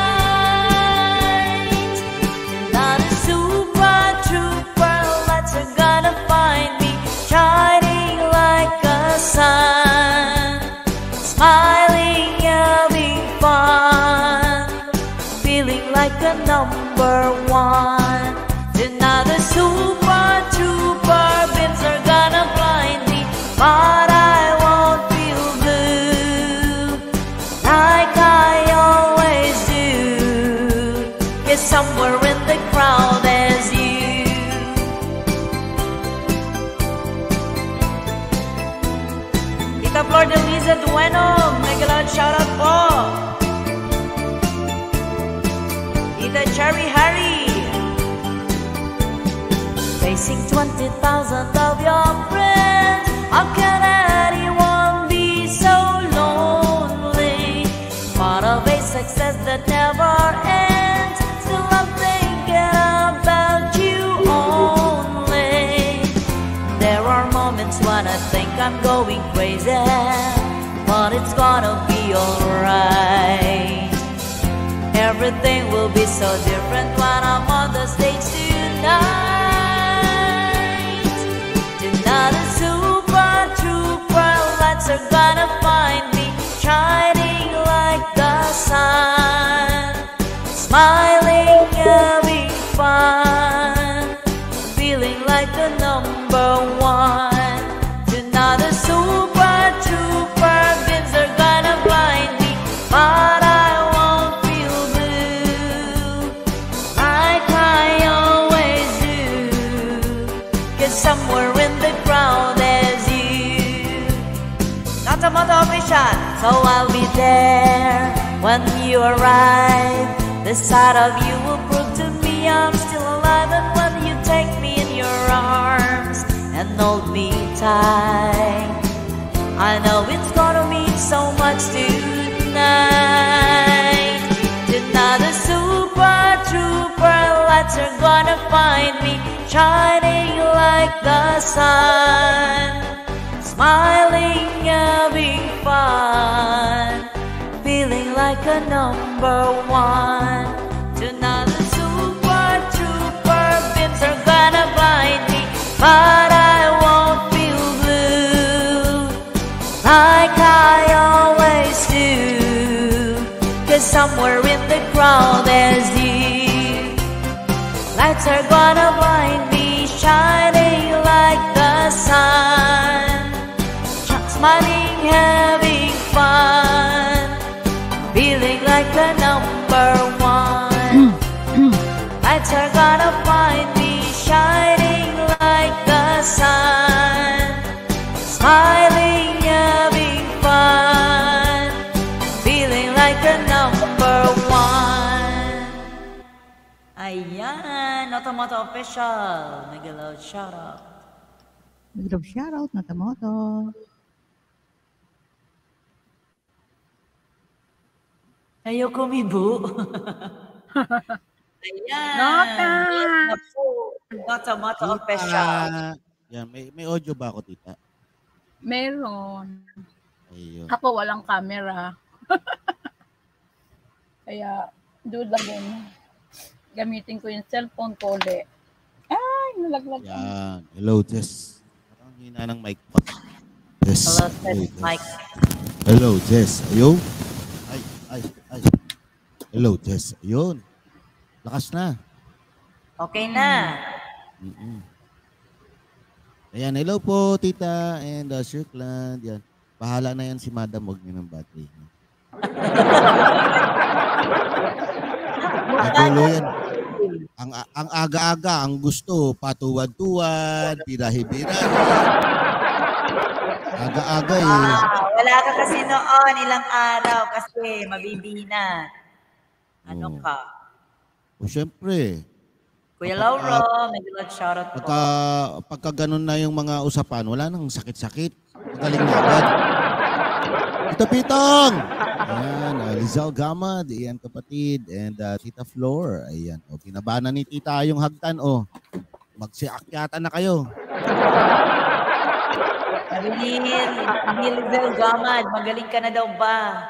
Not a super trooper, let's gonna find me shining like a sun, smiling, having fun, feeling like a number one. Another super trooper, beams are gonna blind me, but I won't feel blue like I always do. 'Cause somewhere in the crowd there's you. Tita Flor de Liza Dueno, may galawad shoutout po. Tita Cherry Harry, facing 20,000 of your friends, how can anyone be so lonely? Part of a success that never ends, still I'm thinking about you only. There are moments when I think I'm going crazy, but but it's gonna be alright. Everything will be so different when I'm on the stage tonight. Tonight a super trooper lights are gonna find me shining like the sun, smiling, having fun, feeling like the number one. Tonight a super trooper beams are gonna blind me, but I won't feel blue like I always do, 'cause somewhere in the crowd there's you. Not a motivation, so I'll be there when you arrive. The sight of you will prove to me I'm still alive. And when you take me in your arms and hold me tight, I know it's gonna mean so much tonight. Tonight the super trooper lights are gonna find me shining like the sun, smiling, having fun, feeling like a number one. Tonight the super trooper beams are gonna blind me, but I won't feel blue like I always do, 'cause somewhere in the crowd there's you. Lights are gonna blind me, shining like the sun, smiling, having fun, feeling like the number one. Lights are gonna find me shining like the sun, smiling, having fun, feeling like the number one. Ayan, Notomoto Official. Nag-loud shoutout. Nag-love shoutout, Natamoto. Ayoko mibo. Ayan. Nota! Yes na po. Notomoto Official. Yan, may audio ba ako, tita? Meron. Ayun. Ako walang camera. Kaya, doon lang din. Gamitin ko yung cellphone ko ulit. Ay, nalaglag ko. Yan. Hello, Jess. Parang hina ng mic pa. Jess. Hello, Tess Mike. Hello, Jess. Ayun. Ay. Hello, Jess. Ayun. Lakas na. Okay na. Ayan, hello po, tita and Shirkland. Yan. Bahala na yan si Madam, huwag niyo ng battery. Nagulo yan. Ang aga-aga, ang gusto, patuwad-tuwad, birahi-birahi. Aga-aga eh. Wala ka kasi noon, ilang araw kasi mabibina. Ano ka? O syempre, Kuya Lauro, may good shoutout po. pagka ganun na yung mga usapan, wala nang sakit-sakit. Magaling na agad. Tita Pitong! Ayan, Lizal Gamad, ayan kapatid, and Tita Flor, ayan. O, pinabana ni Tita yung hagtan, o. Magsiakyatan na kayo. Sabi ni Lizal Gamad, magaling ka na daw ba?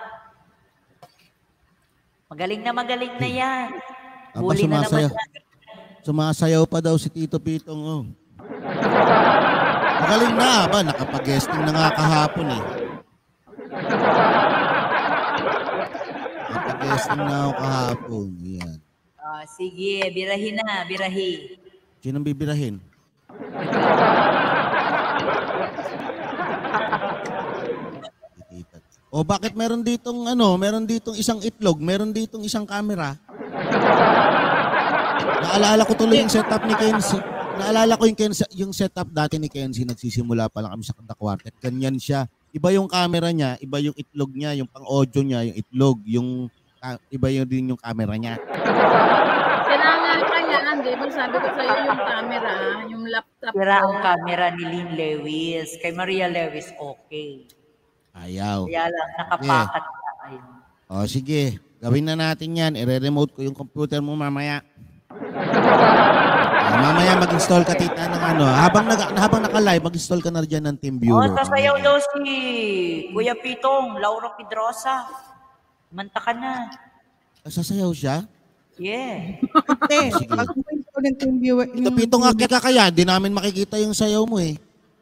Magaling na yan. Huli na naman yan. Sumasayaw pa daw si Tito Pitong, o. Magaling na, ba? Nakapag-guesting na nga kahapon, eh. Nakapag-guesting na ako kahapon. Ayan. Sige, birahi na, birahi. Sinong bibirahin? O bakit meron ditong isang itlog, meron ditong isang camera? Naalala ko tuloy yung setup ni Kenzie. Naalala ko yung setup dati ni Kenzie, nagsisimula pa lang kami sa Kanta Quartet. Ganyan siya. Iba yung camera niya, iba yung itlog niya, yung pang-audio niya, yung itlog, iba yung din yung camera niya. Kailangan kanya, di ba sabi ko sa'yo yung camera, yung laptop ko. Sira ang camera ni Lynn Lewis. Kay Maria Lewis, okay. Ayaw. Kaya lang, nakapakat na. Ayun. O sige, gawin na natin yan. I-remote ko yung computer mo mamaya. Mamaya mag-install ka, tita, ng ano. Habang naka-live, mag-install ka na dyan ng TeamViewer. Sasayaw daw si Kuya Pitong, Laura Pedrosa. Manta ka na. Sasayaw siya? Yeah. Hindi. Pag mo install ng TeamViewer. Tito Pitong, akit ka kaya. Di namin makikita yung sayaw mo eh.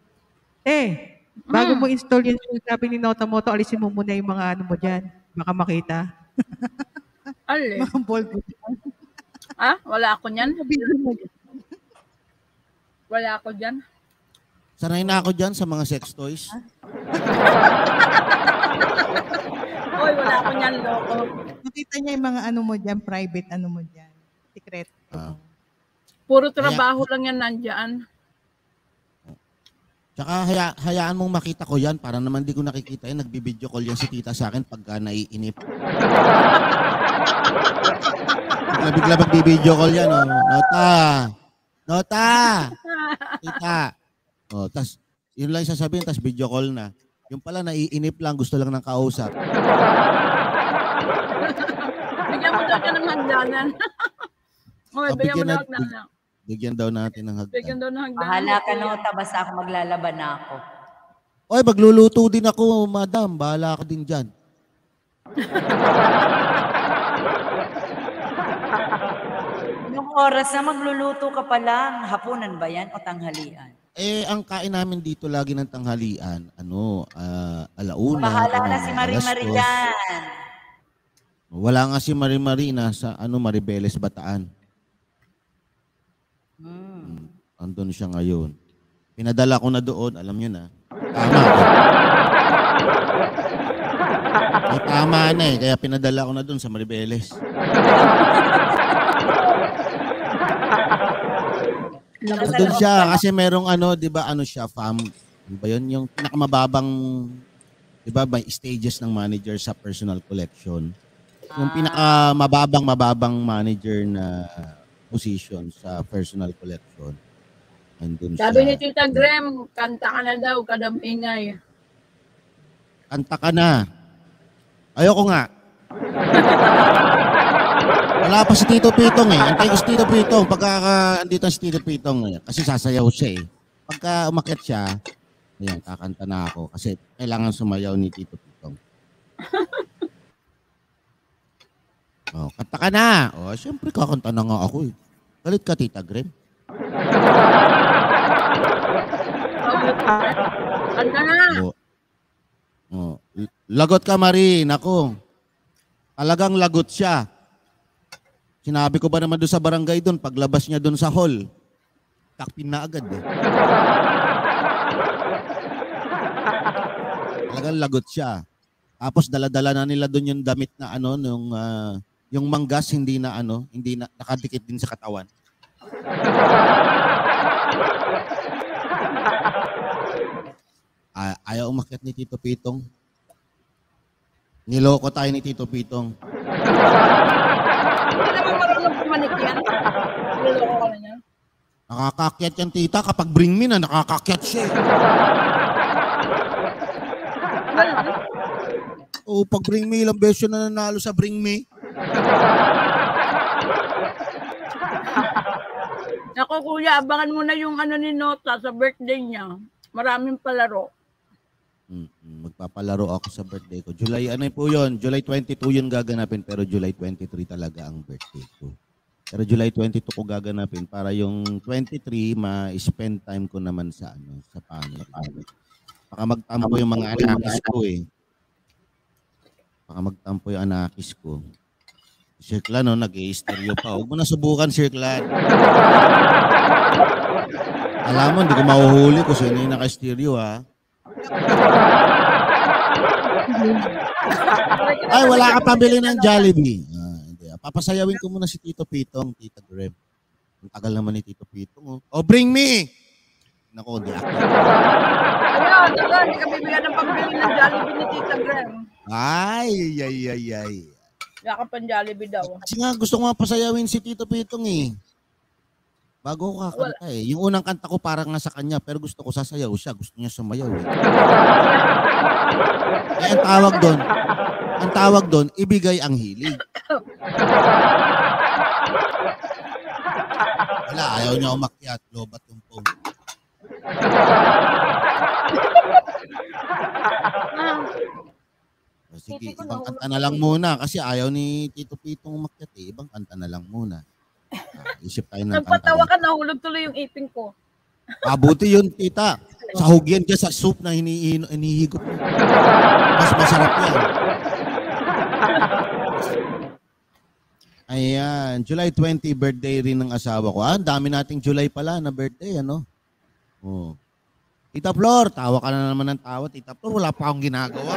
Bago mo install yun, sabi ni Notamoto, alisin mo muna yung mga ano mo dyan. Baka makita. Ali. Mga bold mo. Wala ako niyan. Wala ako dyan. Sanay na ako dyan sa mga sex toys. Oy, wala ako niyan, loko. Makita niya yung mga ano mo dyan, private ano mo dyan. Secret. Puro trabaho lang yan nandyan. Tsaka hayaan mong makita ko yan para naman di ko nakikita yan. Nagbibideo call yan si tita sa akin pagka naiinip. Bigla magbibideo call yan. Oh. Nota! Tita! Oh, tas, yun lang sasabihin, tas video call na. Yung pala naiinip lang, gusto lang ng kausap. Bigyan mo daw ka ng hagdanan. Bigyan mo daw hagdanan. Bigyan daw natin ng hagdan. Bigyan daw ng hagdanan. Bahala ka, Nota. Basta ako maglalaban na ako. Oy, magluluto din ako, madam. Bahala ka din dyan. Anong oras na magluluto ka pa lang? Hapunan ba yan o tanghalian? Ang kain namin dito lagi ng tanghalian, alauna. Bahala na si Marie-Marie yan. Wala nga si Marie-Marie na sa Maribeles, Bataan. Andun siya ngayon. Pinadala ko na doon, alam nyo na. Tama. Tama na eh, kaya pinadala ko na doon sa Maribeles. Doon siya kasi merong di ba siya, farm. Di ba yun? Yung pinakamababang, di ba, may stages ng manager sa personal collection. Yung pinakamababang manager na position sa personal collection. Andun siya. Sabi ni Tita Graham, kanta ka na daw, kadamingay. Kanta ka na. Ayoko nga. Wala pa si Tito Pitong eh. Antay ko si Tito Pitong. Pagka andito si Tito Pitong kasi sasayaw siya eh. Pagka umakyat siya, ayan, kakanta na ako. Kasi kailangan sumayaw ni Tito Pitong. Kanta ka na. Siyempre kakanta na nga ako eh. Galit ka, Tita Graham. Kanta na. Lagot ka, Marie. Nako. Talagang lagot siya. Sinabi ko ba naman doon sa barangay doon, paglabas niya doon sa hall, takpin na agad eh. Talagang lagot siya. Tapos dala-dala na nila doon yung damit na yung manggas hindi na nakadikit din sa katawan. Ayaw umakyat ni Tito Pitong. Niloko tayo ni Tito Pitong. Hindi naman marunong pumanik yan. Niloko ka na niya. Nakakakyat yan, tita. Kapag bring me na, nakakakyat siya. Pag bring me, ilang beses na nanalo sa bring me. Ako kuya, abangan mo na yung ni Nota sa birthday niya. Maraming palaro. Magpapalaro ako sa birthday ko. July, po yun? July 22 yun gaganapin, pero July 23 talaga ang birthday ko. Pero July 22 ko gaganapin para yung 23 ma-spend time ko naman sa family. Baka magtampo yung mga anakis ko eh. Baka magtampo yung anakis ko. Sir Clan, nag-i-stereo pa. Huwag mo na subukan, Sir Clan. Alam mo, hindi ko mahuhuli kung sino yung naka-stereo, ha? Ay, wala ka pambili ng Jollibee. Hindi. Papasayawin ko muna si Tito Pitong, Tita Graham. Ang tagal naman ni Tito Pitong. Bring me! Naku, hindi ako. Hindi ka bibigyan ng pambili ng Jollibee ni Tita Graham. Ay. Wala ka pang Jollibee daw. Kasi nga, gusto ko nga pasayawin si Tito Pitong eh. Bago ko kakanta eh. Yung unang kanta ko parang nga sa kanya, pero gusto ko sasayaw siya. Gusto niya sumayaw eh. Ang tawag doon, ibigay ang hilig. Wala, ayaw niya umakyat. Lobat yung phone. O, sige, ibang kanta na lang muna kasi ayaw ni Tito Pitong umakyat eh. Ibang kanta na lang muna. Isip tayo ng kanta. Nagpatawa ka, nahulog tuloy yung ipin ko. Mabuti yun, tita. Sahog yan dyan sa soup na hinihigop mo. Mas masarap yan. Ayan, July 20, birthday rin ng asawa ko. Ang dami nating July pala na birthday, ano? Oh. Tita Flor, tawa ka na naman ng tawa. Tita Flor, wala pa akong ginagawa.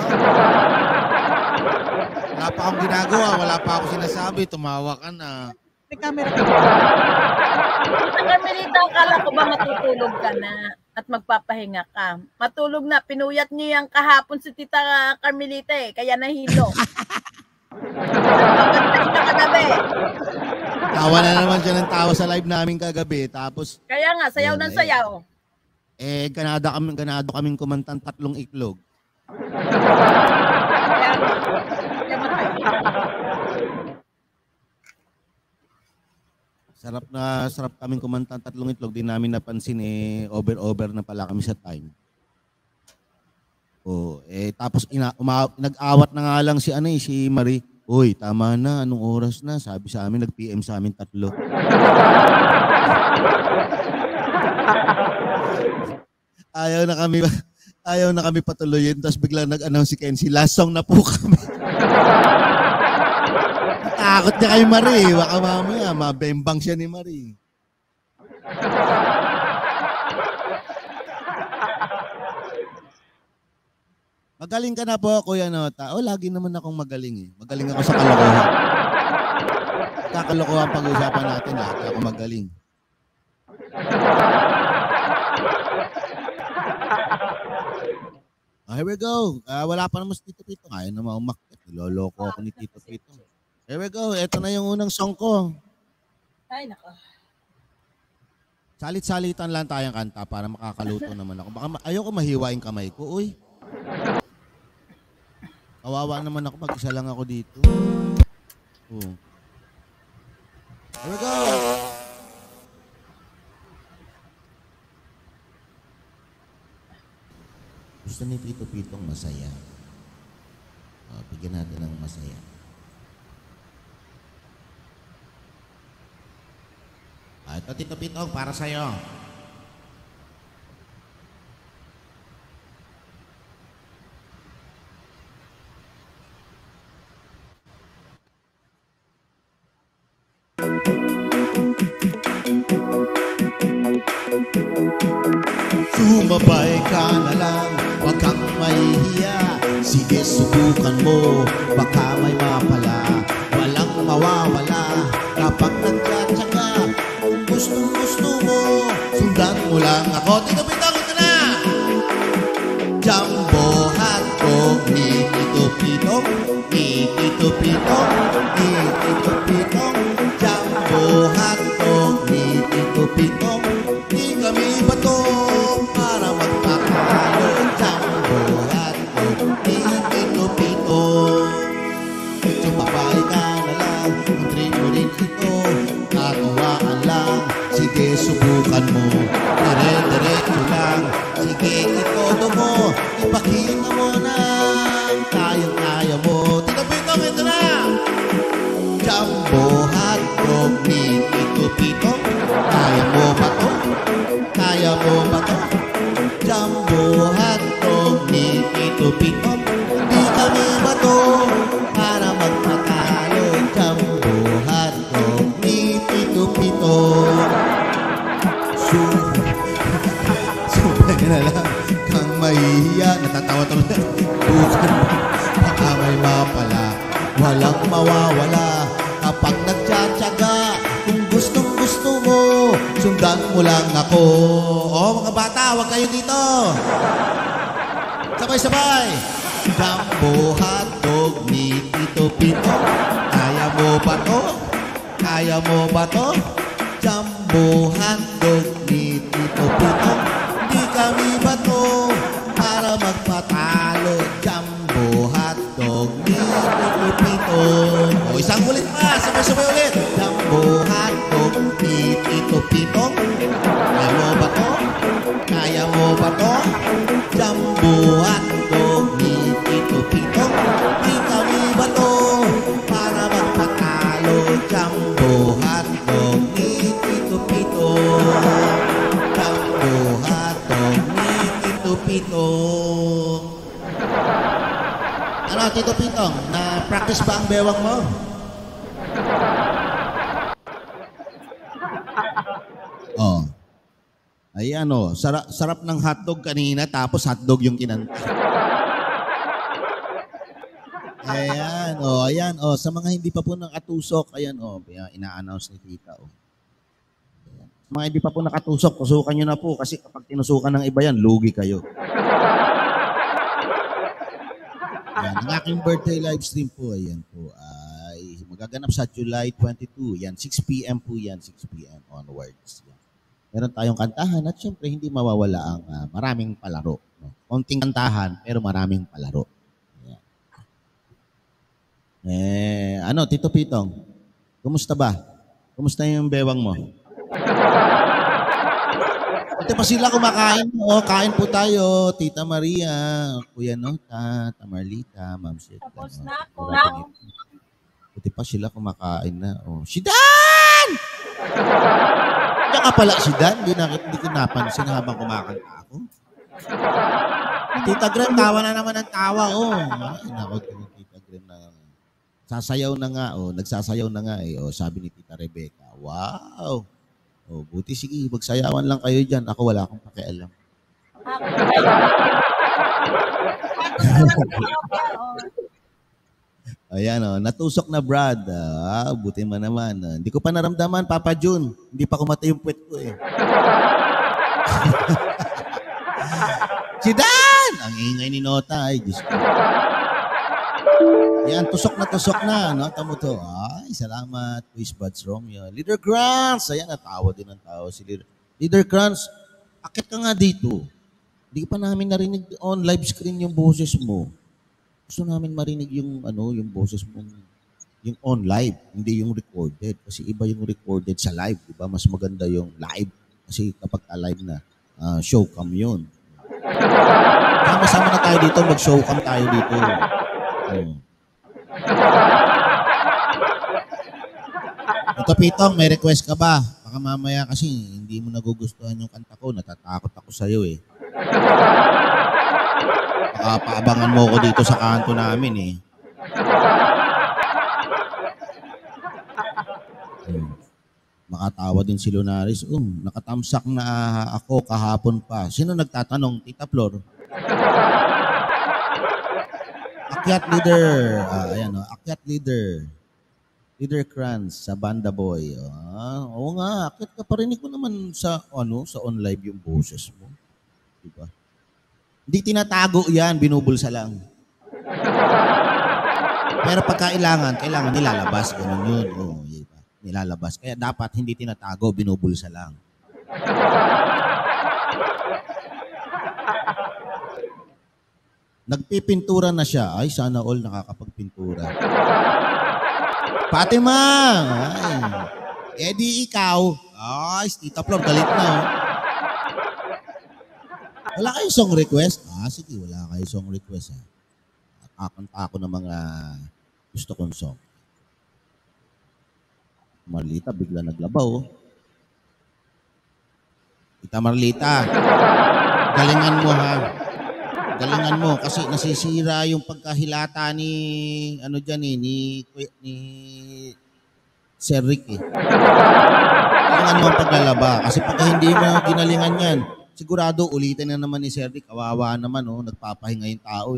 Wala pa akong sinasabi. Tumawa ka na. May camera ka. Tita Carmelita, akala ko ba matutulog ka na at magpapahinga ka? Matulog na, pinuyat niyo yung kahapon si Tita Carmelita eh, kaya nahilo. Pagantahin na kagabi. Tawa na naman siya ng tawa sa live namin kagabi. Tapos, Kaya nga, sayaw ng sayaw. ganado kaming kumantang 3 iklog. Kaya nga, yamatay. Sarap kaming kumantang 3 itlog. Di namin napansin over na pala kami sa time. Oh, tapos nag-awat na nga lang si Marie. Uy, tama na, anong oras na? Sabi sa amin, nag-PM sa amin 3. Ayaw na kami patuloyin. Tapos biglang nag-announce si Kenzie, last song na po kami. Takot niya kay Marie. Baka mamaya, mabembang siya ni Marie. Magaling ka na po, Kuya Nota. Lagi naman akong magaling eh. Magaling ako sa kalokohan. Kakalokohan pag-usapan natin, lagi ako magaling. Here we go. Wala pa naman si Tito Pito. Ayaw naman umakyat. Niloloko ako ni Tito Pito. Here we go. Ito na yung unang song ko. Ay, nako. Salit-salitan lang tayong kanta para makakaluto naman ako. Baka ayoko mahiwa yung kamay ko. Uy. Kawawa naman ako. Mag-isa lang ako dito. Oh. Here we go. Gusto ni Tito Pitong masaya. Bigyan natin ng masaya. Ito, Tito Pitong, para sa'yo. Sumabay ka na lang, wag kang mahihiya. Sige, subukan mo, baka may mapala. Walang mawawala kapag nagtsatsaga. Kung gusto mo, sundan mo lang ako. Tito Pitong, ito na! Jumbo hotdog ni Tito Pitong, ni Tito Pitong, ni Tito Pitong. Jumbo hotdog ni Tito Pitong. Di kami bato para magpapalo. Jumbo hotdog ni Tito Pitong. Sumabay ka na lang, mag-drink mo rin ito. Katuwaan lang, sige subukan mo. Dire-diretso lang, sige itodo mo. Ipakita mo na, kayang-kaya mo. Tito Pitong, ito na! Jumbo hotdog ni Tito Pitong. Kaya mo ba to? Kaya mo ba to? Jumbo hotdog ni Tito Pitong. Di kami ba to para magpatalo? Jumbo hotdog ni Tito Pitong. Subay na lang kang mahihiya. Natatawa tuloy. Bukan baka may mapala. Walang mawawala kapag nagtsatsaga. Kung gusto mo, sundan mo lang ako. Mga bata, wag kayo dito. Sabay-sabay. Jumbo hotdog ni Tito Pitong. Kaya mo ba to? Kaya mo ba to? Jumbo hotdog ni Tito Pitong. Di kami ba to para magpatalo? Jumbo hotdog ni Tito Pitong. Isang ulit pa, sabay-sabay ulit. Jumbo hotdog ni Tito Pitong. Tito Pitong, na-practice ba ang bewang mo? Oh. Ayan o, sarap ng hotdog kanina tapos hotdog yung kinanta. Ayan o, sa mga hindi pa po nakatusok, ayan o, ina-announce ni Tita o. Sa mga hindi pa po nakatusok, tusukan nyo na po kasi kapag tinusukan ng iba yan, lugi kayo. Ayan, ang aking birthday live stream po, ayan po, ay magaganap sa July 22, yan, 6 p.m. po yan, 6 p.m. onwards. Yan. Meron tayong kantahan at syempre hindi mawawala ang maraming palaro. No? Konting kantahan pero maraming palaro. Ayan. Tito Pitong, kumusta ba? Kumusta yung bewang mo? Ito pa sila kumakain. Kain po tayo. Tita Maria, Kuya Nota, Tamarlita, Ma'am Sita. Tapos na ako. Ito pa sila kumakain na. Si Dan! Diyan ka pala si Dan. Hindi ko napansin habang kumakanta ako. Tita Grem, tawa na naman ang tawa. Ay, naku, Tita Grem na. Sasayaw na nga. Nagsasayaw na nga sabi ni Tita Rebecca, wow. Buti sige, magsayawan lang kayo dyan. Ako wala akong pakialam. Ayan natusok na Brad. Buti man naman. Hindi ko pa naramdaman, Papa Jun. Hindi pa kumatay yung puwet ko Si Dan! Ang ingay ni Nota. Ay, Diyos ko. Ayan, tusok na. Tamo to. Ay, salamat. Quiz Buds Romeo. Leader Krantz. Ayan, natawa din ang tao si Leader Krantz. Akit ka nga dito. Hindi pa namin narinig on live screen yung boses mo. Gusto namin marinig yung yung boses mo, yung on live, hindi yung recorded. Kasi iba yung recorded sa live, di ba? Mas maganda yung live. Kasi kapag live na, show cam yun. Sama-sama na tayo dito, mag-show cam tayo dito. Ito Pitong, may request ka ba? Baka mamaya kasi hindi mo nagugustuhan yung kanta ko, natatakot ako sa'yo Paabangan mo ko dito sa kanto namin Makatawa din si Lunaris. Nakatamsak na ako kahapon pa. Sino nagtatanong? Tita Flor? Akyat leader. Akyat leader. Leader Krantz sa Banda Boy. Oo nga, akyat ka. Parinig ko naman sa on live yung boses mo. Diba? Hindi tinatago yan, binubulsa lang. Pero pag kailangan nilalabas. Ganun yun. Diba? Nilalabas. Kaya dapat hindi tinatago, binubulsa lang. Nagpipintura na siya. Ay, sana all nakakapagpintura. Fatima! Ay. Di ikaw. Ay, Tita Flor, galit na. Wala kayong song request? Sige, wala kayong song request. Kakanta ako ng mga gusto kong song. Marlita, bigla naglabaw. Tita Marlita, galingan mo Galingan mo kasi nasisira yung pagkahilata ni ni Sir Rick Galingan mo ang paglalaba kasi pag hindi mo ginalingan yan, sigurado ulitin na naman ni Sir Rick. Kawawa naman nagpapahinga yung tao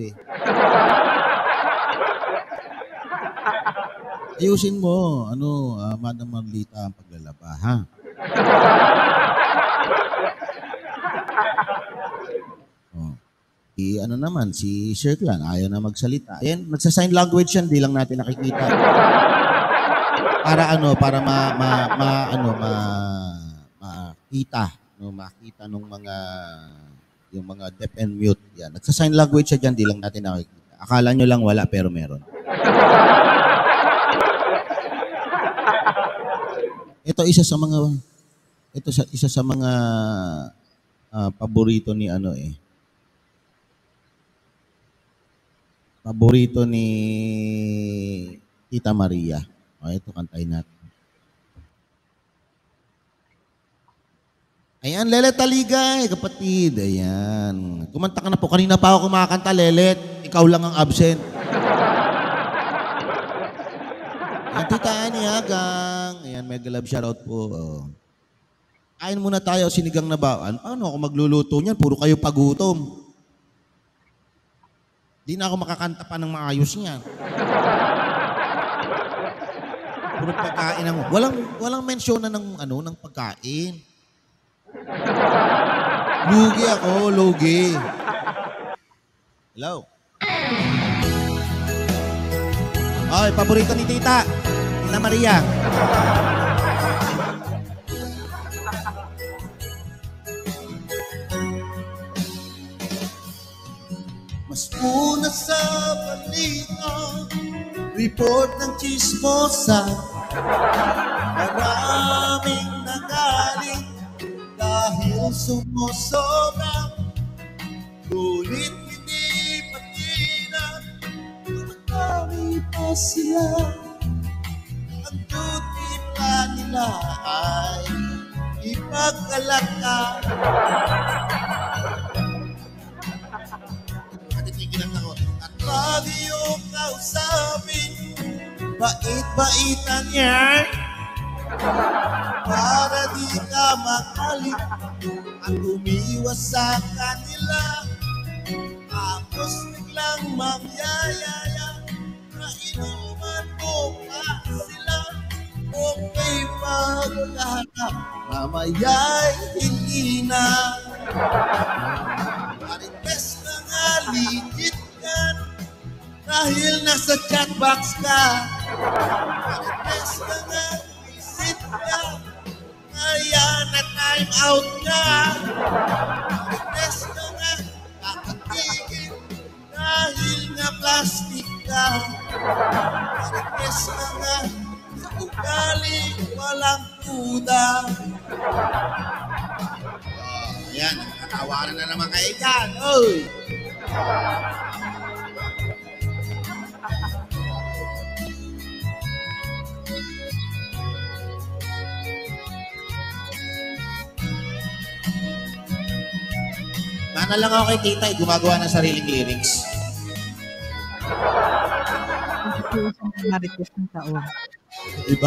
Ayusin mo, Madam Marlita ang paglalaba, ha? Si Sir Clan, ayaw na magsalita. Ayan, nagsa-sign language yan, di lang natin nakikita. Para makita nung yung mga deaf and mute. Yan, nagsa-sign language siya dyan, di lang natin nakikita. Akala nyo lang wala, pero meron. Isa sa mga paborito ni paborito ni Tita Maria. Ito, kantahin natin. Ayan, Lelet Taligay, kapatid. Ayan. Kumanta ka na po. Kanina pa ako kumakanta, Lelet. Ikaw lang ang absent. Ang Tita Annie Hagang. Ayan, mega love shoutout po. Oh. Kain muna tayo, sinigang na ba? Paano ako magluluto niyan? Puro kayo pagutom. Di na ako makakanta pa ng maayos niyan. Puro pagkain ang walang mensyon na ng pagkain. Lugi ako, lugi. Hello. Ay, paborito ni Tita. Tita Maria. Mas una sa balita, report ng chismosa. Maraming nagaling dahil sumusobra. Ngunit hindi patina, marami pa sila. Ang duty pa nila ay ipagkalaka. Natitigilan ako. At pag iyong kausapin, bait-baitan yan para di ka makalit at umiwas sa kanila. Tapos biglang magyayaya na inuman mo pa sila. Okay pagkahanap, mamaya'y hindi na. Marites na nga ligit yan dahil nasa chatbox ka. Marites na nga visit ka, kaya na time out ka. Marites na nga kakatigil dahil nga plastic ka. Marites na nga sa ugali walang kuda. Ayan, nakatawaran na naman kayo dyan. Oy! Mana lang ako kay Tita, gumagawa ng sariling lyrics. Ito isang marites ng taon. Diba?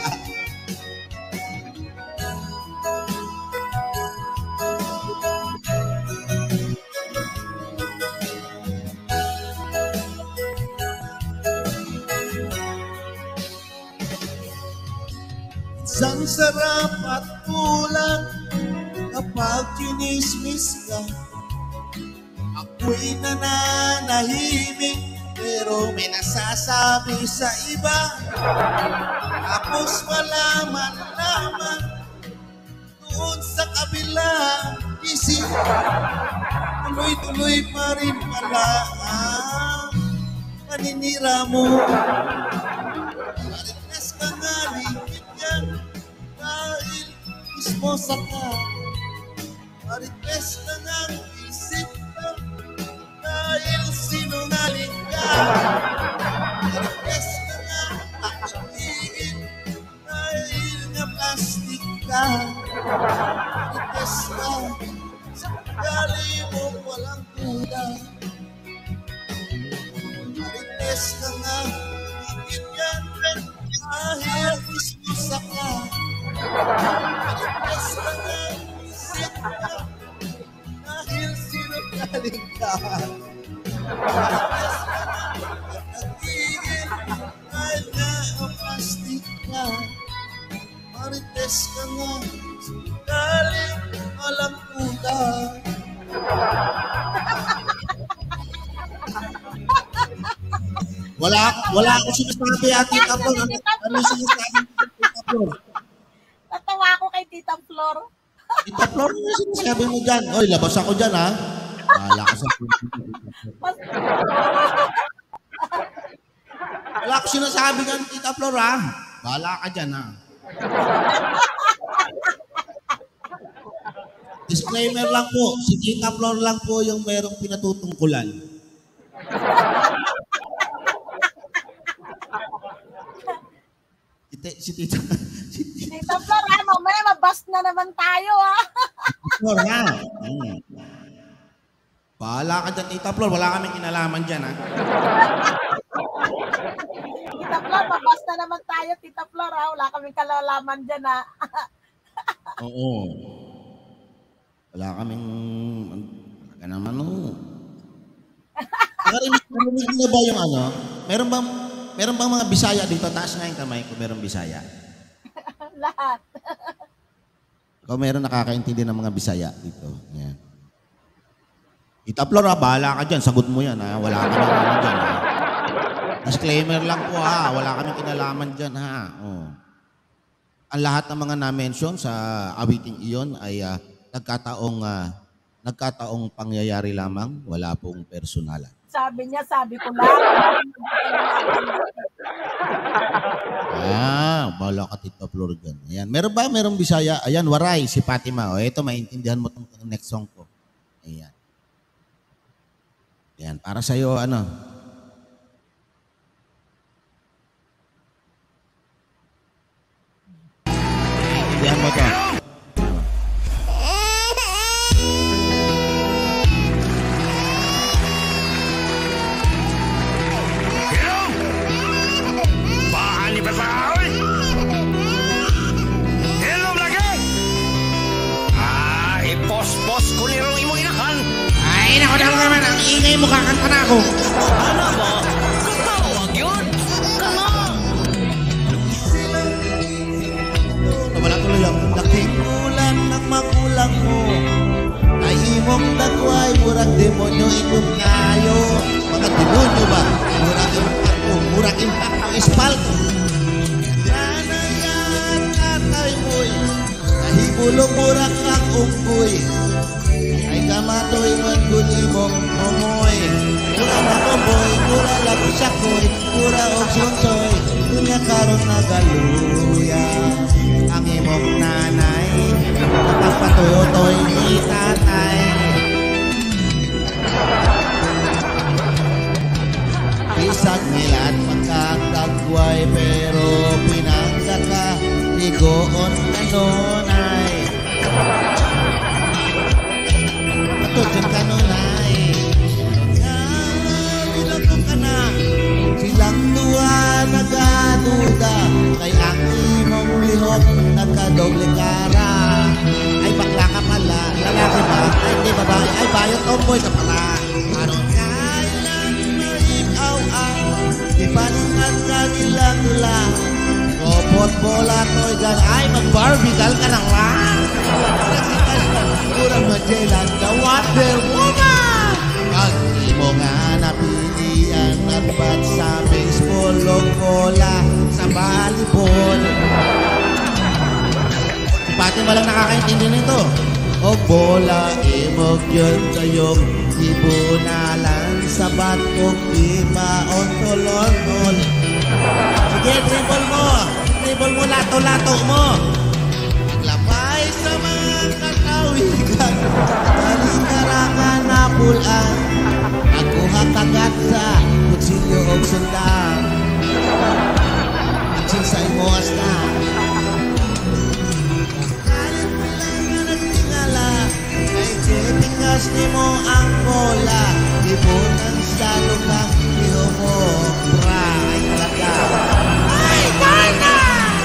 Isang sarap at kulang kapag chinismis ka. Ako'y nananahimik pero may nasasabi sa iba. Tapos wala man lamang doon sa kabila. Isip, tuloy-tuloy pa rin pala ang paninira mo. Marites ka nga ligit yan dahil ismosa ka. Marites ka nga isip ka dahil sinungaling ka. Marites ka nga akitigil dahil nga plastic ka. Marites ka sa ugali mo walang kuda. Marites ka nga ikit yan dahil ismosa ka. Marites ka nga isip ka dahil sinungaling ka. Marites ka nga nagigil dahil nga ang plastic ka. Marites ka nga dahil alam kuda. Wala ako sinasabi Ate Taplor. Ano sinasabi Tita Flor? Natawa ako kay Tita Flor. Tita Flor, ano sinasabi mo dyan? Oy, labas ako dyan ha. Wala ka sa wala ako sinasabi dyan Tita Flor ha. Bahala ka dyan ha. Disclaimer lang po, si Tita Flor lang po yung merong pinatutungkulan. Si Tita Flor, mamaya mabast na naman tayo, ha? Flor, ha? Bahala ka dyan, Tita Flor. Wala kaming kinalaman dyan, ha? Tita Flor, mabas na naman tayo, Tita Flor, ha? Wala kaming kalalaman dyan, ha? Oo. Wala kaming, talaga naman, Narinig mo ba yung ano? Meron bang mga Bisaya dito? Taas nga yung kamay kung meron Bisaya. Lahat. Kung meron nakakaintindi ng mga Bisaya dito. Yan. Tita Flor, bahala ka dyan. Sagot mo yan, ha? Wala kami ano dyan, ha? Disclaimer lang po, ha? Wala kami kinalaman dyan, ha? Oh. Ang lahat ng mga na-mention sa awiting iyon ay nagkataong pangyayari lamang. Wala pong personalan. Sabi niya, sabi ko lang. Bala ka, Tita Flor dyan. Ayan. Merong Bisaya? Ayan, waray, si Fatima. O, ito, maintindihan mo itong next song ko. Ayan. Ayan, para sa'yo, ano? Maintindihan mo ito. Ay, nako naman, ang ingay mo, kakanta na ako. Ano mo? Katawag yun? Kano? Wala tuloy lang. Nakikulan ng magulang mo. Ay imong dagway, murag demonyo inyong kayo. Mga demonyo ba? Murag impact ang espalto. Sana yan, katay mo'y nahibulong murag ang unggoy. Ay kamatoy man guni mong umoy. Mura na kumboy, mura lago sakoy, mura og sunsoy. Dunya karon nagaluya ang imong nanay, napapatutoy ni tatay. Isag nilat magkakagway, pero pinagdaka ligoon kanunay. Patutun kanunay. Bilang ko ka na, silang duwa nagaduda, kay ang imong lihok nagkadoble kara. Ay bakla ka pala, lalaki ba? Ay hindi babae, ay bayot tomboy ka pala. Aron kailan naibaw-aw, di paningan ka nilang nila. Robot bola to'y gan, ay mag-barbigal ka na lang. Nagsikas ka, kurang majelan ka, Wonder Woman. Pag di mo nga napilian at ba't sa baseball o bola sa volleyball. Si Pati malang nakakaintindi nito. O bola, imog yun kayong ibunalan sa bat o imaon-tolon-tol. Sige, dribble mo, lato-lato mo. Naglapay sa mga katawigan, talingarakan na pulan. Nagkuha kagat sa kutsilyo o sundang. Nagsinsay mo hasta. Kalit mo lang na nagtingala, ay kipingas ni mo ang bola. Ibunan sa lukang iyo mo, ay talaga. Ay, Barna!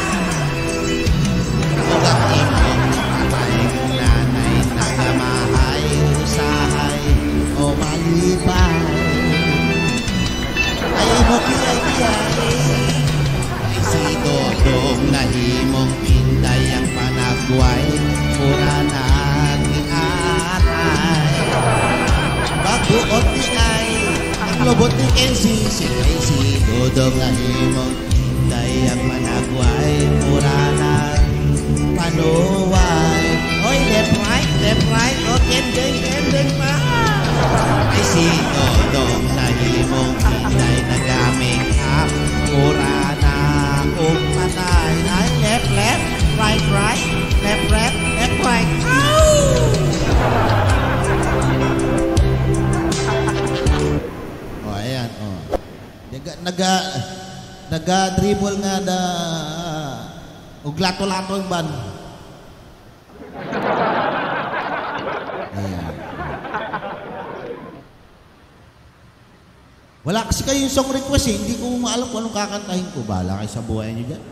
Ugat imong namayang nanay, nagamahay, usahay, o malipay. Ay mo kiyay-kiyay, ay si Dodong nahimong pinday ang panagway, mura na atay. Baguot ni ay, ang lobot ni Kenzie, si Dodong nahimong pinday ang panagway, mura na panuway. Oy, left right, o kendeng pa. Ay si Dodong nahimong pinday nagaming up, mura na kung patay. Ay left, right, left, right. Oh, ayan, oh. Naga-dribble nga da ug lato-lato ang ban. Ayan. Wala kasi kayong song request eh. Hindi ko maalam kung anong kakantahin ko. Bahala kayo sa buhay niyo dyan.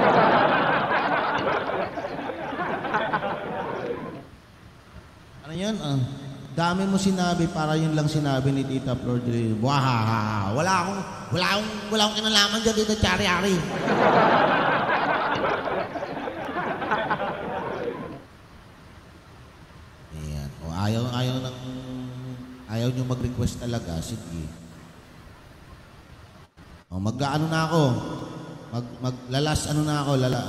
Ano yun? Dami mo sinabi para yun lang sinabi ni Tita Flor de Lis. Wahahaha. Wala akong kinalaman dyan dito, Chari-Ari. Ayan. O, ayaw nyo mag-request talaga. Sige. O, mag-ano na ako. Maglalas, ano na ako.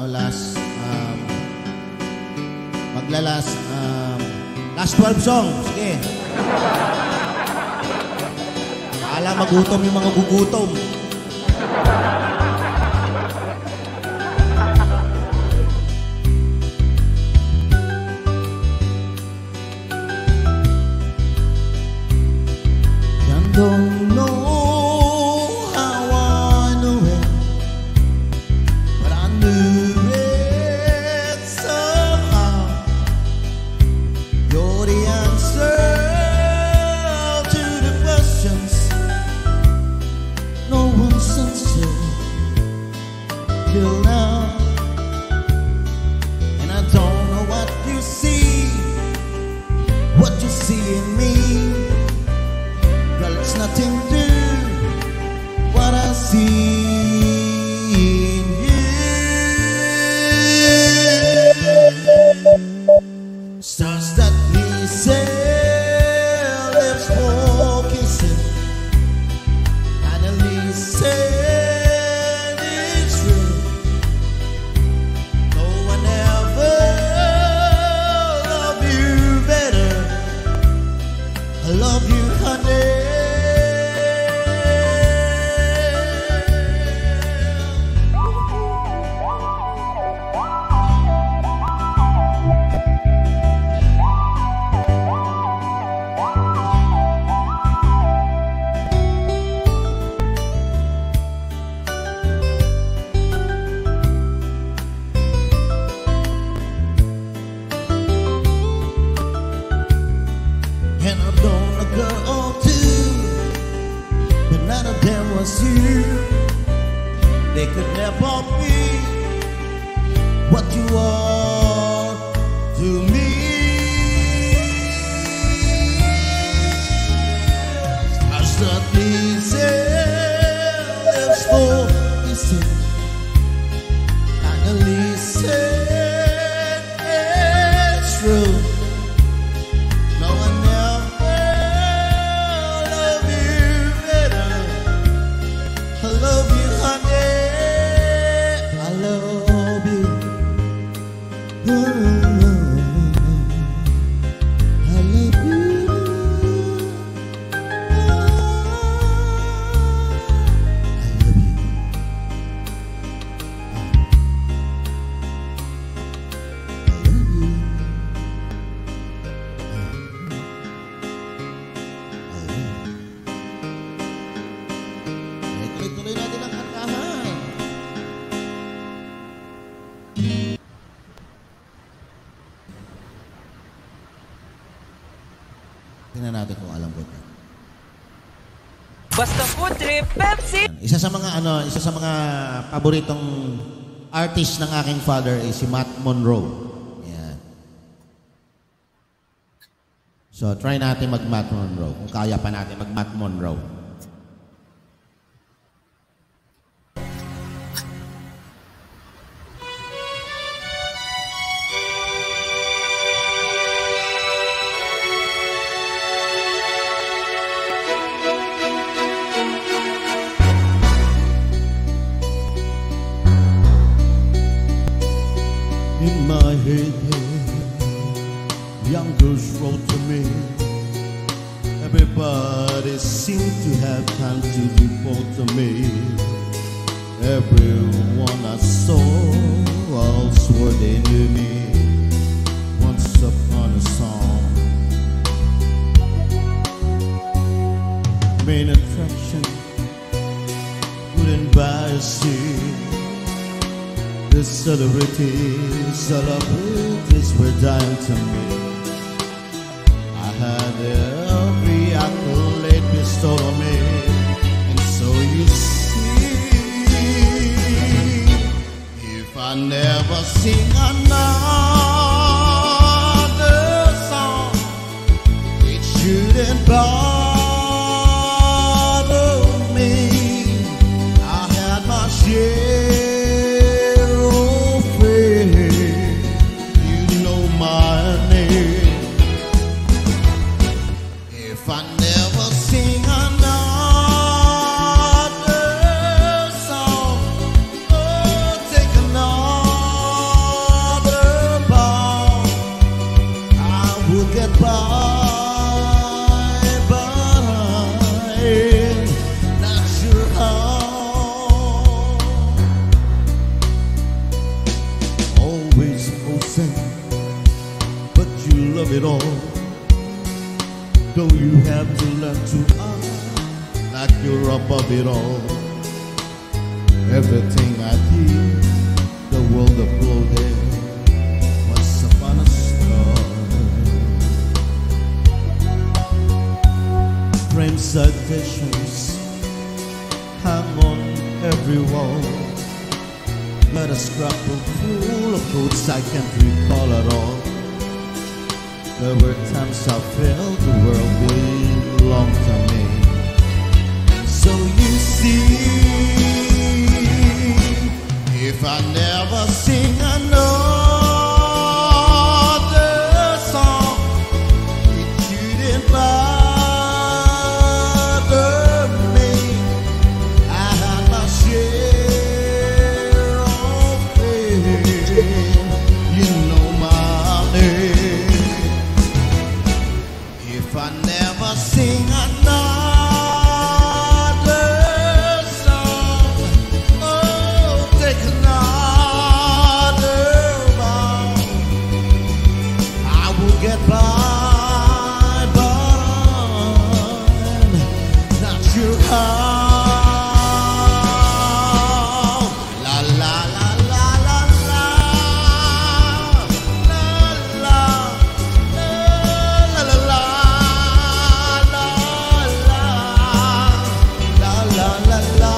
Maglalas, last 12 song. Sige. Akala magutom yung mga gugutom. Don't know how I knew it, but I knew it somehow. You're the answer to the questions no one's answered till now. And I don't know what you see in me. Girl, it's nothing to what I see in you. Stars that listen, lips for kissing, and I listen, it's true. No one ever loved you better. I love you, honey. And I've known a girl or two, but none of them was you. They could never be what you are to me. Stars that listen, lips for kissing, and I listen, it's true. No one ever loved you better. I love you, honey. I love you. I love you. Tuloy natin ang kantahan. Tingnan natin kung alam ko ito. Basta Food Trip Pepsi! Isa sa mga paboritong artist ng aking father ay si Matt Monroe. Yan. So try natin mag Matt Monroe. Kung kaya pa natin mag Matt Monroe. In my head, young girls wrote to me. Everybody seemed to have time to devote to me. Everyone I saw all swore they knew me. Once upon a song, main attraction wouldn't buy a seat. The celebrities were dying to me. I had every accolade bestowed on me, and never sing another song, it shouldn't bother me. I had my share of pain. You know my name. If I never sing another song, oh, take another bow, I would get by, but I'm not sure how. Always open, but you love it all. Though you have to learn to act like you're above it all. Everything I did, the world uploaded once upon a star. Frame citations hang on every wall. Got a scrapbook full of quotes I can't recall at all. There were times I felt the world belonged to me. So you see, if I never sing another song, it shouldn't bother me. I had my share of pain. You know my name. If I never sing another song, oh, take another bow, I will get by, but I'm not sure how. La la la la la la, la la. La la la la la la la la la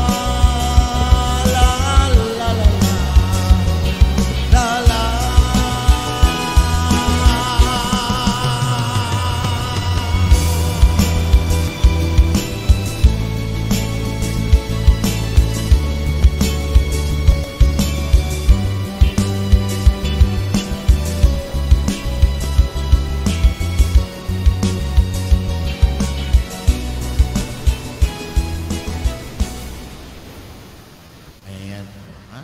Ayan. Ha?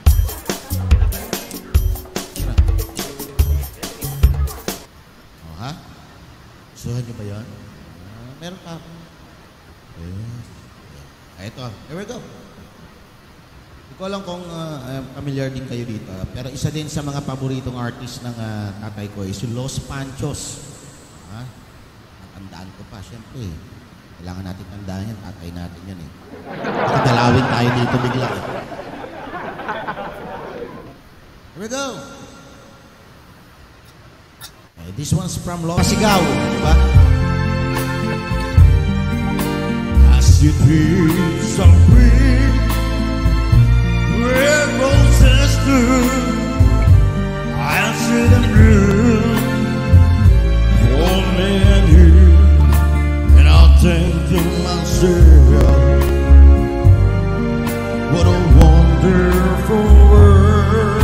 Oh, ha? Gustuhan niyo ba yun? Meron pa ako. Ito. Here we go. Hindi ko alam kung familiar din kayo dito. Pero isa din sa mga paboritong artist ng tatay ko is Los Panchos. Ha? Natandaan ko pa, syempre. Kailangan natin tandaan yan. Tatay natin yan eh. Dalawin tayo dito bigla eh. Here we go. This one's from Pasigaw, diba? As you dream so free, where roses stood, I sit and dream for me and you, and I'll think to myself, what a wonderful world.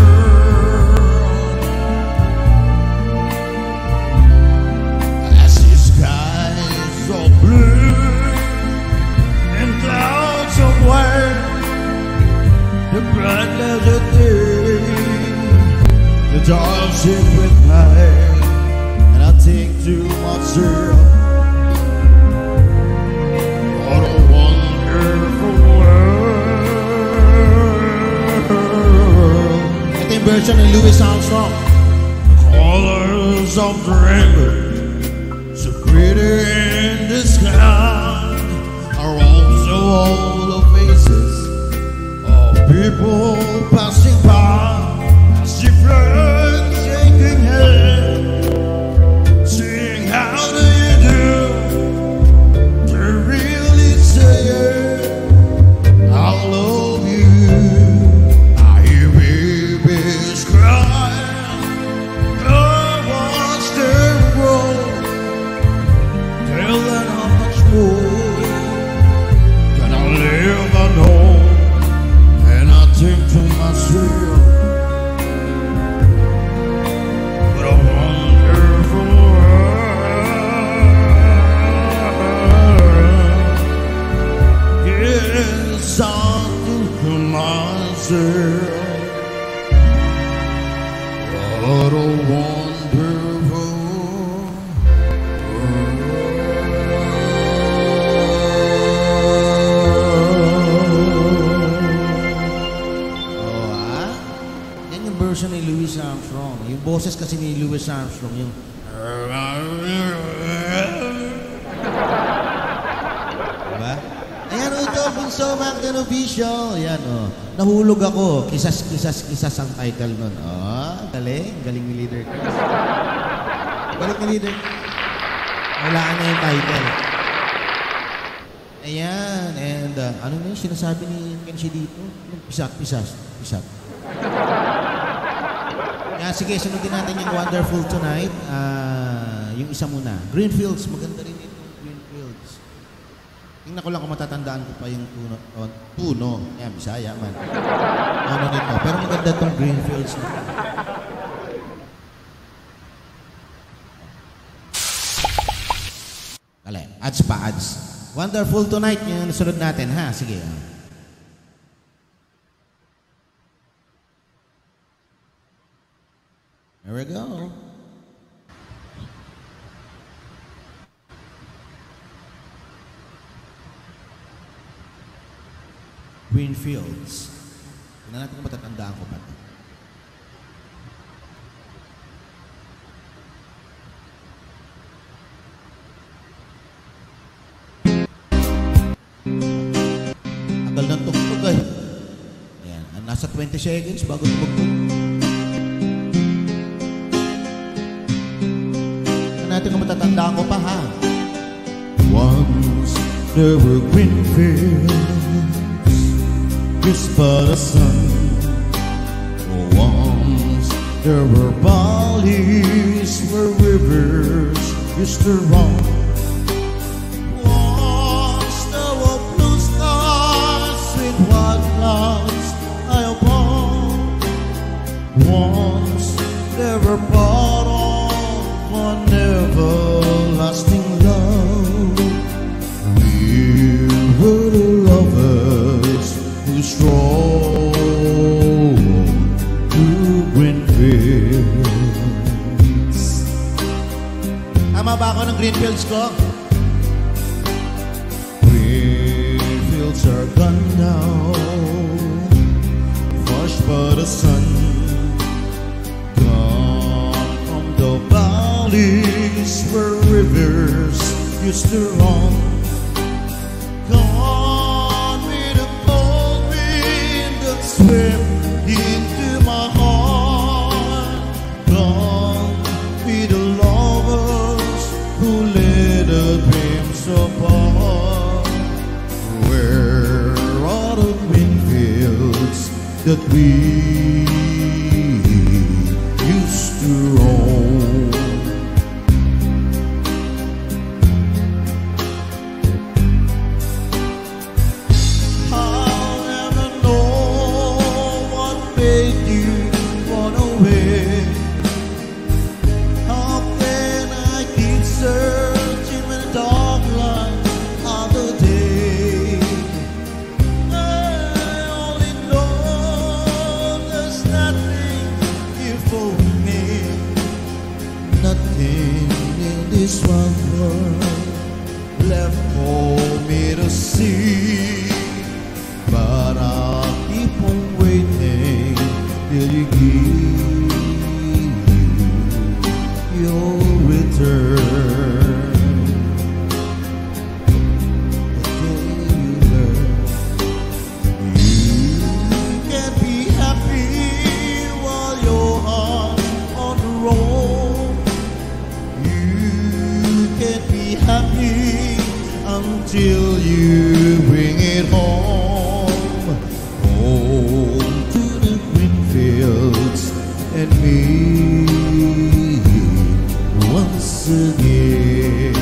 As the skies are blue and clouds are white, the bright light of day, the dark secret night, and I think to myself, what a wonderful world. Ito yung version ng Louis Armstrong. The colors of the rainbow, so pretty in the sky, are also all the faces of people passing by. As she floats, shaking hands, saying, how do you do? They're really saying, I love you. Are you, baby? What a wonderful Yan yung version ni Louis Armstrong. Yung boses kasi ni Louis Armstrong, yung diba? Ayan, ito, Bunso Magdan Official. Ayan, oh. Nahulog ako. Kisas ang title nun. Oh, galing ni Leader. Galing ni Leader. Walaan na yung title. Ayan, and ano na yung sinasabi ni Kenshi dito? Pisat. Kaya sige, sunodin natin yung Wonderful Tonight. Yung isa muna. Greenfields, maganda rin ito. Greenfields. Tingnan ko lang kung matatandaan ko pa yung tuno. Yan, Bisaya man. Ano nito. Pero maganda itong Greenfields. Kale, ads. Wonderful Tonight yung nasunod natin, ha? Sige. Here we go. Greenfields. Tingnan natin kung matatandaan ko pa ito. Tagal ng tugtog eh. Ayan. Nasa 20 seconds bago tugtog. Natin kung matatandaan ko pa, ha? Once there were green fields kissed by the sun. Once there were valleys where rivers used to run. Once there were blue skies with white clouds high above. Once there were bottoms an everlasting love. We were the lovers who strolled through Greenfields. Tama ba ako ng Greenfields ko? Greenfields are gone now, washed by the sun. Where rivers used to run. Gone with the cold wind that swept into my heart. Gone with the lovers who led the dreams apart. Where are the green fields that we used to roam? This one world left for me to see, but I'll keep on waiting till you give your return. The day you learn you can be happy while you're on the road. Happy until you bring it home, home to the green fields and me once again.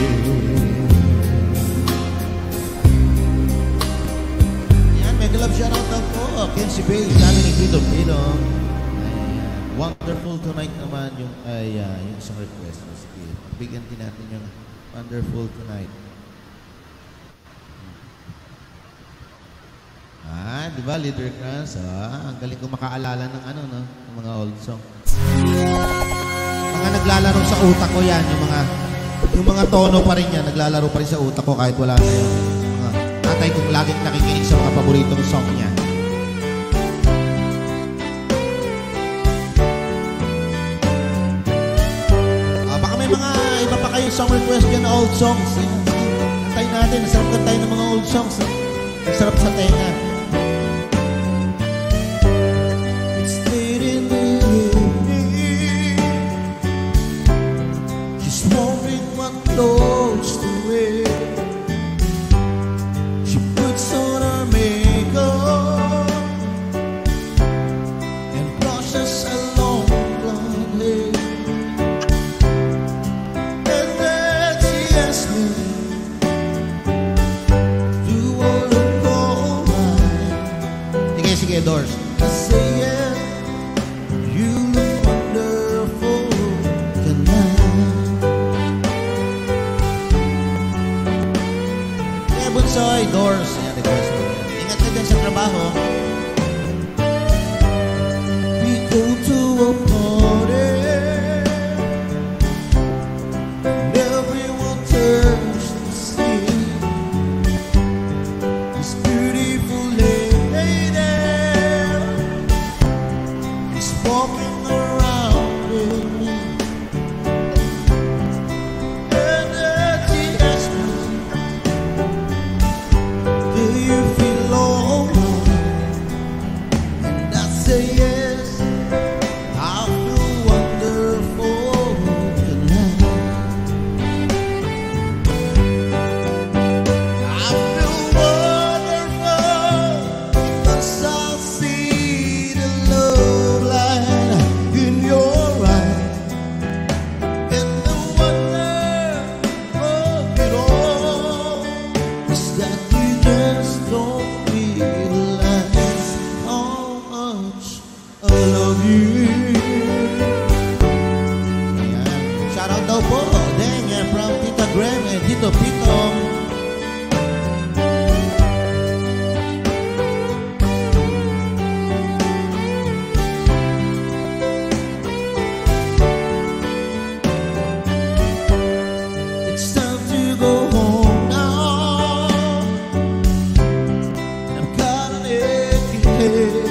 Yan, mega love shoutout na po. Kenshi Bay, sabi ni Tito Pilong. Wonderful Tonight naman yung isang request. Sige, bigyan din natin yung Wonderful Tonight. Di ba, Leader Krans? Ang galing ko makaalala ng ng mga old song. Mga naglalaro sa utak ko yan, yung mga tono pa rin yan, naglalaro pa rin sa utak ko kahit wala na yun. Mga tatay kong laging nakikinig sa mga paboritong song niya. Baka may mga iba pa kayong song request dyan na old songs. Kantayin natin, nasarap kantayin ng mga old songs. Nasarap sa tenga. It's late in the evening. She's wondering what clothes to wear. She puts on her makeup and brushes her long blonde hair. And then she asks me, do I look alright? Sige, Doors. I say yeah, you look wonderful tonight. Yeah, Bunsoy, Doors. Ayan, request mo. Ingat ka dyan sa trabaho. We go to a party and everyone turns to see this beautiful lady is walking around with me. And then she asks me, do you feel alright? And I say yes, I feel wonderful tonight. I feel wonderful because I see the love light in your eyes. And the wonder of it all is that you just don't realize how much I love you. Ayan. Shoutout daw po, Deng, from Tita Graham and Tito Pitong. It's time to go home now. I've got an aching head,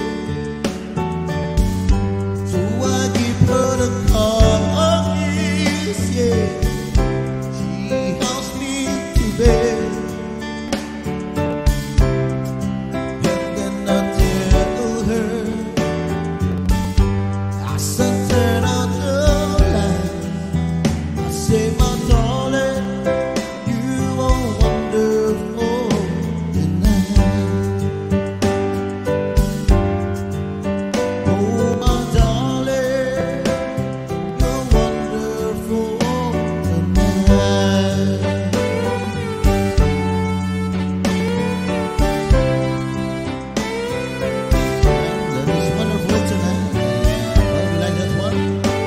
so I give her the keys. Yeah, she helps me to bed, and then I tell her I said turn on the light. I say, my darling, you are wonderful tonight. Oh, my darling, you're wonderful tonight. That is wonderful tonight. How do you like that one?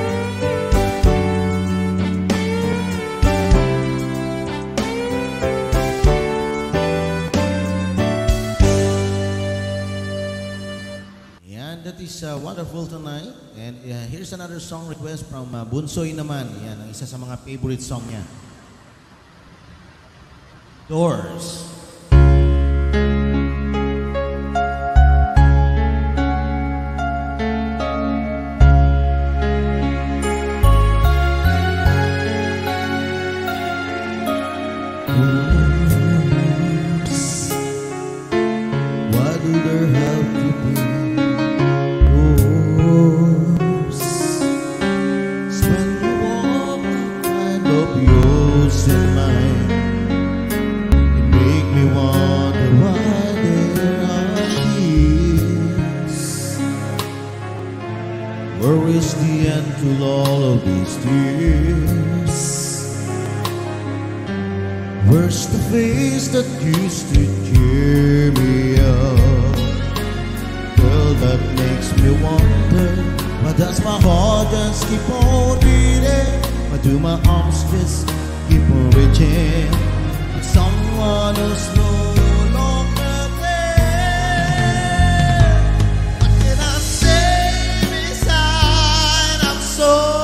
Yan, that is wonderful tonight. And here's another song request from Bunsoy naman. Yan, ang isa sa mga favorite song niya. Doors. Doors. Why do there have to be doors? 'Cause when you walk, I love yours and mine. You make me wonder why there are tears. Where is the end to all of these tears? Where's the face that used to cheer me up? Girl, that makes me wonder, why does my heart just keep on beating? Why do my arms just keep on reaching for someone who's no longer there? What can I say besides I'm so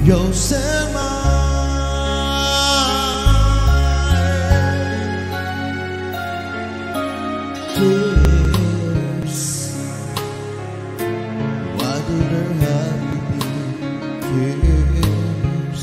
You're tears. Why do there have to be tears?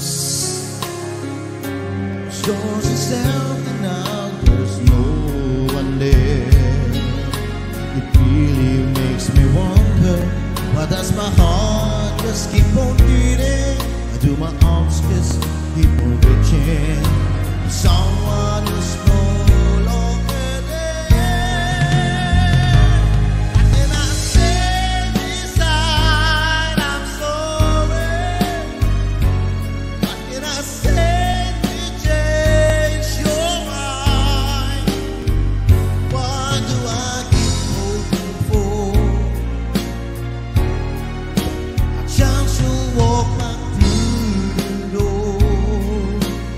Shows yourself and now there's no one there. It really makes me wonder, why does my heart just keep on beating? Why do my arms just keep on reaching for someone who's no longer there? What can I say beside I'm sorry? What can I say to change your mind? Why do I keep hoping for a chance to walk back through the door?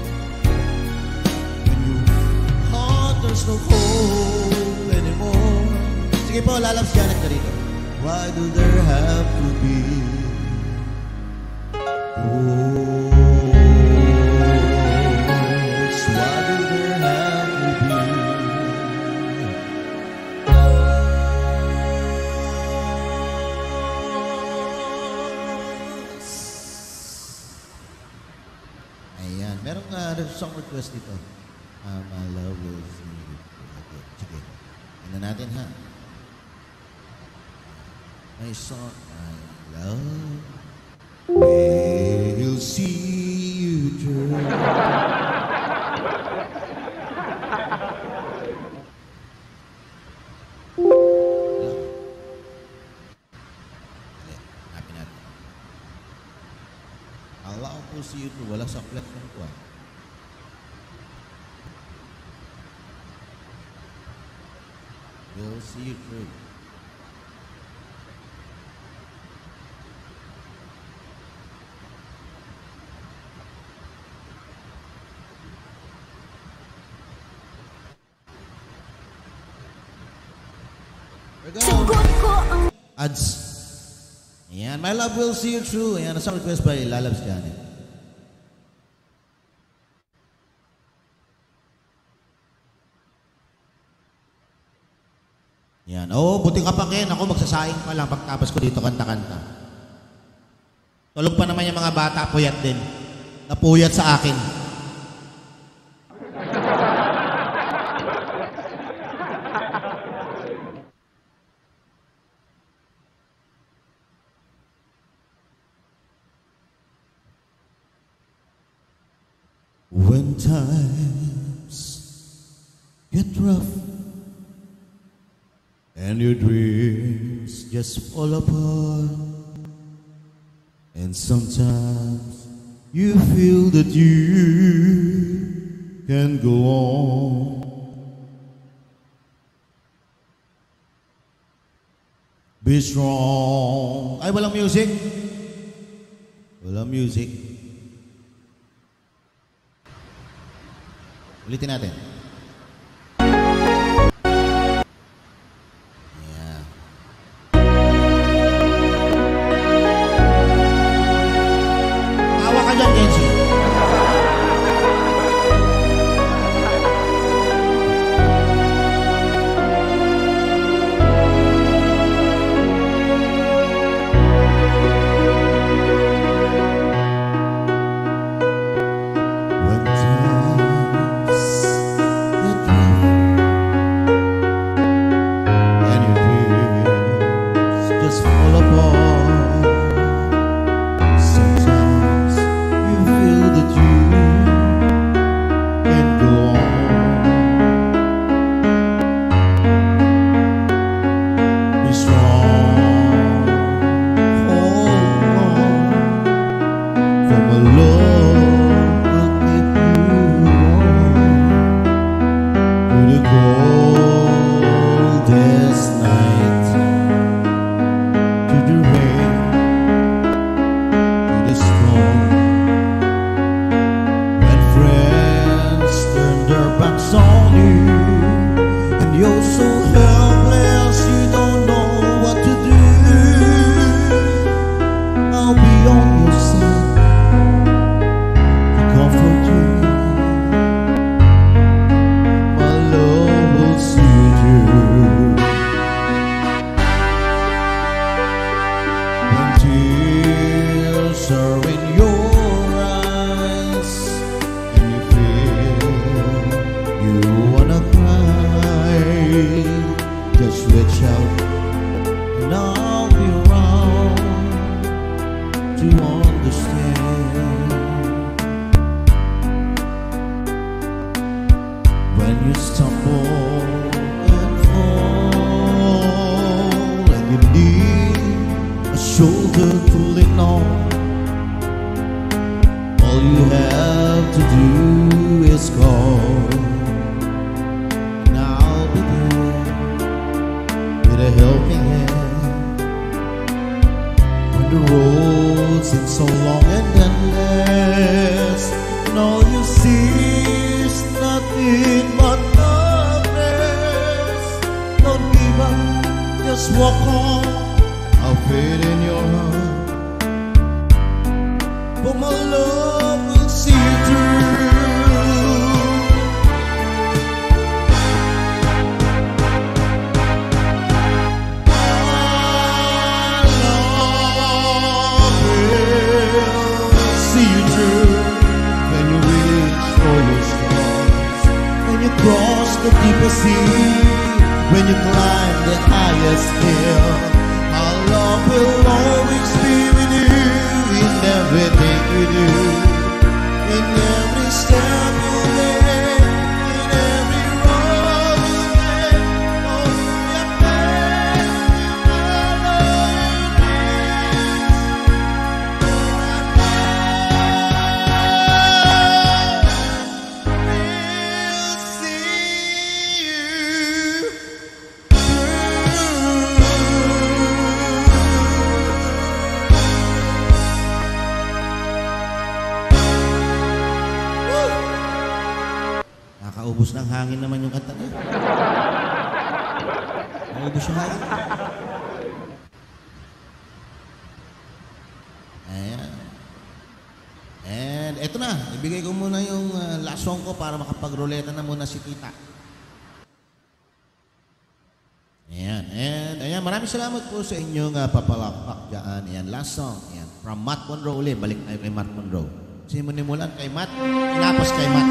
When your heart there's no hope anymore. Sige po, lalabs Janet ka dito. Why do there have to be wars? Why do there have to be wars? Ayan, merong song request dito. My love will see you. Okay, sige. Ano natin ha? My song, my love will see you through. Happy natin. Allah will see you through. Wala sa platform ko. We'll see you through. We're going. Ads. Ayan, my love will see you through. Ayan, nasa request by Lalabs Janet. Yan. Oh, buti ka pa Ken. Ako magsasaing pa lang pagtapos ko dito kanta-kanta. Tulog pa naman yung mga bata, puyat din. Napuyat sa akin. When times get rough and your dreams just fall apart, and sometimes you feel that you can go on. Be strong. Ay, walang music. Walang music. Ulitin natin. When times tears are in your eyes and you feel you wanna cry, just reach out and I'll be around to understand. When you stumble and fall and you need a shoulder to lean on, all you have to do is call, and I'll be there with a helping hand. When the road seems so long and endless, and all you see is nothing but darkness, don't give up, just walk on. I'll fit in your heart, but my love will see you through. Cross the deepest sea, when you climb the highest hill, our love will always be with you in everything you do, in every step you make, in every road you take. Oh, your faith, you follow your Ubus ng hangin naman yung kanta niya. Ubus yung hangin. Ayan. And eto na, ibigay ko muna yung last song ko para makapagroleta na muna si Tita. Ayan. And ayan, maraming salamat po sa inyong papalakpak dyan. Ayan, last song. Ayan, from Matt Monroe ulit. Balik tayo kay Matt Monroe. Sinimulan kay Matt, tinapos kay Matt.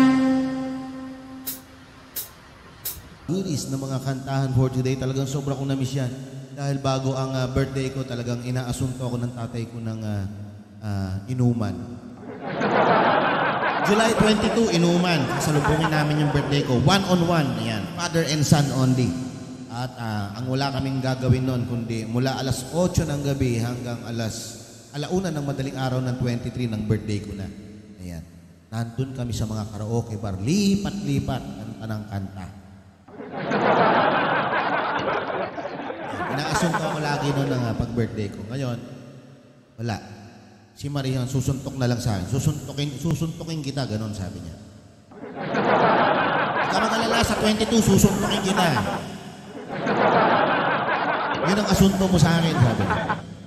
Goodies ng mga kantahan for today. Talagang sobra kong namiss yan. Dahil bago ang birthday ko, talagang inaasunto ako ng tatay ko ng inuman. July 22, inuman. Kasalubungin namin yung birthday ko. One-on-one. Ayan. Father and son only. At ang wala kaming gagawin noon, kundi mula alas 8 ng gabi hanggang alauna ng madaling araw ng 23 ng birthday ko na. Ayan. Nandun kami sa mga karaoke bar. Lipat-lipat. Kanta ng kanta. Inaasunto ako lagi noon ng pag-birthday ko. Ngayon, wala. Si Maria, susuntok na lang sa akin. Susuntukin kita, ganon sabi niya. Huwag ka mag-alala, sa 22, susuntukin kita. Yun ang asunto mo sa akin, sabi niya.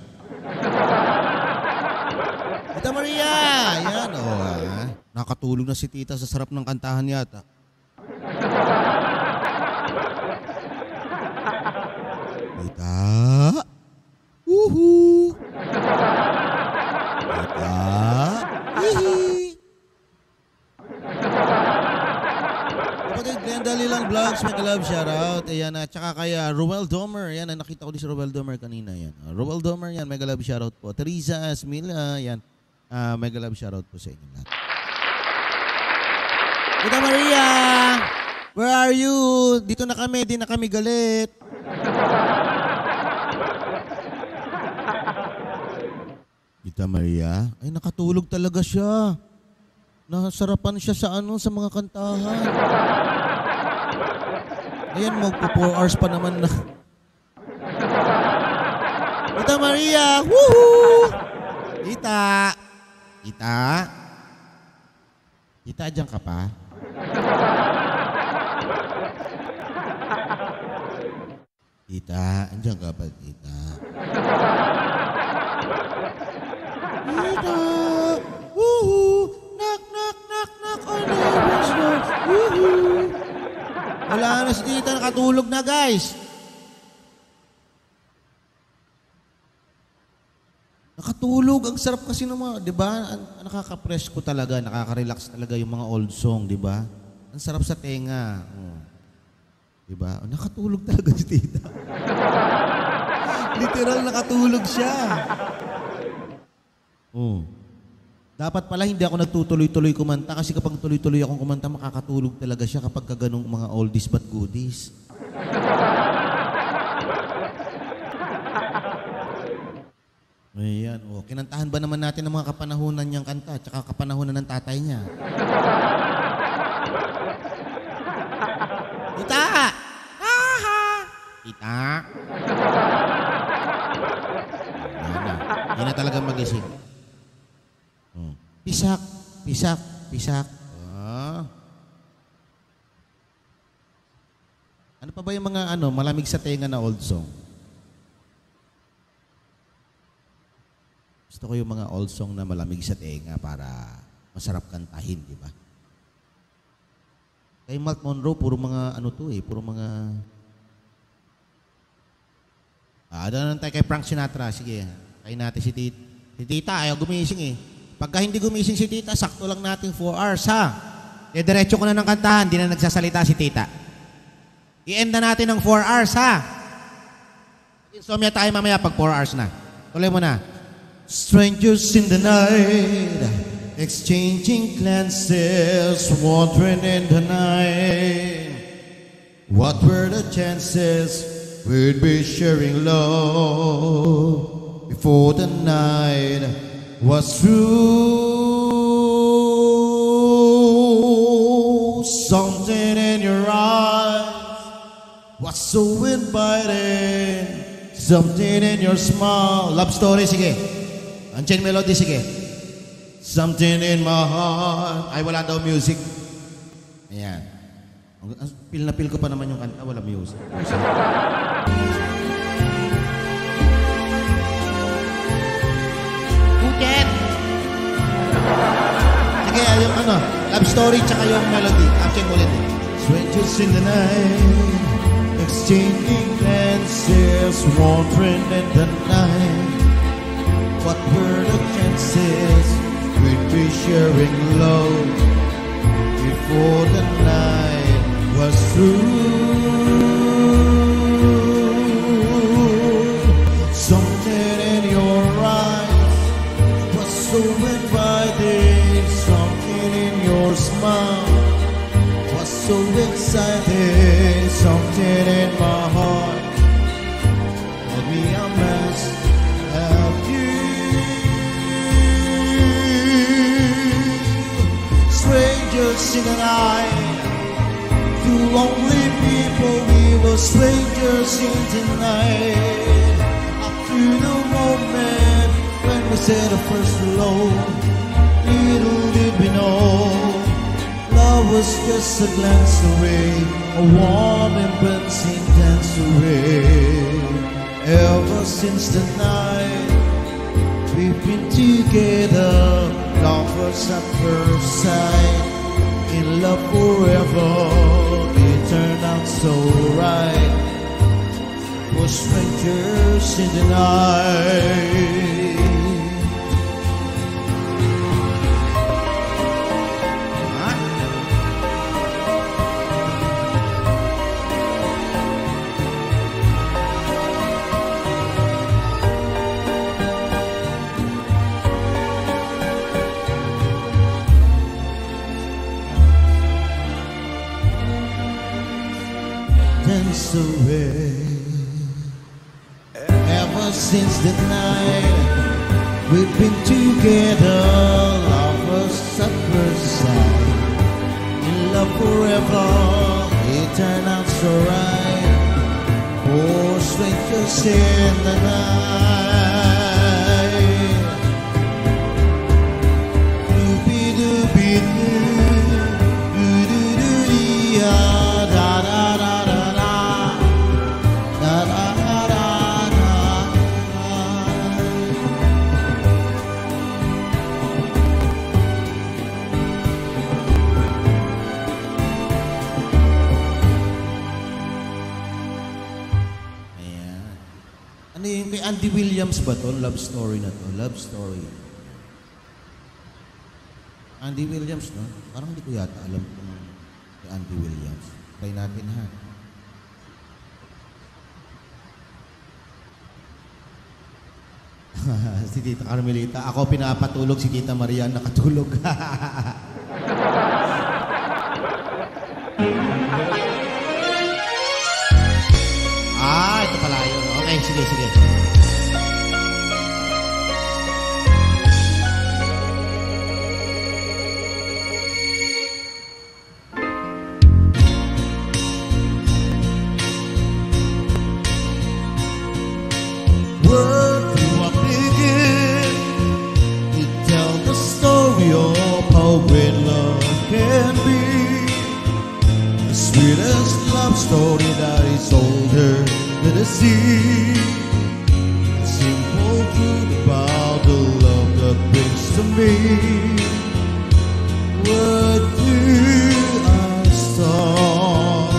Tita Maria! Yan, nakatulog na si Tita sa sarap ng kantahan yata. Tita! Woohoo! Tita! Hihi! Kapatid, Glenda Lilang Vlogs, may kalab, shoutout. Ayan, tsaka kay Roel Domer. Ayan, nakita ko din si Roel Domer kanina. Ayan. Roel Domer, yan, may kalab, shoutout po. Teresa Asmila, yan. May kalab, shoutout po sa inyo lahat. Tita Maria! Where are you? Dito na kami, di na kami galit. Tita Maria, ay nakatulog talaga siya. Nasarapan siya sa sa mga kantahan. Ayan, magpo 4 hours pa naman na. Tita Maria, woohoo! Tita! Tita? Tita, dyan ka pa? Tita, andyan ka pa, Tita? Tita! Woohoo! Knock, knock, knock, knock on heaven's door. Woohoo! Wala na si Tita, nakatulog na, guys. Nakatulog. Ang sarap kasi ng mga, di ba? Nakaka-presko talaga, nakaka-relax talaga yung mga old song, di ba? Ang sarap sa tenga. Oh. Di ba? Nakatulog talaga si tita. Literal, nakatulog siya. Oh. Dapat pala hindi ako nagtutuloy-tuloy kumanta kasi kapag tuloy-tuloy akong kumanta, makakatulog talaga siya kapag kaganong mga oldies but goodies. Ayan, oh. Kinantahan ba naman natin ang mga kapanahunan niyang kanta at saka kapanahunan ng tatay niya? Tita! Aha! Tita! Hindi na talaga magising. Oh. Pisak, pisak, pisak. Ah. Ano pa ba yung mga malamig sa tenga na old song? Gusto ko yung mga old song na malamig sa tenga para masarap kantahin, di ba? Kay Mark Monroe, puro mga puro mga... doon tayo kay Frank Sinatra. Sige, kain natin si Tita. Si Tita, ayaw gumising eh. Pagka hindi gumising si Tita, sakto lang natin 4 hours, ha? Diretso ko na ng kantahan, hindi na nagsasalita si Tita. I-end na natin ng 4 hours, ha? Insomnia tayo mamaya pag 4 hours na. Tuloy mo na. Strangers in the night, exchanging glances, wandering in the night. What were the chances we'd be sharing love before the night was through? Something in your eyes was so inviting, something in your smile. Love story, sige. Unchained Melody, sige. Something in my heart. Ay, wala daw music. Ayan. Feel na feel ko pa naman yung kanta, wala music. Uket! Sige, yung love story tsaka yung melody. Unchained Melody. Strangers in the night, exchanging glances, wandering in the night. What were the chances we'd be sharing love before the night was through? Something in your eyes was so inviting, something in your smile was so exciting, something in my heart told me I must have you. Strangers in the night, two lonely people, we were strangers in the night. Up to the moment when we said our first hello, little did we know love was just a glance away, a warm embracing dance away. Ever since the night we've been together, lovers at first sight, in love forever. It turned out so right, we're strangers in the night. Dance away. Ever since the night we've been together, lovers at first sight, in love forever. It turned out so right, four strangers in the night. Doobie-doobie-doo, doo-doo-doo-dee-ah, da-da-da. Andy Williams ba to? Love story na to. Love story. Andy Williams, no? Parang hindi ko yata alam kung kay Andy Williams. Try natin, ha? Si Tita Carmelita. Ako pinapatulog, si Tita Maria nakatulog. Ito pala yun. Okay, sige, sige. Where do I begin to tell the story of how great love can be? The sweetest love story that is older than the sea. A simple truth about the love that brings to me. Where do I start?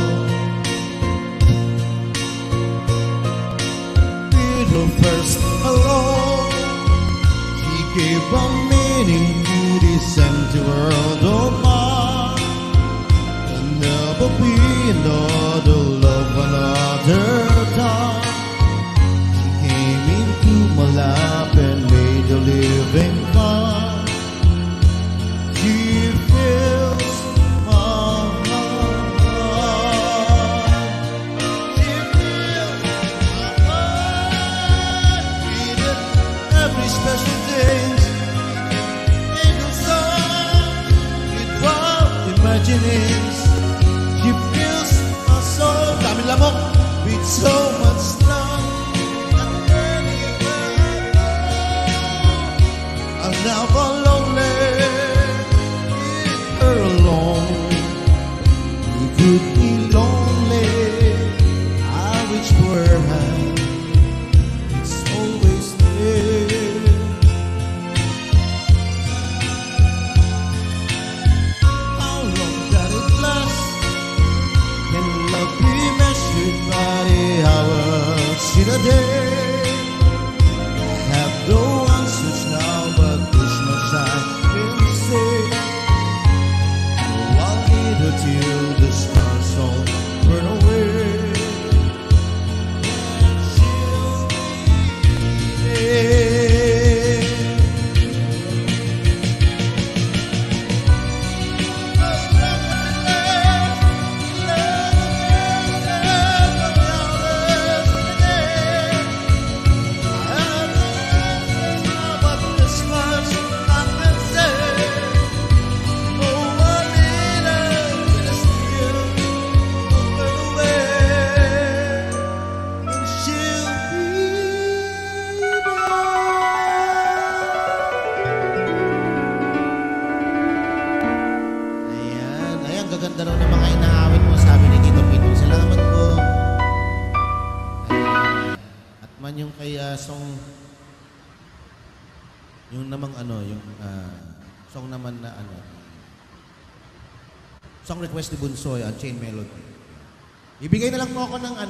The first hello, she gave a meaning to this empty world of mine. There'll never be another love another time. She came into my life and made a living fine. She fills my heart. She fills my heart. Every special things in the sun with wild imaginings. She fills my soul, dami lamok, with so much love. And anywhere I go, I'm never lonely with her alone. You could be lonely, I reach for her hand. It's always there. How long can it last? Can love be measured by the hours in a day? I have no answers now, but this much I can say. Oh, I'll need her till the stars all burn away. She'll be there. But this much I can say. Oh, I need her till the stars burn away. And she'll be Ayan. Ayan, gaganda raw ng mga inaawit mo. Sabi ni Tito Pito. Salamat po. Ayan. At man yung kay song... Yung namang yung song naman na song request ni Bunsoy, Chain Melody. Ibigay na lang po ako ng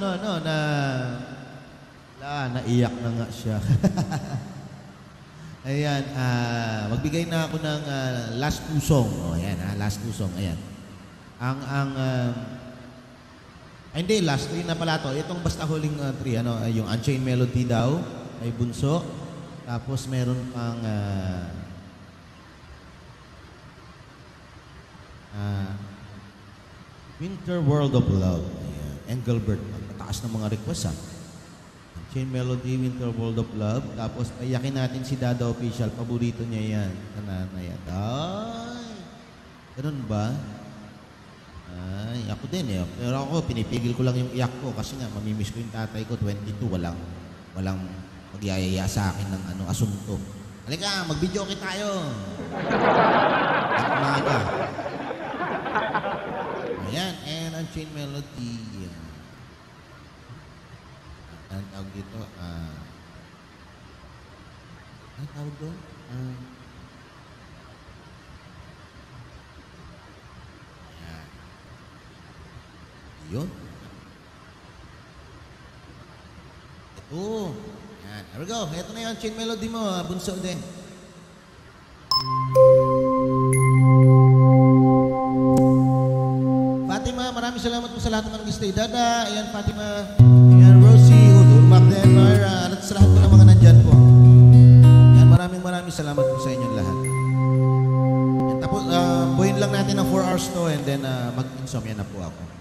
naiyak na nga siya. Ayan, magbigay na ako ng last two song. Ayan, last two song. Ayan. Hindi, last three na pala to. Itong basta huling three, yung Unchained Melody daw, ay Bunso. Tapos meron pang Winter World of Love. Ayan. Engelbert. Mataas ng mga request, Chain Melody, Winter World of Love. Tapos, payakin natin si Dada Official. Paborito niya yan. Nanay. Ay! Ganun ba? Ay, ako din Pero ako, pinipigil ko lang yung iyak ko. Kasi nga, mamimiss ko yung tatay ko. 22, walang magyayaya sa akin ng asunto. Halika, mag-video okay tayo. At umaga. Ayan, and Unchained Melody. Ang tawag dito, ang tawag doon? Ayan. Yun. Ito. Ayan, There we go. Ito na yung chain melody mo, bunso din. Fatima, maraming salamat po sa lahat ng nag-stay. Dada, ayan Fatima, ayan Rosie, Udurmak din, Myra, at sa lahat po ng mga nandyan po. Ayan, maraming salamat po sa inyong lahat. Ayan, tapos, buuin lang natin ng 4 hours to and then mag-insomnia na po ako.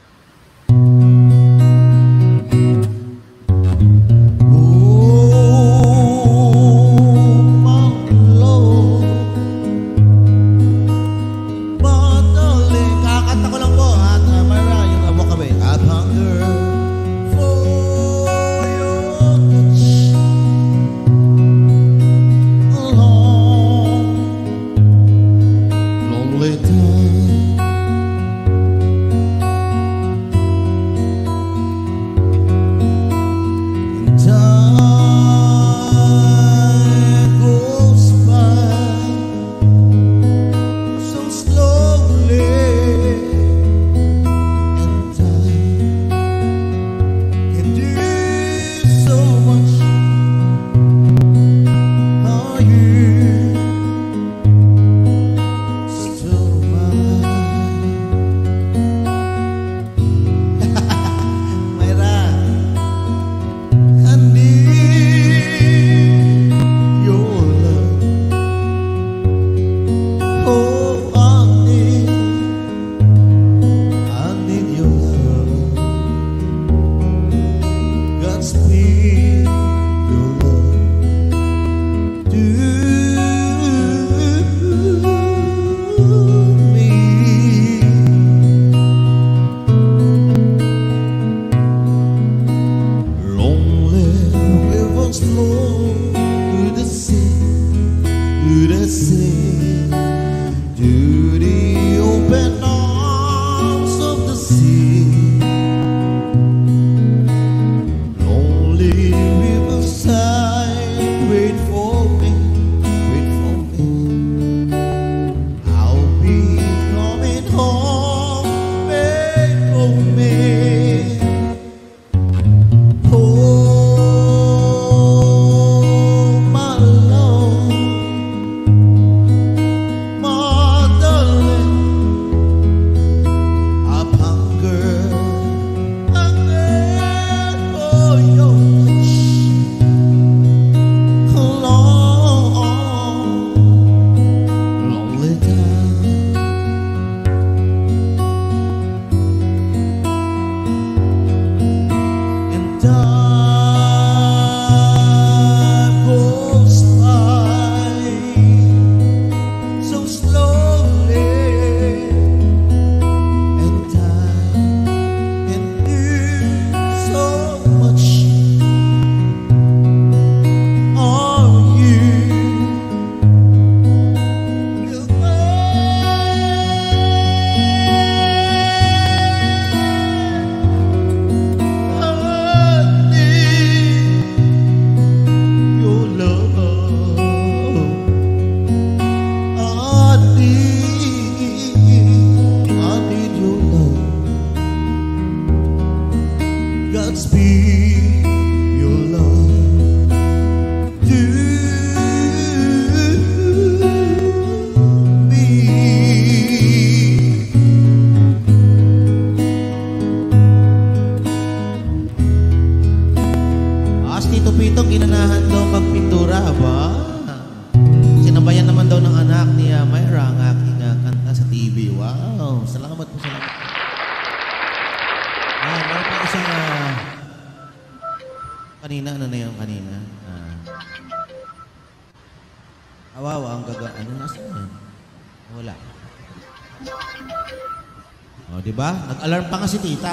O, diba? Nag-alarm pa nga si tita.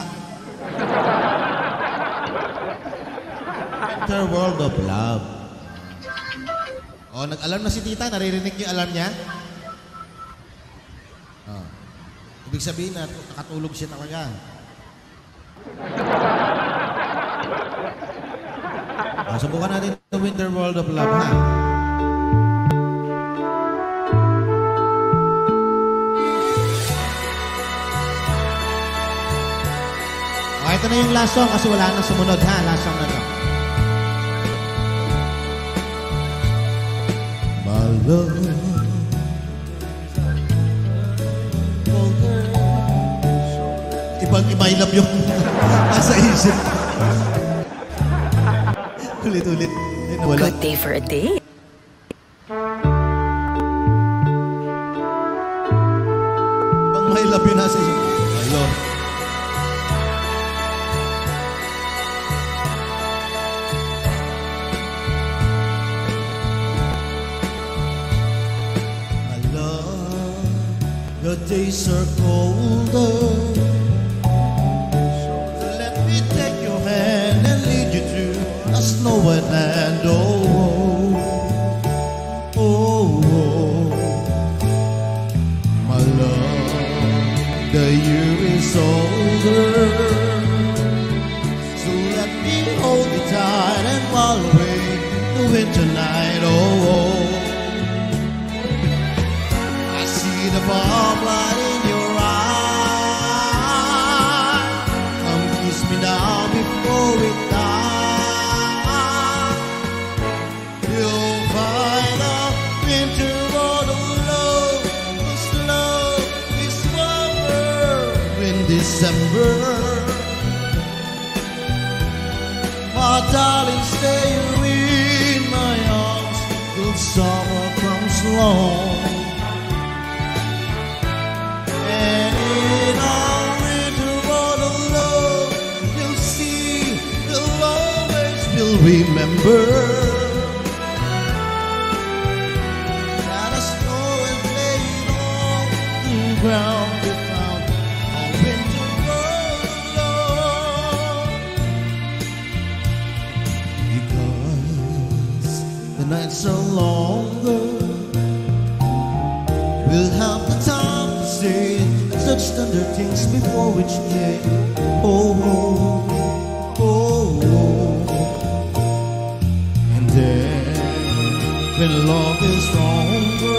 The World of Love. O, nag-alarm na si tita. Naririnig niyo yung alarm niya? O. Ibig sabihin na nakatulog siya talaga. O, subukan natin the Winter World of Love, ha? Ito na yung last song kasi wala nang sumunod ha. Last song na to. love. Ibang-iba ilap yung nasa isip. Ulit-ulit. Ay, nawala. Good day for a day. Ibang mailap yung nasa isip. Ayun. My love, the days are colder. So let me take your hand and lead you to a snowy land. Oh, oh, oh, my love, the year is older. So let me hold you tight and while away the winter night. Oh, oh. I see the bomb light in your eye. Come kiss me now before it dies. You'll find a winter born of love. This love is summer in December. My darling, stay in my arms till summer comes along. And in our winter born of love, you'll see, you'll always will remember that the snow is laid on the ground. We found our winter born of love. Because the nights are longer, we'll have the time to say such tender things before each day. Oh, oh, oh, oh. And then, when love is stronger,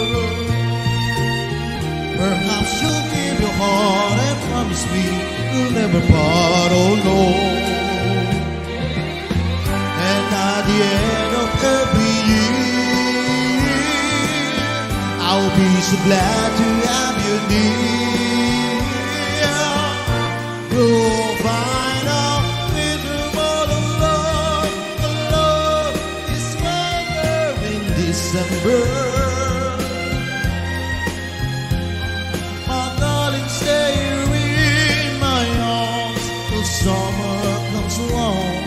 perhaps you'll give your heart and promise me you'll never part. Oh, no. And at the end of every year, I'll be so glad to have you near. You'll find out winter born of love. The love is summer in December. My darling, stay here in my arms till summer comes along.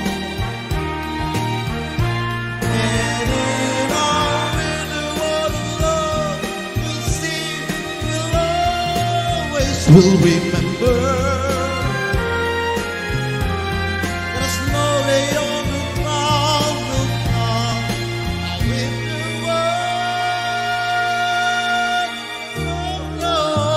And in our winter born of love, you'll see, you'll always will remember that a snow lay on the ground will come. A winter born of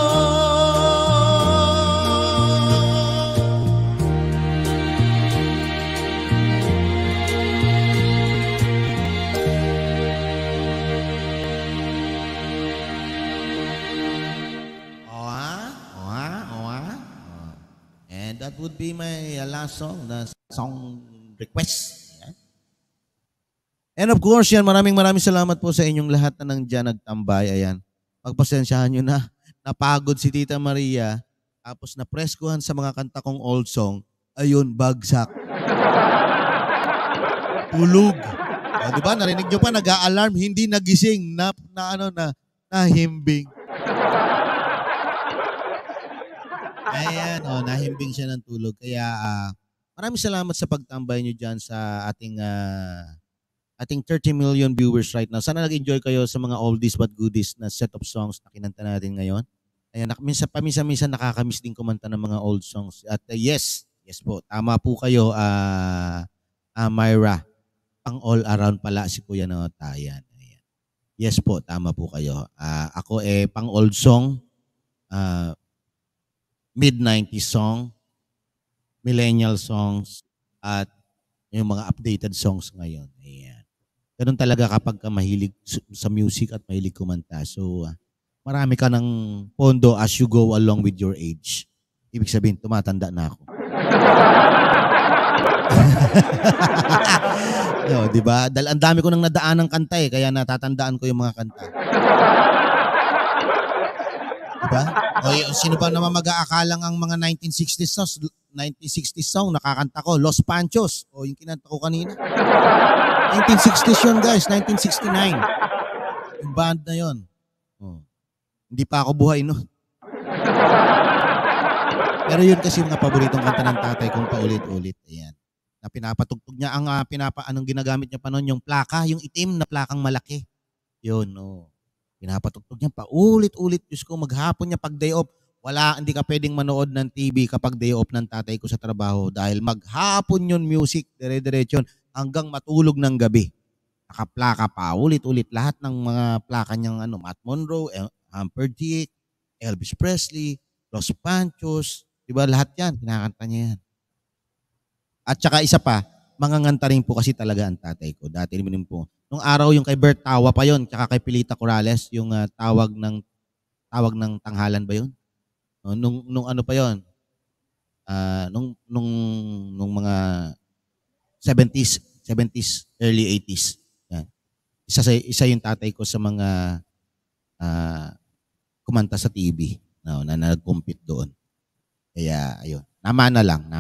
And that would be my last song, the song request. Yan. And of course, yan, maraming salamat po sa inyong lahat na nandiyan nagtambay. Ayan. Pagpasensyahan nyo na, napagod si Tita Maria, tapos napreskuhan sa mga kanta kong old song, ayun, bagsak. Tulog. O, diba, narinig nyo pa, nag-a-alarm, hindi nagising, nahimbing. Ayan, nahimbing siya ng tulog. Kaya maraming salamat sa pagtambay nyo dyan sa ating 30 million viewers right now. Sana nag-enjoy kayo sa mga oldies but goodies na set of songs na kinanta natin ngayon. Ayan, paminsan-minsan nakakamiss din kumanta ng mga old songs. At yes po, tama po kayo, Myra. Pang all around pala si Kuya Notayan. Ayan. Yes po, tama po kayo. Ako pang old song, mid-90s song, millennial songs, at yung mga updated songs ngayon. Ayan. Ganun talaga kapag ka mahilig sa music at mahilig kumanta. So, marami ka ng pondo as you go along with your age. Ibig sabihin, tumatanda na ako. Yo, di ba? Dahil ang dami ko nang nadaan ng kanta eh, kaya natatandaan ko yung mga kanta. Diba? O sino ba naman mag-aakalang ang mga 1960s song nakakanta ko? Los Panchos. O yung kinanta ko kanina. 1960s yun guys, 1969. Yung band na yun. Oh. Hindi pa ako buhay no. Pero yun kasi mga paboritong kanta ng tatay kong paulit-ulit. Ayan. Na pinapatugtog niya ang anong ginagamit niya pa noon, yung plaka, yung itim na plakang malaki. Yun, oh. Pinapatugtog niya paulit-ulit. Diyos ko, maghapon niya pag day off. Hindi ka pwedeng manood ng TV kapag day off ng tatay ko sa trabaho dahil maghapon yun music, dire-diretso hanggang matulog ng gabi. Nakaplaka pa, ulit-ulit lahat ng mga plaka niyang Matt Monroe, Humperdinck Dick, Elvis Presley, Los Panchos, diba lahat yan, kinakanta niya yan. At saka isa pa, manganganta rin po kasi talaga ang tatay ko. Dati rin po. Nung araw yung kay Bert Tawa pa yon, tsaka kay Pilita Corrales, yung tawag ng tanghalan ba yun? Nung ano pa yon? Nung mga 70s, early 80s. Yan. Isa yung tatay ko sa mga kumanta sa TV na nag-compete doon. Kaya ayun, namana.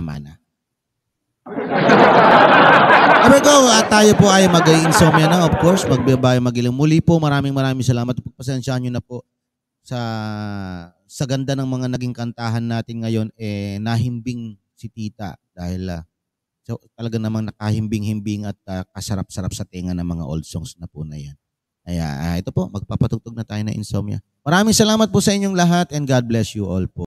There we go. At tayo po ay mag-insomnia na, of course. Magbabayo magilang. Muli po, maraming salamat. Pagpasensyahan nyo na po sa ganda ng mga naging kantahan natin ngayon. Nahimbing si Tita dahil talaga namang nakahimbing-himbing at kasarap-sarap sa tenga ng mga old songs na po na yan. Kaya ito po, magpapatugtog na tayo na Insomnia. Maraming salamat po sa inyong lahat and God bless you all po.